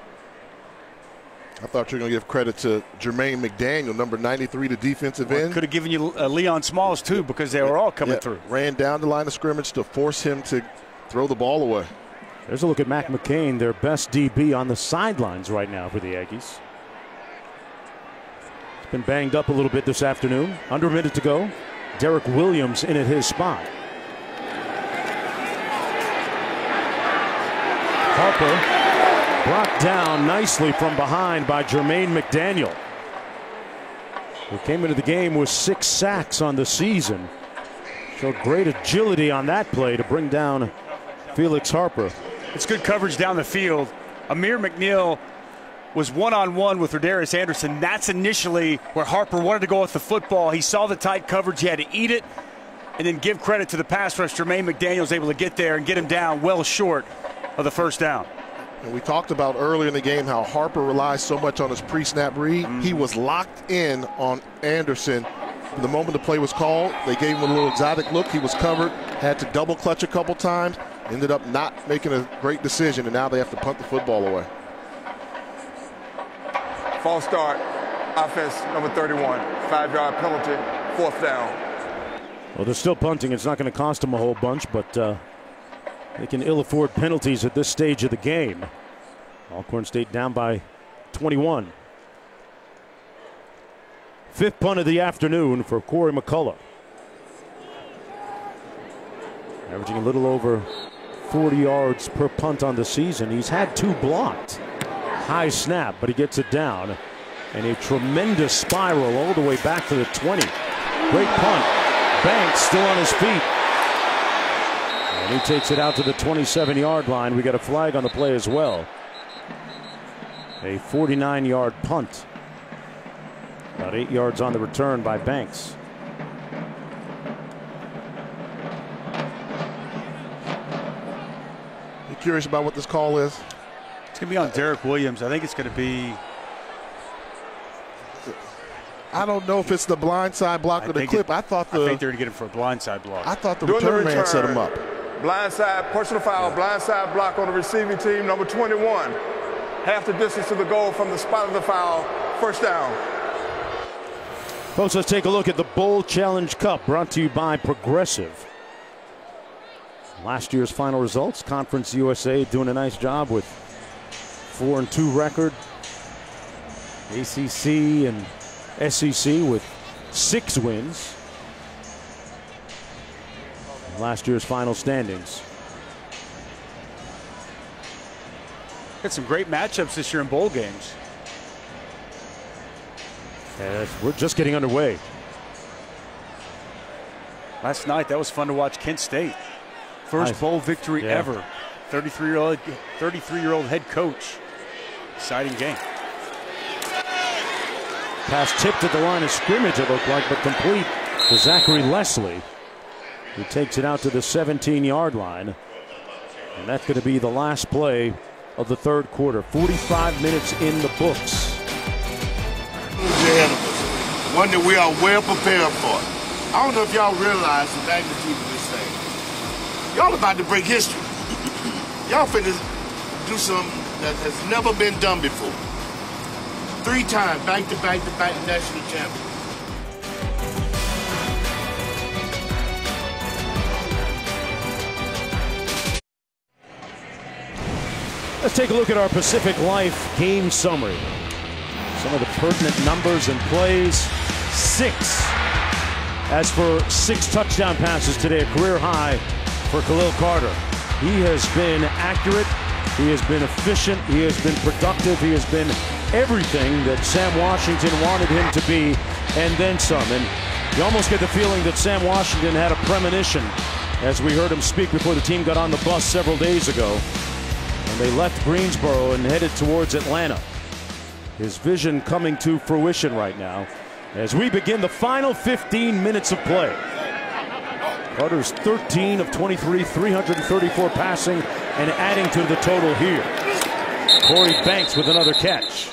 I thought you were going to give credit to Jermaine McDaniel, number ninety-three, the defensive well, end. Could have given you uh, Leon Smalls, too, because they were all coming yeah, through. Ran down the line of scrimmage to force him to throw the ball away. There's a look at Mac McCain, their best D B on the sidelines right now for the Aggies. He's been banged up a little bit this afternoon. Under a minute to go. Derek Williams in at his spot. Harper brought down nicely from behind by Jermaine McDaniel, who came into the game with six sacks on the season. Showed great agility on that play to bring down Felix Harper. It's good coverage down the field. Amir McNeil was one-on-one with Rodarius Anderson. That's initially where Harper wanted to go with the football. He saw the tight coverage. He had to eat it and then give credit to the pass rush. Jermaine McDaniel was able to get there and get him down well short of the first down. And we talked about earlier in the game how Harper relies so much on his pre-snap read. Mm-hmm. He was locked in on Anderson. From the moment the play was called, they gave him a little exotic look. He was covered, had to double clutch a couple times, ended up not making a great decision, and now they have to punt the football away. False start, offense number thirty-one, five-yard penalty, fourth down. Well, they're still punting. It's not going to cost them a whole bunch, but uh, they can ill afford penalties at this stage of the game. Alcorn State down by twenty-one. Fifth punt of the afternoon for Corey McCullough. Averaging a little over forty yards per punt on the season. He's had two blocked. High snap, but he gets it down. And a tremendous spiral all the way back to the twenty. Great punt. Banks still on his feet. And he takes it out to the twenty-seven yard line. We got a flag on the play as well. A forty-nine yard punt. About eight yards on the return by Banks. You curious about what this call is? It's going to be on Derek Williams. I think it's going to be. I don't know if it's the blindside block I or the clip. It, I thought the. I think they're going to get him for a blindside block. I thought the Doing return, the return man set him up. Blindside, personal foul, yeah. Blindside block on the receiving team, number twenty-one. Half the distance to the goal from the spot of the foul. First down. Folks, let's take a look at the Bowl Challenge Cup, brought to you by Progressive. Last year's final results, Conference U S A doing a nice job with four and two record. A C C and S E C with six wins. Last year's final standings. Got some great matchups this year in bowl games. And we're just getting underway. Last night, that was fun to watch. Kent State. First nice. bowl victory yeah. ever. thirty-three-year-old thirty-three-year-old head coach. Exciting game. Pass tipped at the line of scrimmage, it looked like, but complete to Zachary Leslie, who takes it out to the seventeen yard line. And that's going to be the last play of the third quarter. forty-five minutes in the books. Ahead of us, one that we are well prepared for. I don't know if y'all realize the magnitude of this thing. Y'all about to break history. Y'all finna do something that has never been done before. Three times back to back to back national champion. Let's take a look at our Pacific Life game summary. Some of the pertinent numbers and plays. Six. As for six touchdown passes today, a career high for Khalil Carter. He has been accurate. He has been efficient. He has been productive. He has been everything that Sam Washington wanted him to be, and then some. And you almost get the feeling that Sam Washington had a premonition as we heard him speak before the team got on the bus several days ago. And they left Greensboro and headed towards Atlanta. His vision coming to fruition right now as we begin the final fifteen minutes of play. Carter's thirteen of twenty-three, three hundred thirty-four passing, and adding to the total here. Corey Banks with another catch.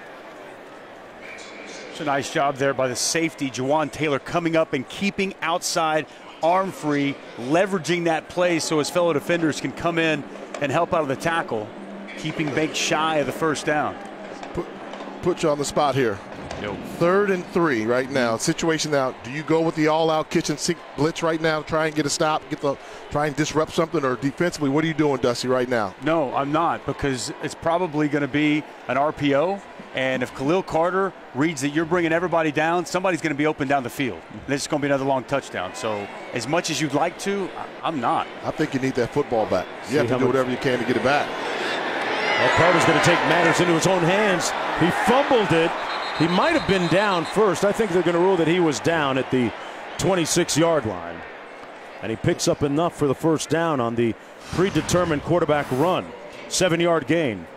It's a nice job there by the safety, Jawan Taylor, coming up and keeping outside, arm free, leveraging that play so his fellow defenders can come in and help out of the tackle, keeping Banks shy of the first down. Put, put you on the spot here. Nope. Third and three right now. Situation now. Do you go with the all-out kitchen sink blitz right now, try and get a stop, get the try and disrupt something, or defensively, what are you doing, Dusty, right now? No, I'm not, because it's probably going to be an R P O, And if Khalil Carter reads that you're bringing everybody down, somebody's going to be open down the field. And this is going to be another long touchdown. So as much as you'd like to, I'm not. I think you need that football back. You See have to do whatever you can to get it back. Well, Carter's going to take matters into his own hands. He fumbled it. He might have been down first. I think they're going to rule that he was down at the twenty-six yard line. And he picks up enough for the first down on the predetermined quarterback run. Seven yard gain.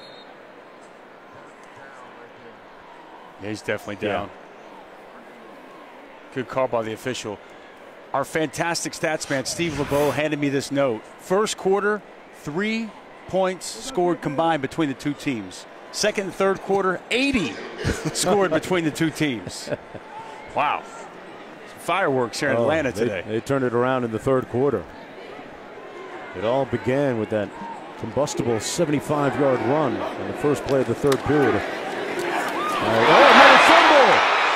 Yeah, he's definitely down. Yeah. Good call by the official. Our fantastic stats man, Steve LeBeau, handed me this note. First quarter, three points scored combined between the two teams. Second and third quarter, eighty scored between the two teams. Wow. Some fireworks here in oh, Atlanta they, today. They turned it around in the third quarter. It all began with that combustible seventy-five yard run on the first play of the third period. Uh, oh, another fumble!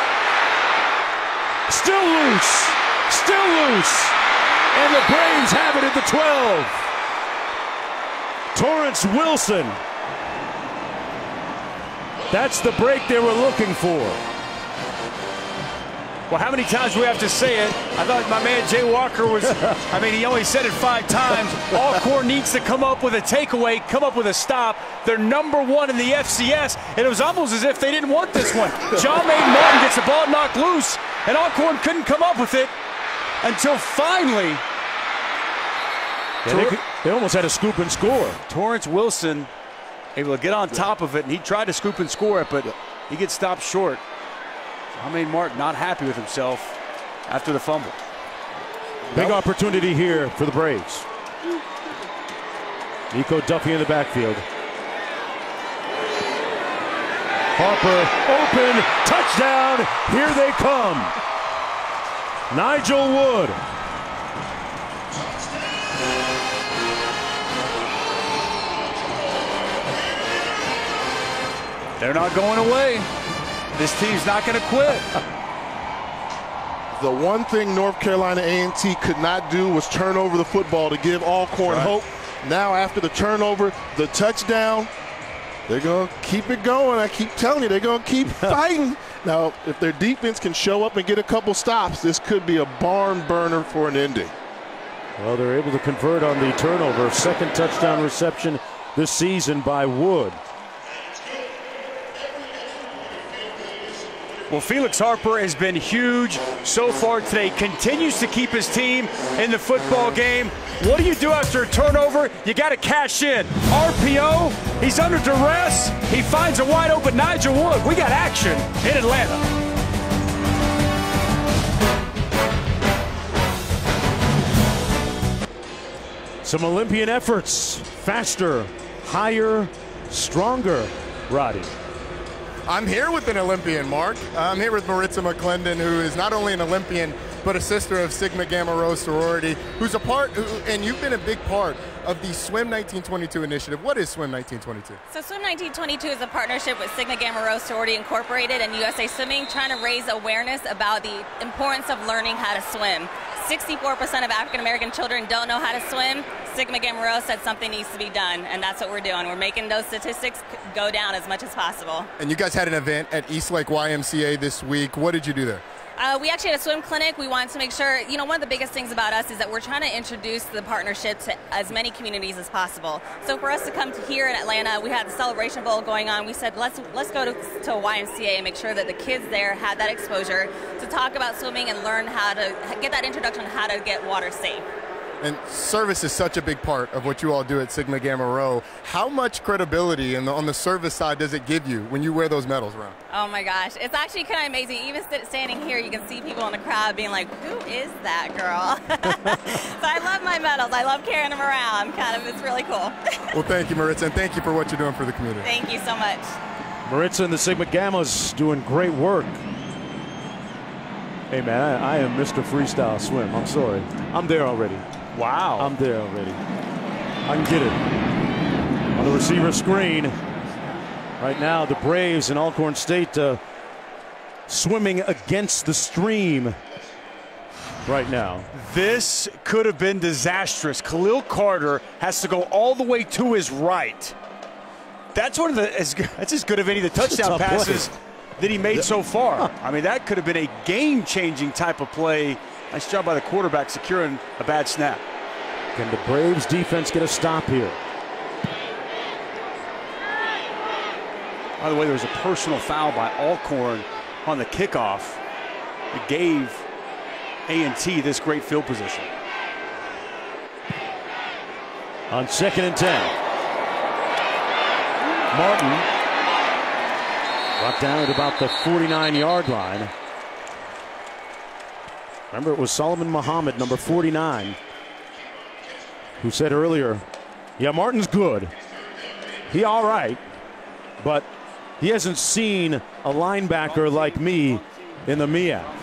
Still loose! Still loose! And the Braves have it at the twelve. Torrance Wilson. That's the break they were looking for. Well, how many times do we have to say it? I thought my man Jay Walker was, I mean, he only said it five times. Alcorn needs to come up with a takeaway, come up with a stop. They're number one in the F C S, and it was almost as if they didn't want this one. John-Maine Martin gets the ball knocked loose, and Alcorn couldn't come up with it until finally. Yeah, they, could, they almost had a scoop and score. Torrance Wilson able to get on top of it, and he tried to scoop and score it, but he gets stopped short. John-Maine Martin not happy with himself after the fumble. Big nope. opportunity here for the Braves. Nico Duffy in the backfield. Harper open, touchdown, here they come. Nigel Wood. They're not going away. This team's not going to quit. The one thing North Carolina A and T could not do was turn over the football to give Alcorn right. hope. Now after the turnover, the touchdown, they're going to keep it going. I keep telling you, they're going to keep fighting. Now, if their defense can show up and get a couple stops, this could be a barn burner for an ending. Well, they're able to convert on the turnover. Second touchdown reception this season by Wood. Well, Felix Harper has been huge so far today. Continues to keep his team in the football game. What do you do after a turnover? You got to cash in. R P O, he's under duress. He finds a wide open Nigel Wood. We got action in Atlanta. Some Olympian efforts. Faster, higher, stronger, Roddy. I'm here with an Olympian, Mark. I'm here with Maritza McClendon, who is not only an Olympian, but a sister of Sigma Gamma Rho sorority, who's a part, who, and you've been a big part of the Swim nineteen twenty-two initiative. What is Swim nineteen twenty-two? So Swim nineteen twenty-two is a partnership with Sigma Gamma Rho Sorority Incorporated and U S A Swimming, trying to raise awareness about the importance of learning how to swim. sixty-four percent of African American children don't know how to swim. Sigma Gamma Rho said something needs to be done, and that's what we're doing. We're making those statistics go down as much as possible. And you guys had an event at East Lake Y M C A this week. What did you do there? Uh, we actually had a swim clinic. We wanted to make sure, you know, one of the biggest things about us is that we're trying to introduce the partnership to as many communities as possible. So for us to come to here in Atlanta, we had the Celebration Bowl going on. We said, let's let's go to, to Y M C A and make sure that the kids there had that exposure to talk about swimming and learn how to get that introduction on how to get water safe. And service is such a big part of what you all do at Sigma Gamma Rho. How much credibility in the, on the service side does it give you when you wear those medals around? Oh my gosh, it's actually kind of amazing. Even standing here, you can see people in the crowd being like, who is that girl? So I love my medals. I love carrying them around. Kind of, it's really cool. Well, thank you, Maritza, and thank you for what you're doing for the community. Thank you so much. Maritza and the Sigma Gammas doing great work. Hey man, I, I am Mister Freestyle Swim. I'm sorry. I'm there already. Wow. I'm there already. I can get it. On the receiver screen. Right now, the Braves and Alcorn State uh, swimming against the stream right now. This could have been disastrous. Khalil Carter has to go all the way to his right. That's one of the as good, that's as good of any of the touchdown passes play. that he made so far. I mean, that could have been a game-changing type of play. Nice job by the quarterback securing a bad snap. Can the Braves defense get a stop here? By the way, there was a personal foul by Alcorn on the kickoff. It gave A and T this great field position. On second and ten. Martin brought down at about the forty-nine yard line. Remember, it was Solomon Muhammad, number forty-nine, who said earlier, yeah, Martin's good. He all right, but he hasn't seen a linebacker like me in the M I A C.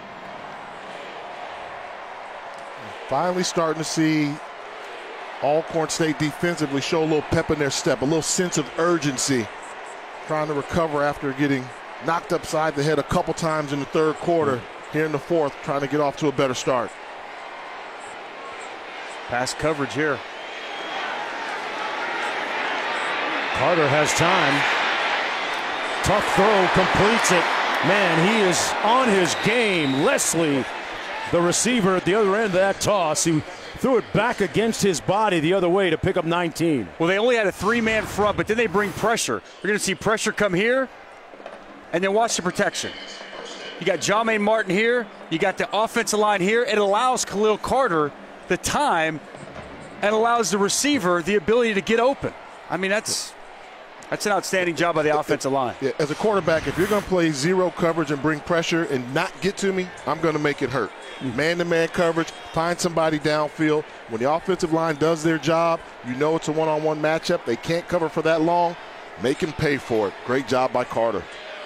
Finally starting to see Alcorn State defensively show a little pep in their step, a little sense of urgency, trying to recover after getting knocked upside the head a couple times in the third quarter. Here in the fourth, trying to get off to a better start. Pass coverage here. Carter has time. Tough throw, completes it. Man, he is on his game. Leslie, the receiver at the other end of that toss, he threw it back against his body the other way to pick up nineteen. Well, they only had a three-man front, but then they bring pressure. You're going to see pressure come here, and then watch the protection. You got Jahmaine Martin here. You got the offensive line here. It allows Khalil Carter the time and allows the receiver the ability to get open. I mean, that's that's an outstanding job by the offensive line. Yeah, as a quarterback, if you're going to play zero coverage and bring pressure and not get to me, I'm going to make it hurt. Man-to-man coverage, find somebody downfield. When the offensive line does their job, you know it's a one-on-one matchup. They can't cover for that long. Make him pay for it. Great job by Carter.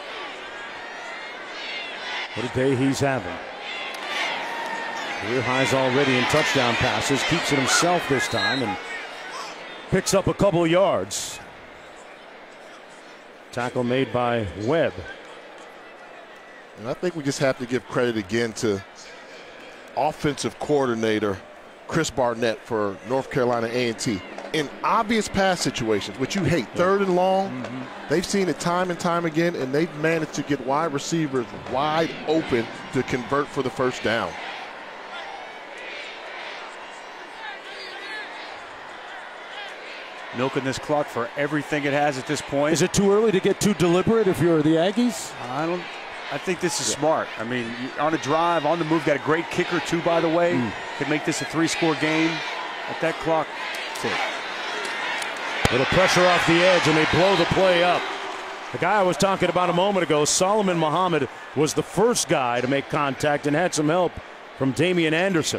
What a day he's having. Career highs already in touchdown passes. Keeps it himself this time and picks up a couple of yards. Tackle made by Webb. And I think we just have to give credit again to offensive coordinator Chris Barnett for North Carolina A and T. In obvious pass situations, which you hate, third and long, mm-hmm. they've seen it time and time again, and they've managed to get wide receivers wide open to convert for the first down. Milking this clock for everything it has at this point. Is it too early to get too deliberate if you're the Aggies? I don't. I think this is yeah. smart. I mean, on a drive, on the move, got a great kicker too, by the way. Mm. Could make this a three-score game. At that clock, that's it. Little pressure off the edge, and they blow the play up. The guy I was talking about a moment ago, Solomon Muhammad, was the first guy to make contact and had some help from Damian Anderson.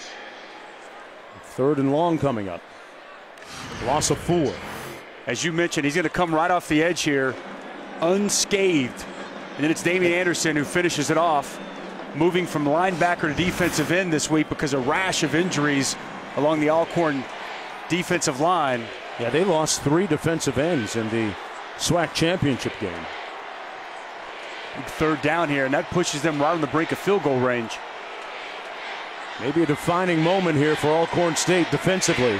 Third and long coming up. Loss of four. As you mentioned, he's going to come right off the edge here, unscathed. And then it's Damian Anderson who finishes it off, moving from linebacker to defensive end this week because of a rash of injuries along the Alcorn defensive line. Yeah, they lost three defensive ends in the SWAC championship game. Third down here, and that pushes them right on the brink of field goal range. Maybe a defining moment here for Alcorn State defensively.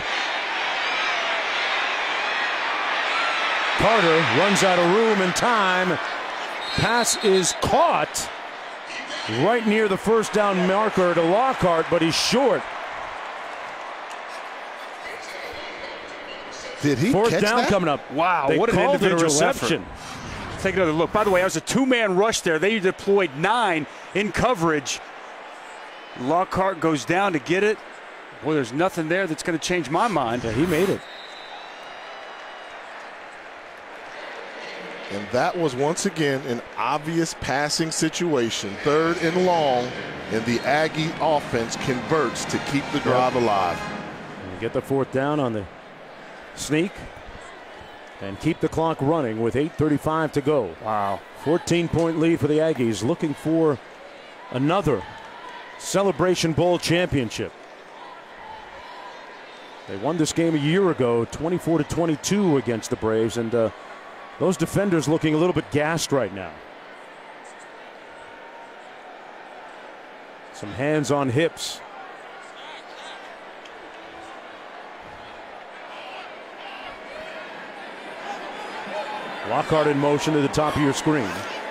Carter runs out of room and time. Pass is caught right near the first down marker to Lockhart, but he's short. Did he Fourth catch down that? coming up. Wow, they what an called individual it a reception. effort. Let's take another look. By the way, that was a two-man rush there. They deployed nine in coverage. Lockhart goes down to get it. Boy, there's nothing there that's going to change my mind. Yeah, he made it. And that was once again an obvious passing situation. Third and long, and the Aggie offense converts to keep the drive alive. And get the fourth down on the sneak and keep the clock running with eight thirty-five to go. Wow. fourteen point lead for the Aggies, looking for another Celebration Bowl championship. They won this game a year ago, twenty-four to twenty-two against the Braves, and uh, those defenders looking a little bit gassed right now. Some hands on hips. Lockhart in motion to the top of your screen.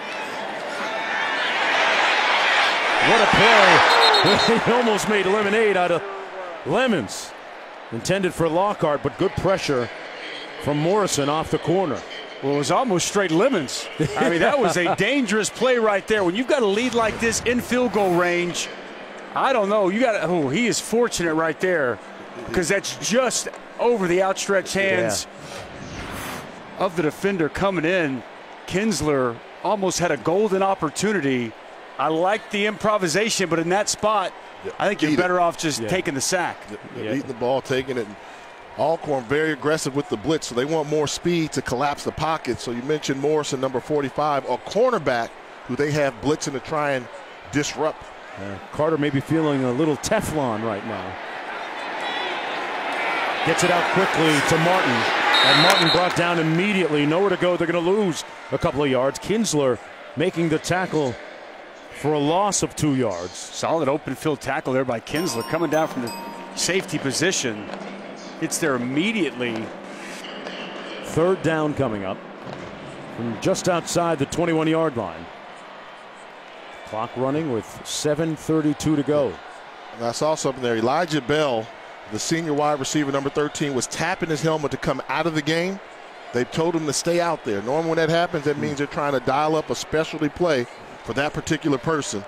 What a play. He almost made lemonade out of lemons. Intended for Lockhart, but good pressure from Morrison off the corner. Well, it was almost straight lemons. I mean, that was a dangerous play right there. When you've got a lead like this in field goal range, I don't know. You got oh, he is fortunate right there because that's just over the outstretched hands yeah. of the defender coming in. Kinsler almost had a golden opportunity. I like the improvisation, but in that spot, yeah. I think you're better off just yeah. taking the sack. Yeah, yeah. Eating the ball, taking it. Alcorn very aggressive with the blitz, so they want more speed to collapse the pocket. So you mentioned Morrison, number forty-five, a cornerback who they have blitzing to try and disrupt. Uh, Carter may be feeling a little Teflon right now. Gets it out quickly to Martin, and Martin brought down immediately. Nowhere to go. They're going to lose a couple of yards. Kinsler making the tackle for a loss of two yards. Solid open field tackle there by Kinsler, coming down from the safety position. It's there immediately. Third down coming up from just outside the twenty-one yard line. Clock running with seven thirty-two to go. And I saw something there. Elijah Bell, the senior wide receiver, number thirteen, was tapping his helmet to come out of the game. They told him to stay out there. Normally when that happens, that means they're trying to dial up a specialty play for that particular person.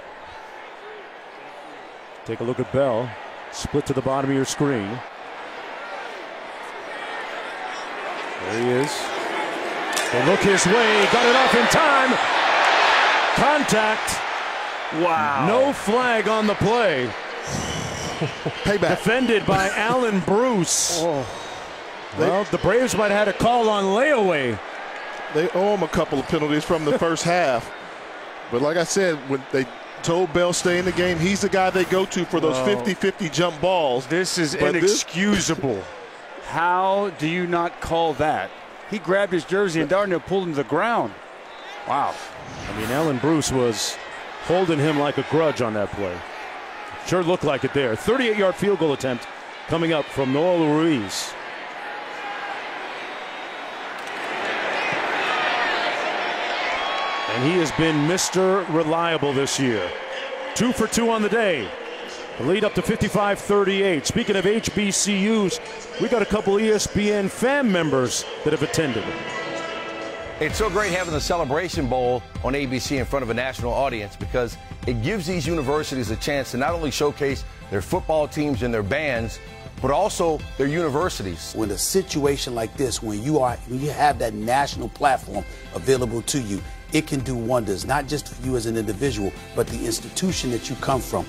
Take a look at Bell. Split to the bottom of your screen. There he is. They look his way. Got it off in time. Contact. Wow. No flag on the play. Payback. Defended by Alan Bruce. Oh. Well, the Braves might have had a call on layaway. They owe him a couple of penalties from the first half. But like I said, when they told Bell stay in the game, he's the guy they go to for those fifty fifty jump balls. This is but inexcusable. This How do you not call that? He grabbed his jersey and darn near pulled him to the ground. Wow. I mean, Alan Bruce was holding him like a grudge on that play. Sure looked like it there. thirty-eight yard field goal attempt coming up from Noel Ruiz. And he has been Mister Reliable this year. Two for two on the day. The lead up to fifty-five thirty-eight. Speaking of H B C Us, we got a couple E S P N fam members that have attended. It's so great having the Celebration Bowl on A B C in front of a national audience because it gives these universities a chance to not only showcase their football teams and their bands, but also their universities. When a situation like this, when you are, when you have that national platform available to you, it can do wonders, not just for you as an individual, but the institution that you come from.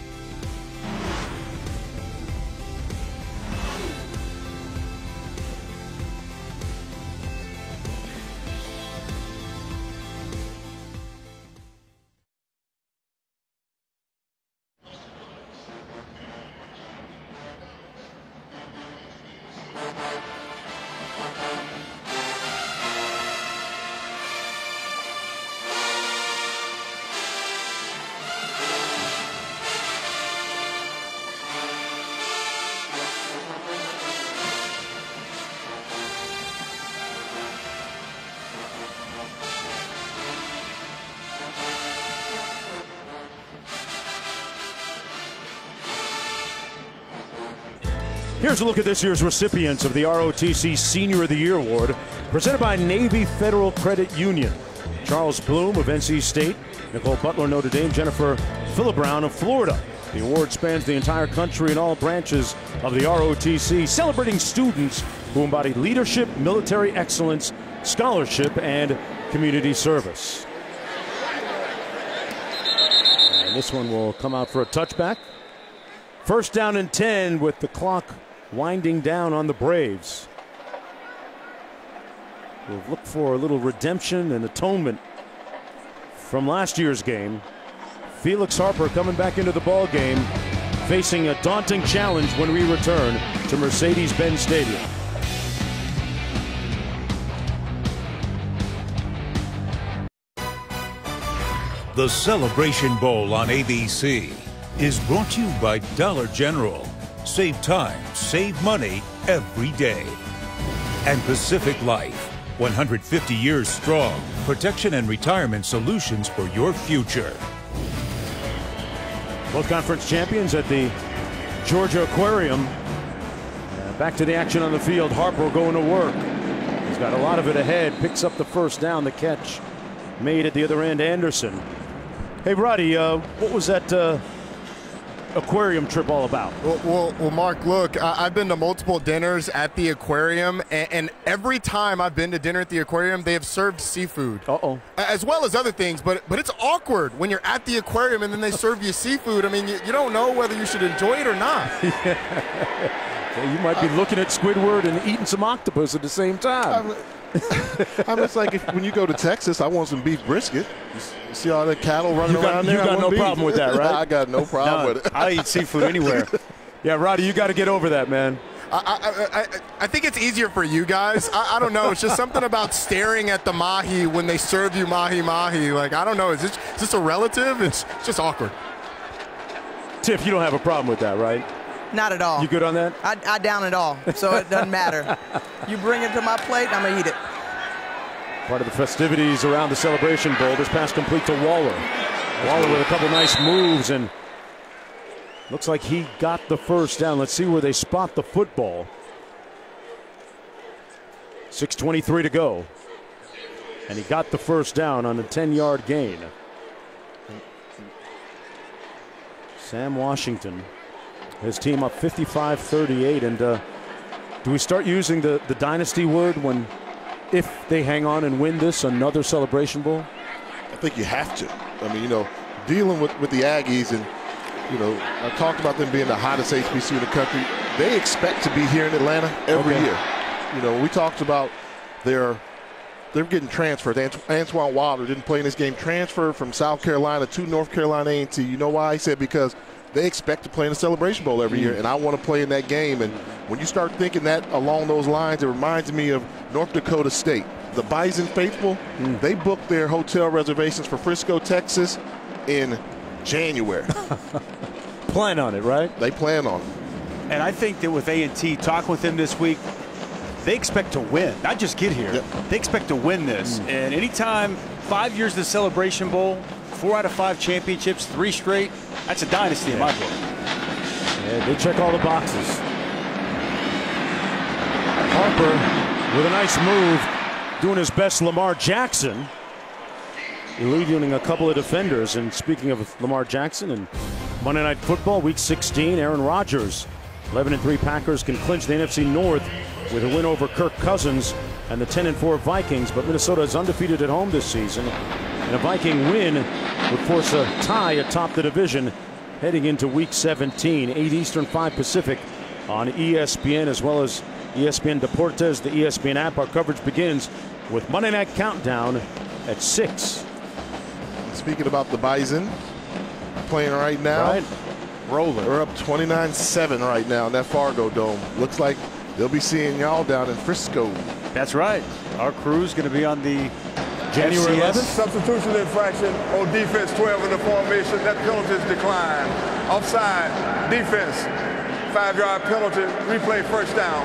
Here's a look at this year's recipients of the R O T C Senior of the Year Award, presented by Navy Federal Credit Union. Charles Bloom of N C State, Nicole Butler, Notre Dame, Jennifer Philibrown of Florida. The award spans the entire country in all branches of the R O T C, celebrating students who embody leadership, military excellence, scholarship, and community service. And this one will come out for a touchback. First down and ten with the clock winding down on the Braves. We'll look for a little redemption and atonement from last year's game. Felix Harper coming back into the ball game, facing a daunting challenge when we return to Mercedes-Benz Stadium. The Celebration Bowl on A B C is brought to you by Dollar General. Save time, save money every day. And Pacific Life. one hundred fifty years strong. Protection and retirement solutions for your future. Both conference champions at the Georgia Aquarium. Uh, back to the action on the field. Harper going to work. He's got a lot of it ahead. Picks up the first down. The catch made at the other end. Anderson. Hey, Roddy, uh, what was that uh, aquarium trip all about? Well, well, well Mark, look, I, I've been to multiple dinners at the aquarium, and, and every time I've been to dinner at the aquarium, they have served seafood. Uh-oh. As well as other things, but but it's awkward when you're at the aquarium and then they serve you seafood. I mean, you, you don't know whether you should enjoy it or not. Yeah, you might be looking at Squidward and eating some octopus at the same time. I'm, I mean, it's like if, when you go to Texas, I want some beef brisket. You see all the cattle running you got, around there? You got no beef. problem with that, right? I got no problem no, with it. I eat seafood anywhere. Yeah, Roddy, you got to get over that, man. I, I, I, I think it's easier for you guys. I, I don't know. It's just something about staring at the mahi when they serve you mahi mahi. Like, I don't know. Is this, is this a relative? It's just awkward. Tiff, you don't have a problem with that, right? Not at all. You good on that? I, I down it all, so it doesn't matter. You bring it to my plate, I'm going to eat it. Part of the festivities around the Celebration Bowl. This pass complete to Waller. Waller with a couple nice moves, and looks like he got the first down. Let's see where they spot the football. six twenty-three to go. And he got the first down on a ten-yard gain. Sam Washington, his team up fifty-five thirty-eight. And uh, do we start using the, the dynasty word when, if they hang on and win this, another Celebration Bowl? I think you have to. I mean, you know, dealing with, with the Aggies, and, you know, I talked about them being the hottest H B C in the country. They expect to be here in Atlanta every Okay. year. You know, we talked about their they're getting transferred. Ant- Antoine Wilder didn't play in this game. Transferred from South Carolina to North Carolina A and T. You know why? He said because they expect to play in the Celebration Bowl every year, and I want to play in that game. And when you start thinking that along those lines, it reminds me of North Dakota State. The Bison faithful, mm. they booked their hotel reservations for Frisco, Texas in January. Plan on it, right? They plan on it. And I think that with A and T, talking with them this week, they expect to win, not just get here. Yep. They expect to win this. Mm. And anytime, five years of the Celebration Bowl, four out of five championships, three straight, that's a dynasty yeah. in my book. Yeah, they check all the boxes. Harper with a nice move, doing his best Lamar Jackson, eluding a couple of defenders. And speaking of Lamar Jackson and Monday Night Football, Week sixteen, Aaron Rodgers, eleven and three Packers can clinch the N F C North with a win over Kirk Cousins and the ten and four Vikings. But Minnesota is undefeated at home this season, and a Viking win would force a tie atop the division heading into Week seventeen. eight Eastern, five Pacific on E S P N, as well as E S P N Deportes, the E S P N app. Our coverage begins with Monday Night Countdown at six. Speaking about the Bison, playing right now. Right. Rolling. We're up twenty-nine seven right now in that Fargo Dome. Looks like they'll be seeing y'all down in Frisco. That's right. Our crew's going to be on the January eleventh. Substitution infraction on defense twelve in the formation. That penalty is declined. Offside. Defense. Five-yard penalty. Replay first down.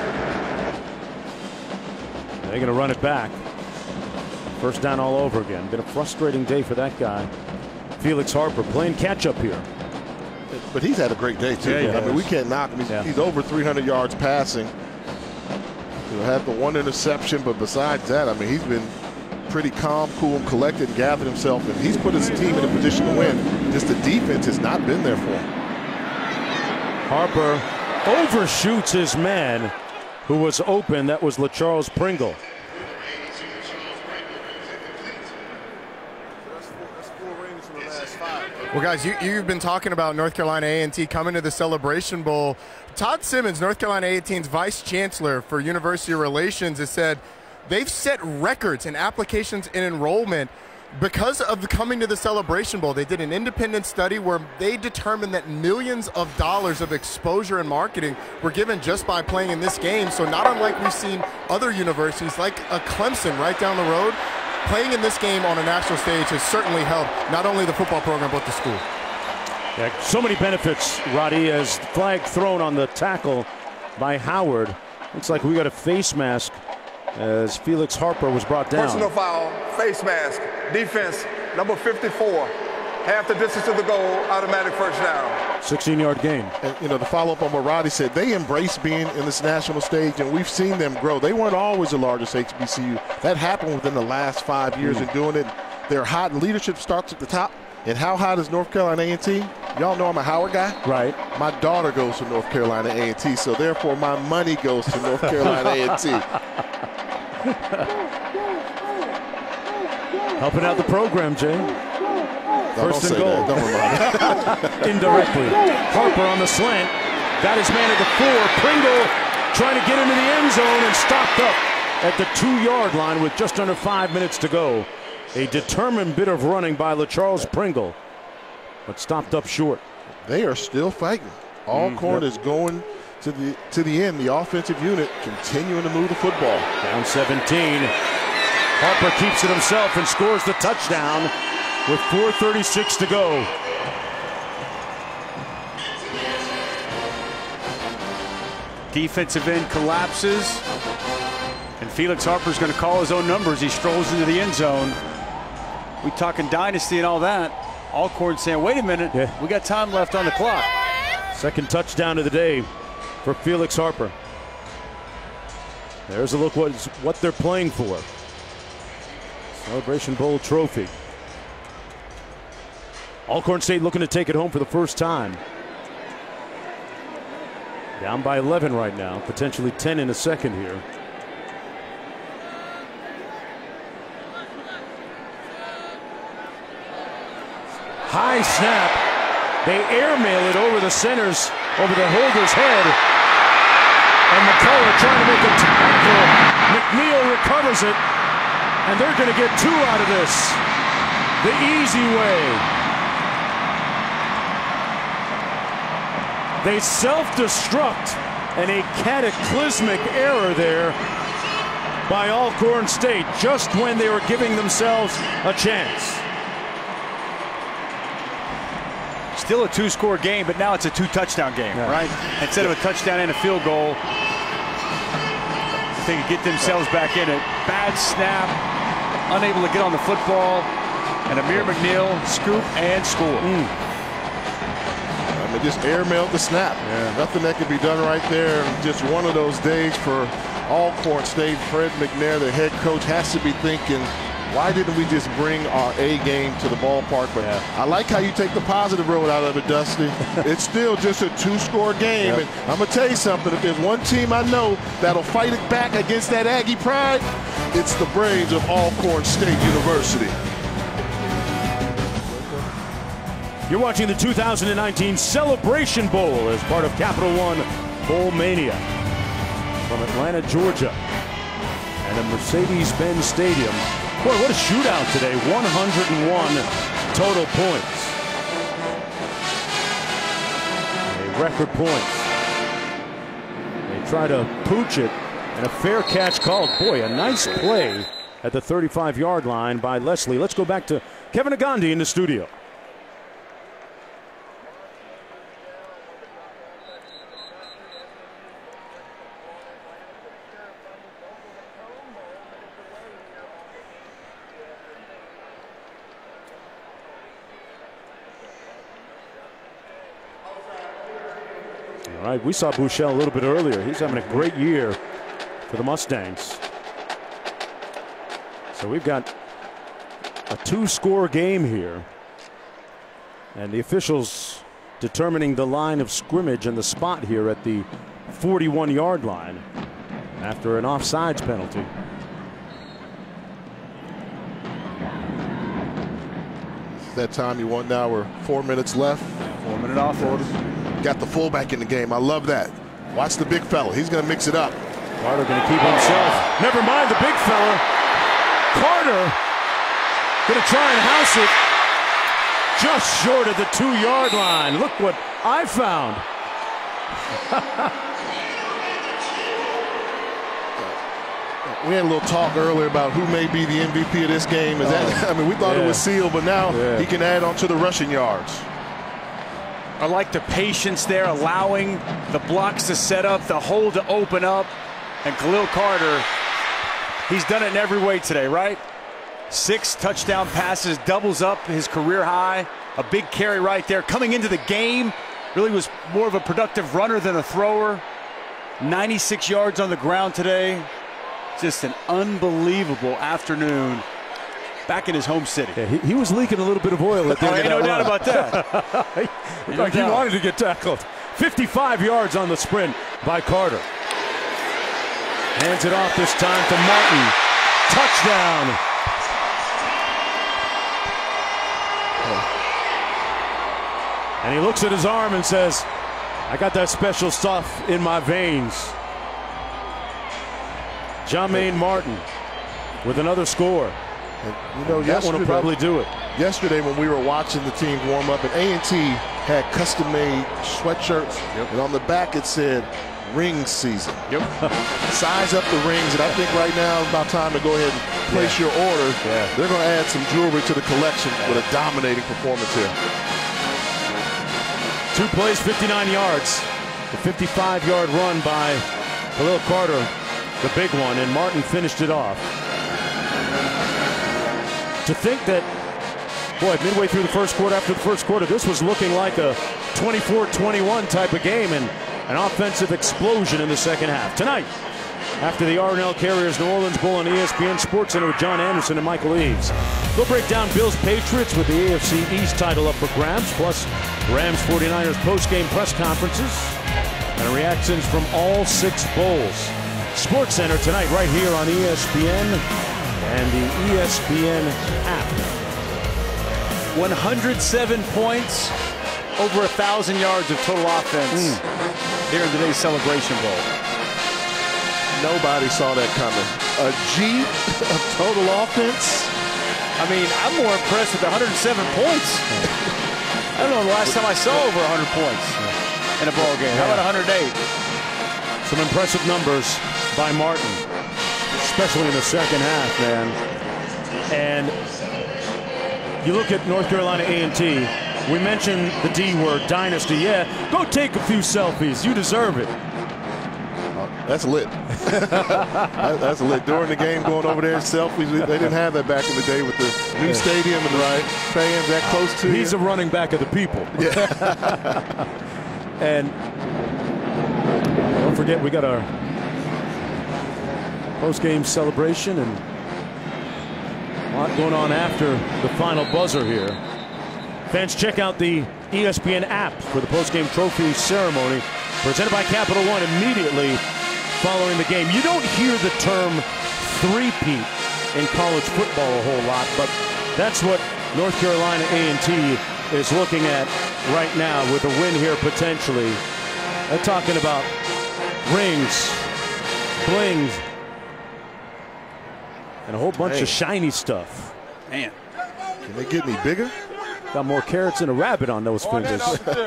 They're going to run it back. First down all over again. Been a frustrating day for that guy. Felix Harper playing catch-up here. But he's had a great day, too. Yeah, I mean, we can't knock him. He's, yeah. he's over three hundred yards passing. He'll have the one interception, but besides that, I mean, he's been pretty calm, cool, and collected, and gathered himself, and he's put his team in a position to win. Just the defense has not been there for him. Harper overshoots his man who was open. That was LaCharles Pringle. Well, guys, you, you've been talking about North Carolina A and T coming to the Celebration Bowl. Todd Simmons, North Carolina A and T's vice chancellor for university relations, has said they've set records in applications and enrollment because of coming to the Celebration Bowl. They did an independent study where they determined that millions of dollars of exposure and marketing were given just by playing in this game. So not unlike we've seen other universities like a Clemson right down the road, playing in this game on a national stage has certainly helped not only the football program but the school. Yeah, so many benefits, Roddy, as flag thrown on the tackle by Howard. Looks like we got a face mask as Felix Harper was brought down. Personal foul, face mask, defense, number fifty-four. Half the distance to the goal, automatic first down. sixteen-yard gain. And, you know, the follow-up on what Roddy said, they embrace being in this national stage, and we've seen them grow. They weren't always the largest H B C U. That happened within the last five years mm. in doing it. They're hot, and leadership starts at the top. And how hot is North Carolina A and T? Y'all know I'm a Howard guy. Right. My daughter goes to North Carolina A and T, so therefore my money goes to North Carolina A and T. Helping out the program, Jay. No, First and goal. Indirectly. Harper on the slant. Got his man at the four. Pringle trying to get into the end zone and stopped up at the two-yard line with just under five minutes to go. A determined bit of running by LaCharles Pringle, but stopped up short. They are still fighting. Alcorn mm, yep. is going to the to the end. The offensive unit continuing to move the football. Down seventeen. Harper keeps it himself and scores the touchdown with four thirty-six to go. Defensive end collapses, and Felix Harper's going to call his own numbers. He strolls into the end zone. We talking dynasty and all that. Alcorn saying, wait a minute, yeah. we got time left on the clock. Second touchdown of the day for Felix Harper. There's a look what, what they're playing for. Celebration Bowl trophy. Alcorn State looking to take it home for the first time. Down by eleven right now, potentially ten in a second here. High snap. They airmail it over the center's, over the holder's head. And McCullough trying to make a tackle. McNeil recovers it. And they're going to get two out of this. The easy way. They self-destruct, and a cataclysmic error there by Alcorn State just when they were giving themselves a chance. Still a two-score game, but now it's a two-touchdown game, yeah. right? Instead of a touchdown and a field goal, they can get themselves back in it. Bad snap, unable to get on the football, and Amir McNeil scoop and score. Mm. I mean, just airmailed the snap. Yeah. Nothing that could be done right there. Just one of those days for Alcorn State. Fred McNair, the head coach, has to be thinking, why didn't we just bring our A game to the ballpark? But yeah. I like how you take the positive road out of it, Dusty. It's still just a two-score game. Yep. And I'm going to tell you something. If there's one team I know that'll fight it back against that Aggie pride, it's the Braves of Alcorn State University. You're watching the two thousand nineteen Celebration Bowl as part of Capital One Bowl Mania. From Atlanta, Georgia, and a Mercedes-Benz Stadium. Boy, what a shootout today. one hundred one total points. A record points. They try to pooch it, and a fair catch called. Boy, a nice play at the thirty-five-yard line by Leslie. Let's go back to Kevin Agandi in the studio. All right, we saw Buechele a little bit earlier. He's having a great year for the Mustangs. So we've got a two-score game here. And the officials determining the line of scrimmage and the spot here at the forty-one-yard line after an offsides penalty. That time you want now. We're four minutes left. Four-minute offense. Got the fullback in the game. I love that. Watch the big fella. He's going to mix it up. Carter going to keep himself. Never mind the big fella. Carter going to try and house it just short of the two-yard line. Look what I found. We had a little talk earlier about who may be the M V P of this game. Is that? I mean, we thought yeah. it was sealed, but now yeah. he can add on to the rushing yards. I like the patience there, allowing the blocks to set up, the hole to open up, and Khalil Carter He's done it in every way today, right? Six touchdown passes, doubles up his career high. A big carry right there. Coming into the game, really was more of a productive runner than a thrower. ninety-six yards on the ground today. Just an unbelievable afternoon back in his home city. Yeah, he, he was leaking a little bit of oil at the oh, end ain't of no that doubt run. about that. Like no he doubt. wanted to get tackled. fifty-five yards on the sprint by Carter. Hands it off this time to Martin. Touchdown. And he looks at his arm and says, I got that special stuff in my veins. Jah-Maine Martin with another score. And, you know, that one will probably do it. Yesterday when we were watching the team warm up, and A and T had custom-made sweatshirts, yep. and on the back it said, ring season. Yep. Size up the rings, and I think right now it's about time to go ahead and place yeah. your order. Yeah. They're going to add some jewelry to the collection with a dominating performance here. Two plays, fifty-nine yards. The fifty-five yard run by Khalil Carter, the big one, and Martin finished it off. To think that, boy, midway through the first quarter, after the first quarter, this was looking like a twenty-four twenty-one type of game, and an offensive explosion in the second half. Tonight, after the R and L Carriers New Orleans Bowl on E S P N Sports Center with John Anderson and Michael Eaves. We'll break down Bills Patriots with the A F C East title up for grabs, plus Rams forty-niners post-game press conferences and reactions from all six bowls. Sports Center tonight right here on E S P N and the E S P N app. one hundred seven points, over a thousand yards of total offense mm. here in today's Celebration Bowl. Nobody saw that coming. A G of total offense. I mean, I'm more impressed with one hundred seven points. I don't know the last time I saw over one hundred points in a ball game. How about one hundred eight? Some impressive numbers by Martin, especially in the second half, man. And you look at North Carolina A and T. We mentioned the D word, dynasty. Yeah, go take a few selfies. You deserve it. That's lit. That's lit. During the game, going over there, selfies. They didn't have that back in the day with the new stadium and the right fans that close to He's you. a running back of the people. Yeah. And don't forget, we got our post-game celebration and a lot going on after the final buzzer here. Fans, check out the E S P N app for the post-game trophy ceremony presented by Capital One immediately following the game. You don't hear the term three-peat in college football a whole lot, but that's what North Carolina A and T is looking at right now with a win here potentially. They're talking about rings, blings, and a whole bunch hey. of shiny stuff. Man. Can they get any bigger? Got more carrots than a rabbit on those fingers.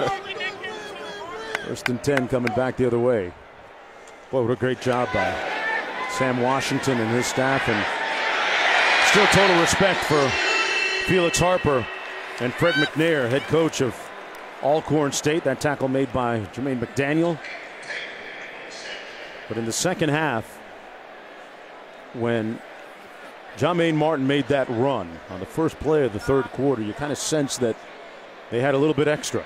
First and ten coming back the other way. Boy, what a great job by Sam Washington and his staff. And still total respect for Felix Harper and Fred McNair, head coach of Alcorn State. That tackle made by Jermaine McDaniel. But in the second half, when Jah-Maine Martin made that run on the first play of the third quarter, you kind of sense that they had a little bit extra.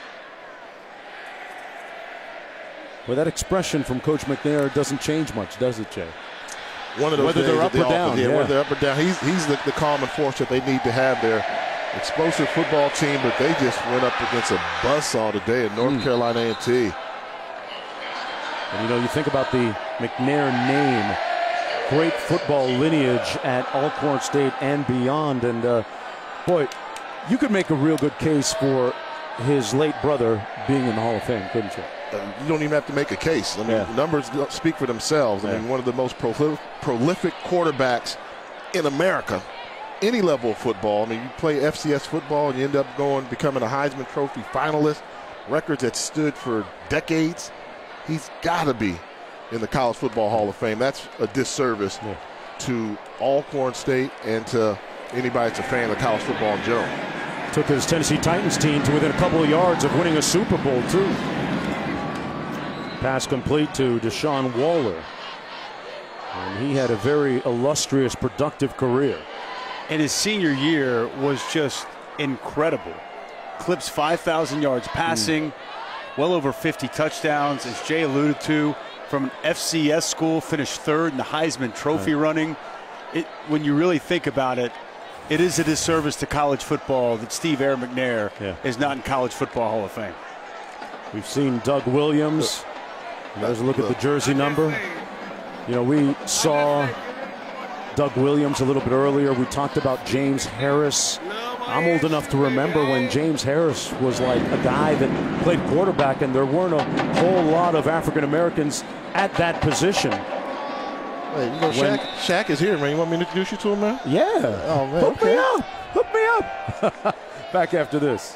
Well, that expression from Coach McNair doesn't change much, does it, Jay? One of those whether they're up or down. Yeah, yeah, whether they're up or down. He's, he's the, the calming force that they need to have their explosive football team, but they just went up against a buzzsaw today in North mm. Carolina A and T. And, you know, you think about the McNair name, great football lineage at Alcorn State and beyond. And, uh, boy, you could make a real good case for his late brother being in the Hall of Fame, couldn't you? Uh, you don't even have to make a case. I mean, yeah. numbers speak for themselves. I yeah. mean, one of the most prolif prolific quarterbacks in America, any level of football. I mean, you play F C S football and you end up going, becoming a Heisman Trophy finalist, records that stood for decades. He's got to be in the College Football Hall of Fame. That's a disservice yeah. to Alcorn State and to anybody that's a fan of college football in general. Took his Tennessee Titans team to within a couple of yards of winning a Super Bowl, too. Pass complete to Deshaun Waller. And he had a very illustrious, productive career. And his senior year was just incredible. Clips five thousand yards passing, mm. well over fifty touchdowns, as Jay alluded to, from an F C S school, finished third in the Heisman Trophy right. running. It, when you really think about it, it is a disservice to college football that Steve Air McNair yeah. is not in College Football Hall of Fame. We've seen Doug Williams. There's a look at the jersey number. You know, we saw Doug Williams a little bit earlier. We talked about James Harris. I'm old enough to remember when James Harris was like a guy that played quarterback, and there weren't a whole lot of African Americans at that position. Hey, you know, Shaq, Shaq is here, man. You want me to introduce you to him now? Yeah. Oh, man. Hook okay. me up. Hook me up. Back after this.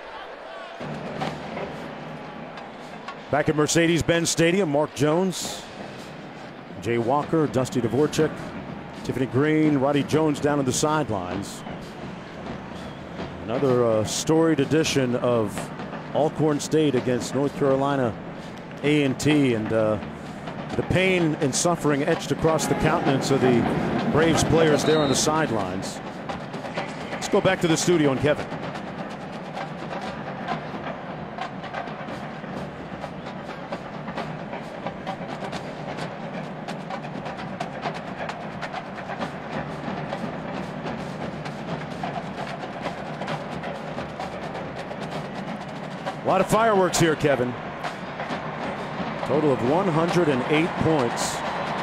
Back at Mercedes-Benz Stadium, Mark Jones, Jay Walker, Dusty Dvorak, Tiffany Green, Roddy Jones down on the sidelines. Another uh, storied edition of Alcorn State against North Carolina A and T, and uh, the pain and suffering etched across the countenance of the Braves players there on the sidelines. Let's go back to the studio and Kevin. A lot of fireworks here, Kevin. Total of one hundred eight points.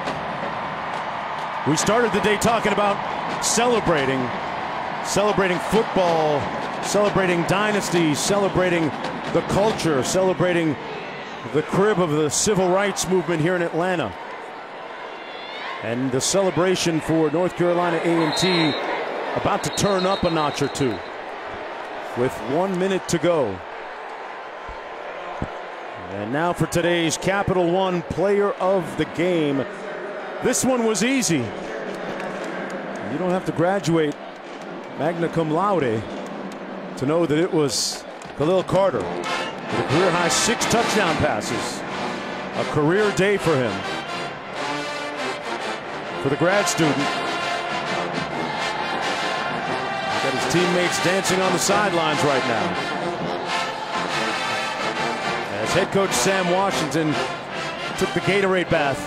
We started the day talking about celebrating, celebrating football, celebrating dynasties, celebrating the culture, celebrating the crib of the civil rights movement here in Atlanta. And the celebration for North Carolina A and T about to turn up a notch or two with one minute to go. And now for today's Capital One Player of the Game. This one was easy. You don't have to graduate magna cum laude to know that it was Khalil Carter with a career-high six touchdown passes. A career day for him. For the grad student. Got his teammates dancing on the sidelines right now. As head coach Sam Washington took the Gatorade bath.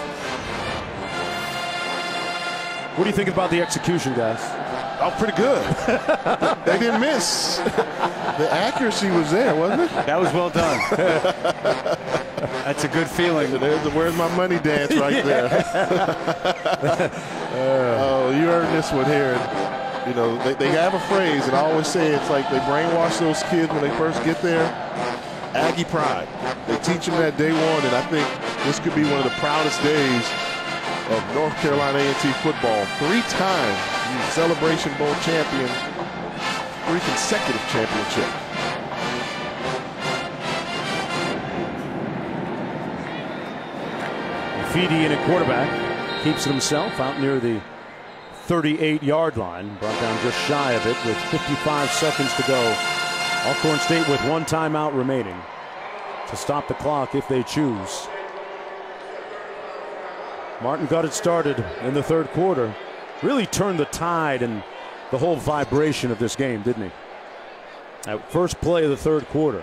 What do you think about the execution, guys? Oh, pretty good. They didn't miss. The accuracy was there, wasn't it? That was well done. That's a good feeling. There's the where's my money dance right there. Oh, you heard this one here. You know, they, they have a phrase, and I always say it's like they brainwash those kids when they first get there. Aggie pride. They teach them that day one, and I think this could be one of the proudest days of North Carolina A and T football. Three-time Celebration Bowl champion, three consecutive championships. Feedy in at quarterback, keeps it himself out near the thirty-eight yard line, brought down just shy of it with fifty-five seconds to go. Alcorn State with one timeout remaining to stop the clock if they choose. Martin got it started in the third quarter. Really turned the tide and the whole vibration of this game, didn't he? That first play of the third quarter.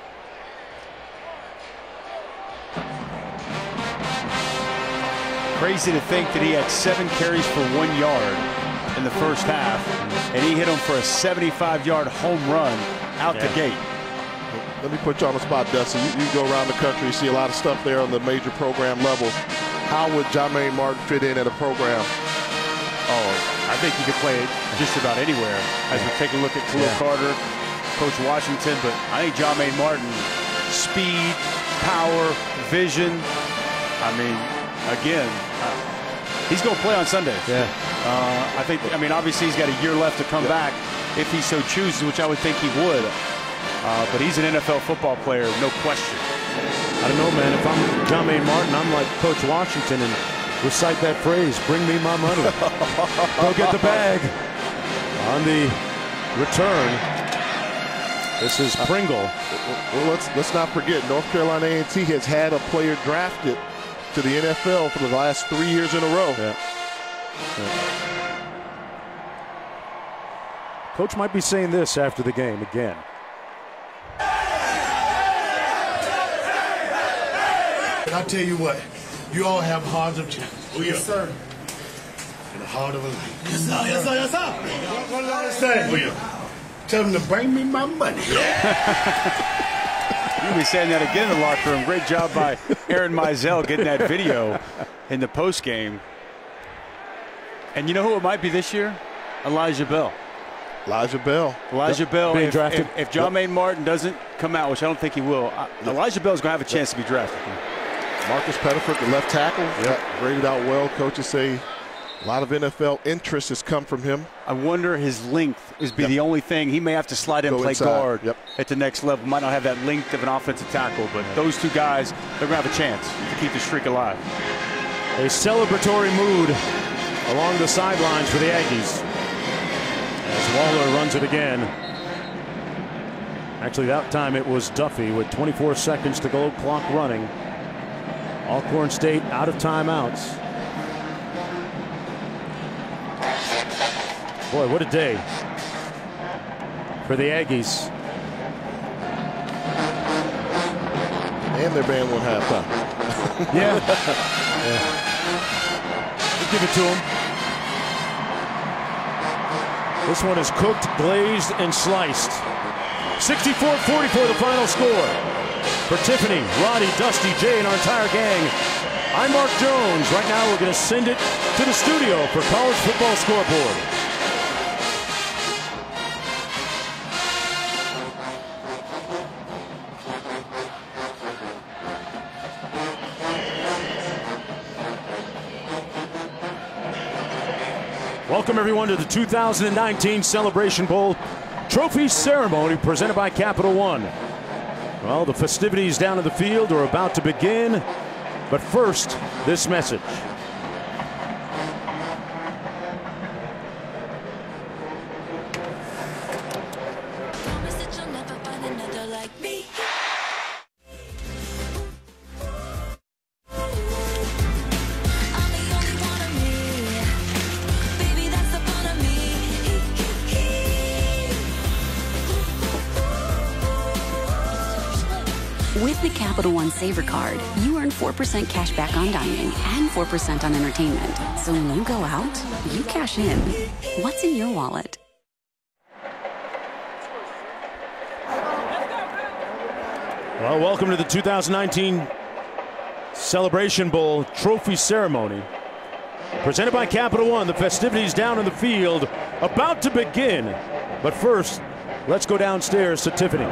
Crazy to think that he had seven carries for one yard in the first half, and he hit him for a seventy-five yard home run out yeah. the gate. Let me put you on the spot, Dusty. You, you go around the country, you see a lot of stuff there on the major program level. How would Jermaine Martin fit in at a program? Oh, I think he could play it just about anywhere. As we take a look at Khalil yeah. Carter, Coach Washington, but I think Jermaine Martin, speed, power, vision. I mean, again, uh, he's going to play on Sunday. Yeah. Uh, I think. I mean, obviously, he's got a year left to come yeah. back if he so chooses, which I would think he would. Uh, but he's an N F L football player, no question. I don't know, man. If I'm Jermaine Martin, I'm like Coach Washington and recite that phrase, bring me my money. Go get the bag. On the return, this is Pringle. Well, let's let's not forget, North Carolina A and T has had a player drafted to the N F L for the last three years in a row. Yeah. Yeah. Coach might be saying this after the game again. I tell you what, you all have hearts of champions. Oh, yes, sir. And the heart of a lion. Yes, sir. Yes, sir. Yes, sir. What did I say? Oh, yeah. Tell them to bring me my money. You'll be saying that again in the locker room. Great job by Aaron Mizell getting that video in the post game. And you know who it might be this year? Elijah Bell. Elijah Bell. Elijah yep. Bell. Being if, drafted. If, if John yep. Martin doesn't come out, which I don't think he will, yep. Elijah Bell is going to have a chance yep. to be drafted. Marcus Pettiford, the left tackle, yep. graded out well. Coaches say a lot of N F L interest has come from him. I wonder his length is be yep. the only thing. He may have to slide in and play inside. guard yep. at the next level. Might not have that length of an offensive tackle, but those two guys, they're going to have a chance to keep the streak alive. A celebratory mood along the sidelines for the Aggies as Waller runs it again. Actually, that time it was Duffy with twenty-four seconds to go, clock running. Alcorn State out of timeouts. Boy, what a day for the Aggies. And their band won't have time. yeah. yeah. We'll give it to them. This one is cooked, glazed, and sliced. sixty-four forty-four the final score. For Tiffany, Roddy, Dusty, Jay, and our entire gang, I'm Mark Jones. Right now we're going to send it to the studio for College Football Scoreboard. Welcome everyone to the two thousand nineteen Celebration Bowl Trophy Ceremony presented by Capital One. Well, the festivities down in the field are about to begin, but first, this message. With the Capital One Saver Card, you earn four percent cash back on dining and four percent on entertainment. So when you go out, you cash in. What's in your wallet? Well, welcome to the two thousand nineteen Celebration Bowl Trophy Ceremony. Presented by Capital One, the festivities down in the field about to begin. But first, let's go downstairs to Tiffany.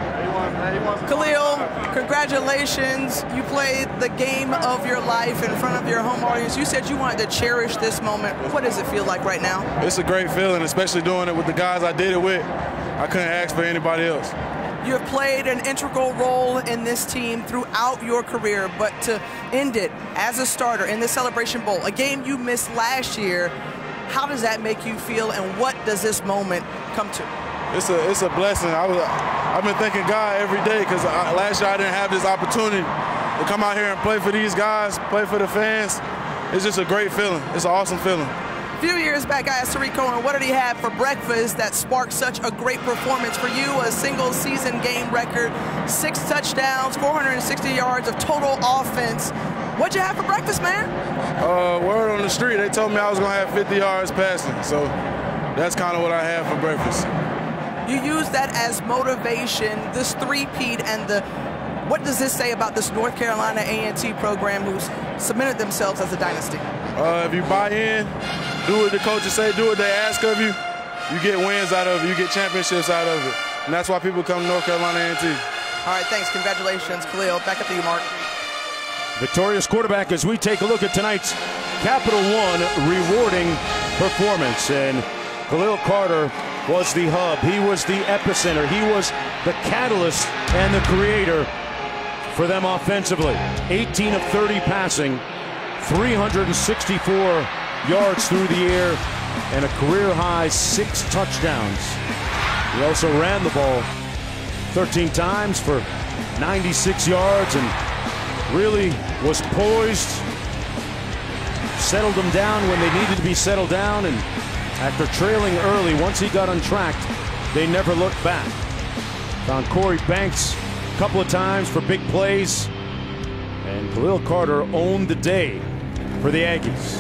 Khalil, congratulations. You played the game of your life in front of your home audience. You said you wanted to cherish this moment. What does it feel like right now? It's a great feeling, especially doing it with the guys I did it with. I couldn't ask for anybody else. You have played an integral role in this team throughout your career, but to end it as a starter in the Celebration Bowl, a game you missed last year, how does that make you feel, and what does this moment come to? It's a it's a blessing. I was, I've been thanking God every day because last year I didn't have this opportunity to come out here and play for these guys, play for the fans. It's just a great feeling. It's an awesome feeling. A few years back, I asked Tariq Cohen, what did he have for breakfast that sparked such a great performance for you? A single season game record, six touchdowns, four hundred sixty yards of total offense. What'd you have for breakfast, man? Uh, word on the street, they told me I was going to have fifty yards passing. So that's kind of what I had for breakfast. You use that as motivation, this three-peat, and the what does this say about this North Carolina A and T program who's cemented themselves as a dynasty? Uh, if you buy in, do what the coaches say, do what they ask of you, you get wins out of it, you get championships out of it. And that's why people come to North Carolina A and T. All right, thanks. Congratulations, Khalil. Back up to you, Mark. Victorious quarterback as we take a look at tonight's Capital One rewarding performance. And Khalil Carter was the hub. He was the epicenter. He was the catalyst and the creator for them offensively. eighteen of thirty passing, three hundred sixty-four yards through the air, and a career-high six touchdowns. He also ran the ball thirteen times for ninety-six yards and really was poised, settled them down when they needed to be settled down, and after trailing early, once he got untracked, they never looked back. Found Corey Banks a couple of times for big plays, and Khalil Carter owned the day for the Aggies.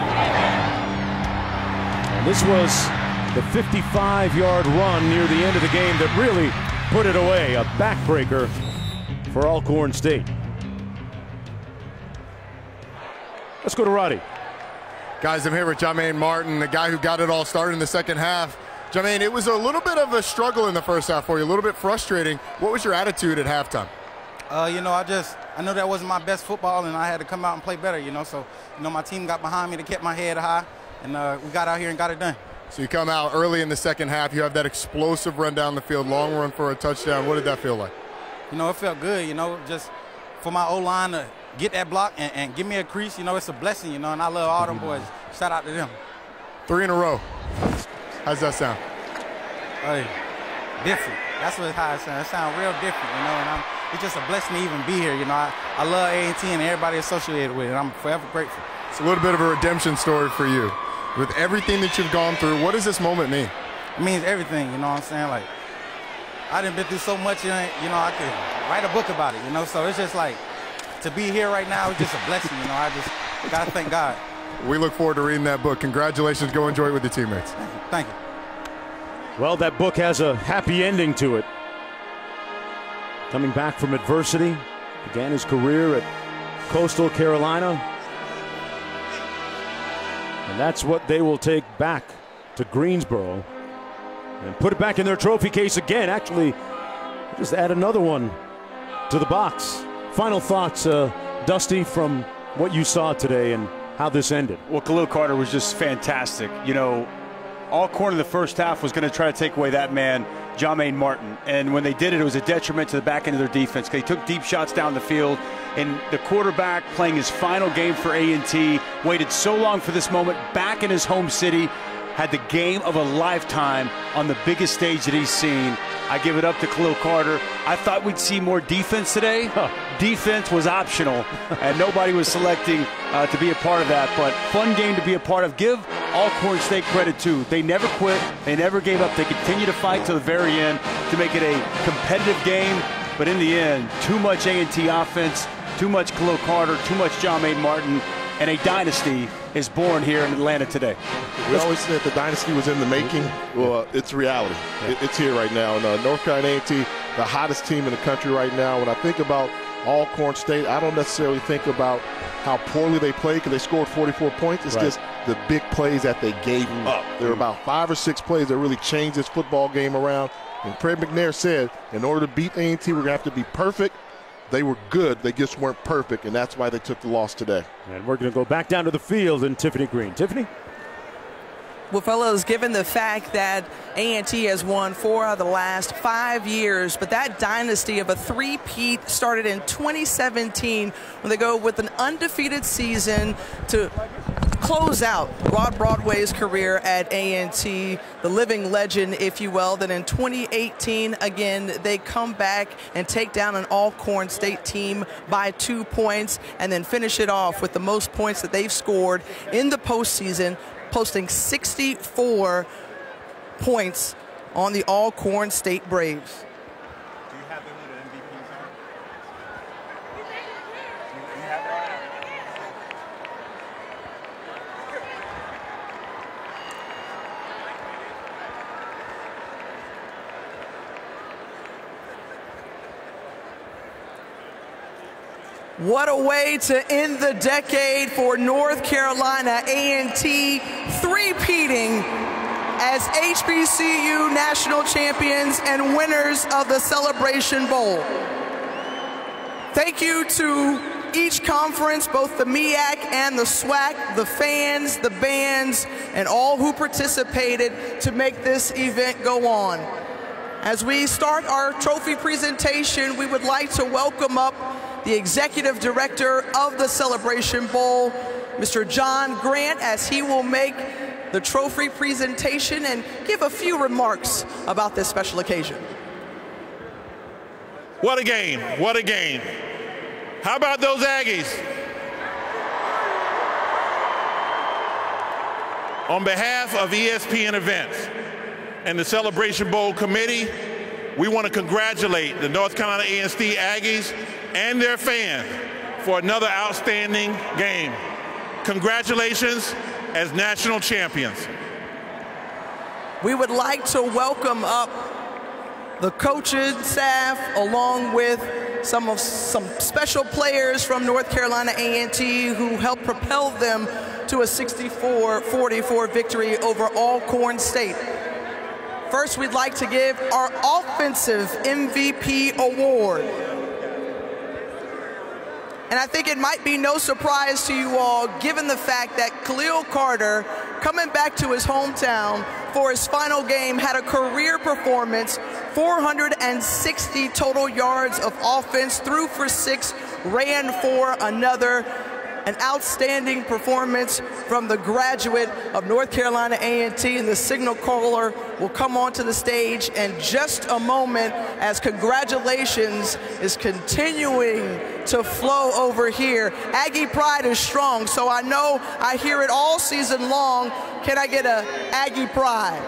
And this was the fifty-five yard run near the end of the game that really put it away, a backbreaker for Alcorn State. Let's go to Roddy. Guys, I'm here with Jermaine Martin, the guy who got it all started in the second half. Jermaine, it was a little bit of a struggle in the first half for you, a little bit frustrating. What was your attitude at halftime? Uh, you know, I just, I know that wasn't my best football, and I had to come out and play better, you know. So, you know, my team got behind me to keep my head high, and uh, we got out here and got it done. So you come out early in the second half, you have that explosive run down the field, long run for a touchdown. What did that feel like? You know, it felt good, you know, just for my O-line to get that block and, and give me a crease, you know, it's a blessing, you know, and I love all them boys. Shout out to them. Three in a row. How's that sound? Hey, different. That's what how it sounds. It sounds real different, you know, and I'm, it's just a blessing to even be here, you know. I, I love A and T and everybody associated with it, and I'm forever grateful. It's a little bit of a redemption story for you. With everything that you've gone through, what does this moment mean? It means everything, you know what I'm saying? Like, I done been through so much, you know, I could write a book about it, you know, so it's just like, to be here right now is just a blessing, you know. I just gotta thank God. We look forward to reading that book. Congratulations. Go enjoy it with your teammates. Thank you. Thank you. Well, that book has a happy ending to it. Coming back from adversity, began his career at Coastal Carolina. And that's what they will take back to Greensboro and put it back in their trophy case again. Actually, just add another one to the box. Final thoughts, uh, Dusty, from what you saw today and how this ended. Well, Khalil Carter was just fantastic. You know, Alcorn in the first half was going to try to take away that man, Jermaine Martin. And when they did it, it was a detriment to the back end of their defense. They took deep shots down the field. And the quarterback, playing his final game for A and T, waited so long for this moment back in his home city, had the game of a lifetime on the biggest stage that he's seen. I give it up to Khalil Carter. I thought we'd see more defense today. Huh. Defense was optional, and nobody was selecting uh, to be a part of that. But fun game to be a part of. Give Alcorn State credit, too. They never quit. They never gave up. They continued to fight to the very end to make it a competitive game. But in the end, too much A and T offense, too much Khalil Carter, too much Jermaine Martin, and a dynasty is born here in Atlanta today. We always said the dynasty was in the making. Well, it's reality. It, it's here right now. And uh, North Carolina A and T, the hottest team in the country right now. When I think about Alcorn State, I don't necessarily think about how poorly they played because they scored forty-four points. It's right. just the big plays that they gave up. There were about five or six plays that really changed this football game around. And Craig McNair said, in order to beat A and T, we're going to have to be perfect. They were good, they just weren't perfect, and that's why they took the loss today. And we're going to go back down to the field and Tiffany Green. Tiffany? Well, fellows, given the fact that A and T has won four out of the last five years, but that dynasty of a three-peat started in twenty seventeen when they go with an undefeated season to close out Rod Broadway's career at A and T, the living legend, if you will. Then in twenty eighteen, again, they come back and take down an Alcorn State team by two points and then finish it off with the most points that they've scored in the postseason, posting sixty-four points on the Alcorn State Braves. Do you have them with an M V P, sir? Do you have that? What a way to end the decade for North Carolina A and T, three-peating as H B C U national champions and winners of the Celebration Bowl. Thank you to each conference, both the M E A C and the SWAC, the fans, the bands, and all who participated to make this event go on. As we start our trophy presentation, we would like to welcome up the Executive Director of the Celebration Bowl, Mister John Grant, as he will make the trophy presentation and give a few remarks about this special occasion. What a game, what a game. How about those Aggies? On behalf of E S P N Events and the Celebration Bowl Committee, we want to congratulate the North Carolina A and T Aggies and their fans for another outstanding game. Congratulations as national champions. We would like to welcome up the coaching staff along with some of some special players from North Carolina A and T who helped propel them to a sixty-four forty-four victory over Alcorn State. First, we'd like to give our offensive M V P award. And I think it might be no surprise to you all, given the fact that Khalil Carter, coming back to his hometown for his final game, had a career performance, four hundred sixty total yards of offense, threw for six, ran for another. An outstanding performance from the graduate of North Carolina A and T, and the signal caller will come onto the stage in just a moment as congratulations is continuing to flow over here. Aggie pride is strong, so I know I hear it all season long. Can I get a Aggie pride?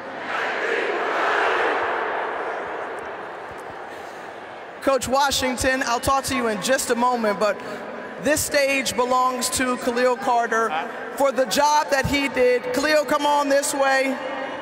Coach Washington, I'll talk to you in just a moment, but this stage belongs to Khalil Carter for the job that he did. Khalil, come on this way.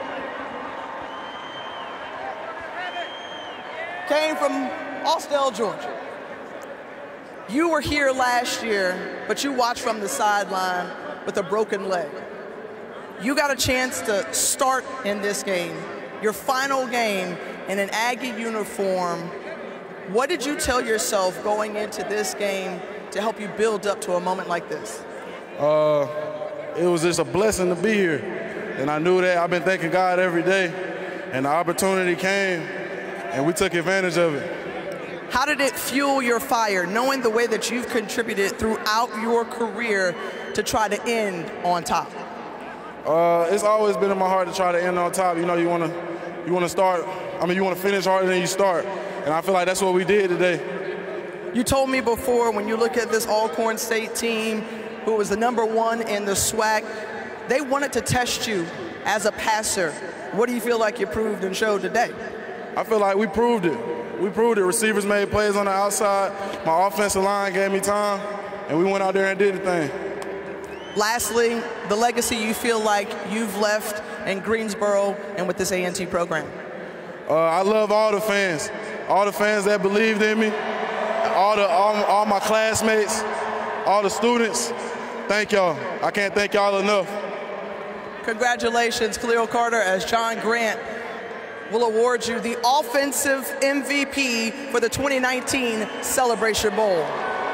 Came from Austell, Georgia. You were here last year, but you watched from the sideline with a broken leg. You got a chance to start in this game, your final game in an Aggie uniform. What did you tell yourself going into this game to help you build up to a moment like this? Uh, it was just a blessing to be here. And I knew that. I've been thanking God every day. And the opportunity came, and we took advantage of it. How did it fuel your fire, knowing the way that you've contributed throughout your career to try to end on top? Uh, it's always been in my heart to try to end on top. You know, you want to you want to start, I mean, you want to finish harder than you start. And I feel like that's what we did today. You told me before, when you look at this Alcorn State team, who was the number one in the SWAC, they wanted to test you as a passer. What do you feel like you proved and showed today? I feel like we proved it. We proved it. Receivers made plays on the outside. My offensive line gave me time, and we went out there and did the thing. Lastly, the legacy you feel like you've left in Greensboro and with this A and T program. Uh, I love all the fans, all the fans that believed in me. All, the, all, all my classmates, all the students, thank y'all. I can't thank y'all enough. Congratulations, Khalil Carter, as John Grant will award you the offensive M V P for the twenty nineteen Celebration Bowl.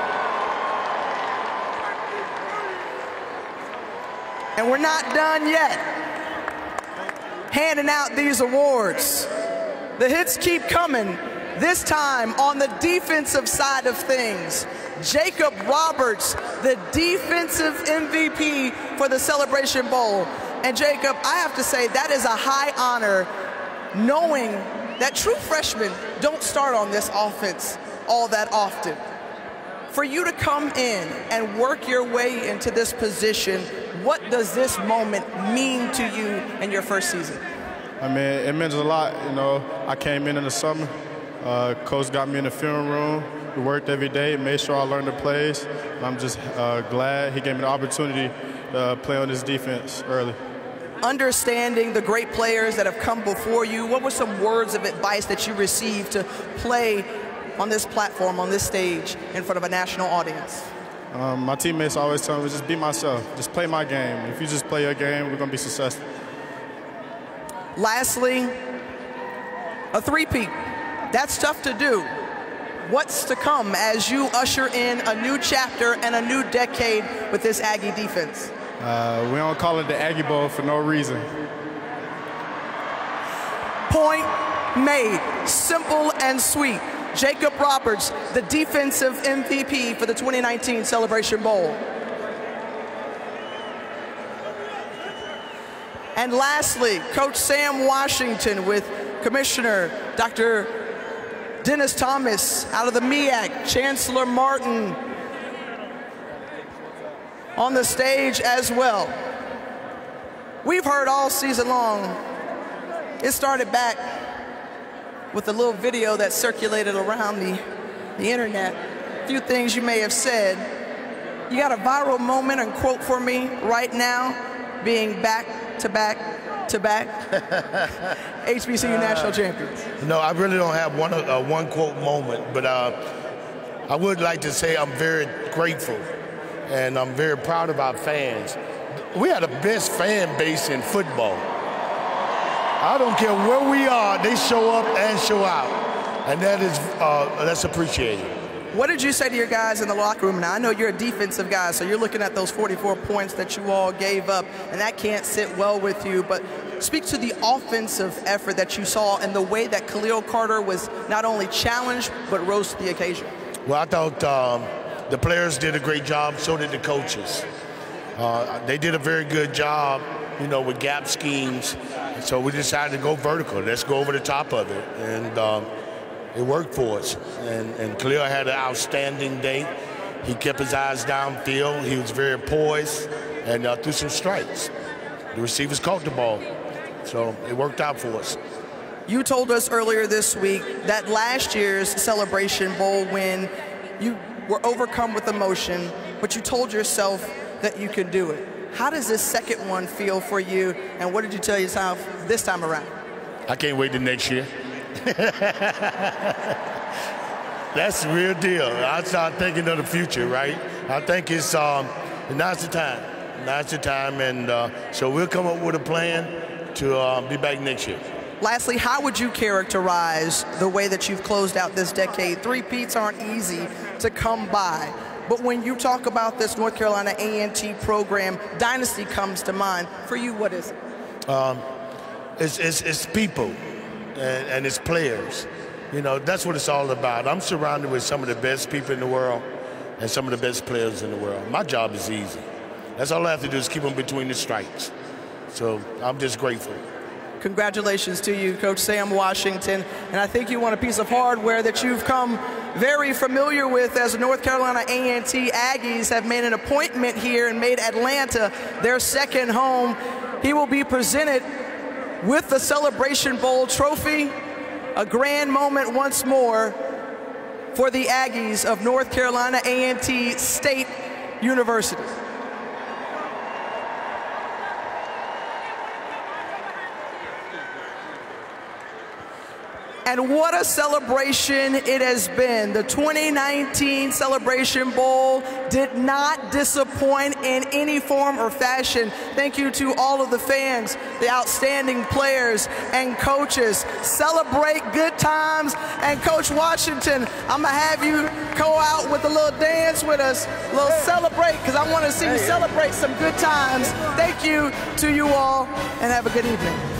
And we're not done yet. Handing out these awards. The hits keep coming. This time on the defensive side of things, Jacob Roberts, the defensive M V P for the Celebration Bowl. And Jacob, I have to say that is a high honor, knowing that true freshmen don't start on this offense all that often. For you to come in and work your way into this position, what does this moment mean to you in your first season? I mean, it means a lot. You know, I came in in the summer. Uh, coach got me in the film room. We worked every day, made sure I learned the plays. And I'm just uh, glad he gave me the opportunity to uh, play on this defense early. Understanding the great players that have come before you, what were some words of advice that you received to play on this platform, on this stage, in front of a national audience? Um, my teammates always tell me, just be myself. Just play my game. If you just play your game, we're going to be successful. Lastly, a three-peat. That's tough to do. What's to come as you usher in a new chapter and a new decade with this Aggie defense? Uh, we don't call it the Aggie Bowl for no reason. Point made. Simple and sweet. Jacob Roberts, the defensive M V P for the twenty nineteen Celebration Bowl. And lastly, Coach Sam Washington with Commissioner Doctor Dennis Thomas out of the M E A C, Chancellor Martin on the stage as well. We've heard all season long, it started back with a little video that circulated around the, the internet. A few things you may have said. You got a viral moment and quote for me right now, being back to back to back H B C U uh, national champions. No, I really don't have one uh, one quote moment, but uh, I would like to say I'm very grateful and I'm very proud of our fans. We are the best fan base in football. I don't care where we are, they show up and show out, and that is uh, that's appreciated. What did you say to your guys in the locker room? Now, I know you're a defensive guy, so you're looking at those forty-four points that you all gave up, and that can't sit well with you, but speak to the offensive effort that you saw and the way that Khalil Carter was not only challenged, but rose to the occasion. Well, I thought um, the players did a great job, so did the coaches. Uh, they did a very good job, you know, with gap schemes, so we decided to go vertical. Let's go over the top of it, and um, it worked for us. And, and Khalil had an outstanding day. He kept his eyes downfield. He was very poised and uh, threw some strikes. The receivers caught the ball, so it worked out for us. You told us earlier this week that last year's Celebration Bowl win, you were overcome with emotion, but you told yourself that you could do it. How does this second one feel for you, and what did you tell yourself this time around? I can't wait till next year. That's the real deal. I start thinking of the future, right? I think it's um, now's the time. Now's the time, and uh, so we'll come up with a plan to uh, be back next year. Lastly, how would you characterize the way that you've closed out this decade? Three-peats aren't easy to come by. But when you talk about this North Carolina A and T program, dynasty comes to mind. For you, what is it? Um, it's, it's, it's people and, and it's players. You know, that's what it's all about. I'm surrounded with some of the best people in the world and some of the best players in the world. My job is easy. That's all I have to do is keep them between the strikes. So I'm just grateful. Congratulations to you, Coach Sam Washington. And I think you want a piece of hardware that you've come very familiar with as the North Carolina A and T Aggies have made an appointment here and made Atlanta their second home. He will be presented with the Celebration Bowl trophy, a grand moment once more for the Aggies of North Carolina A and T State University. And what a celebration it has been. The twenty nineteen Celebration Bowl did not disappoint in any form or fashion. Thank you to all of the fans, the outstanding players and coaches. Celebrate good times. And Coach Washington, I'm gonna have you go out with a little dance with us, a little celebrate, because I want to see you celebrate some good times. Thank you to you all, and have a good evening.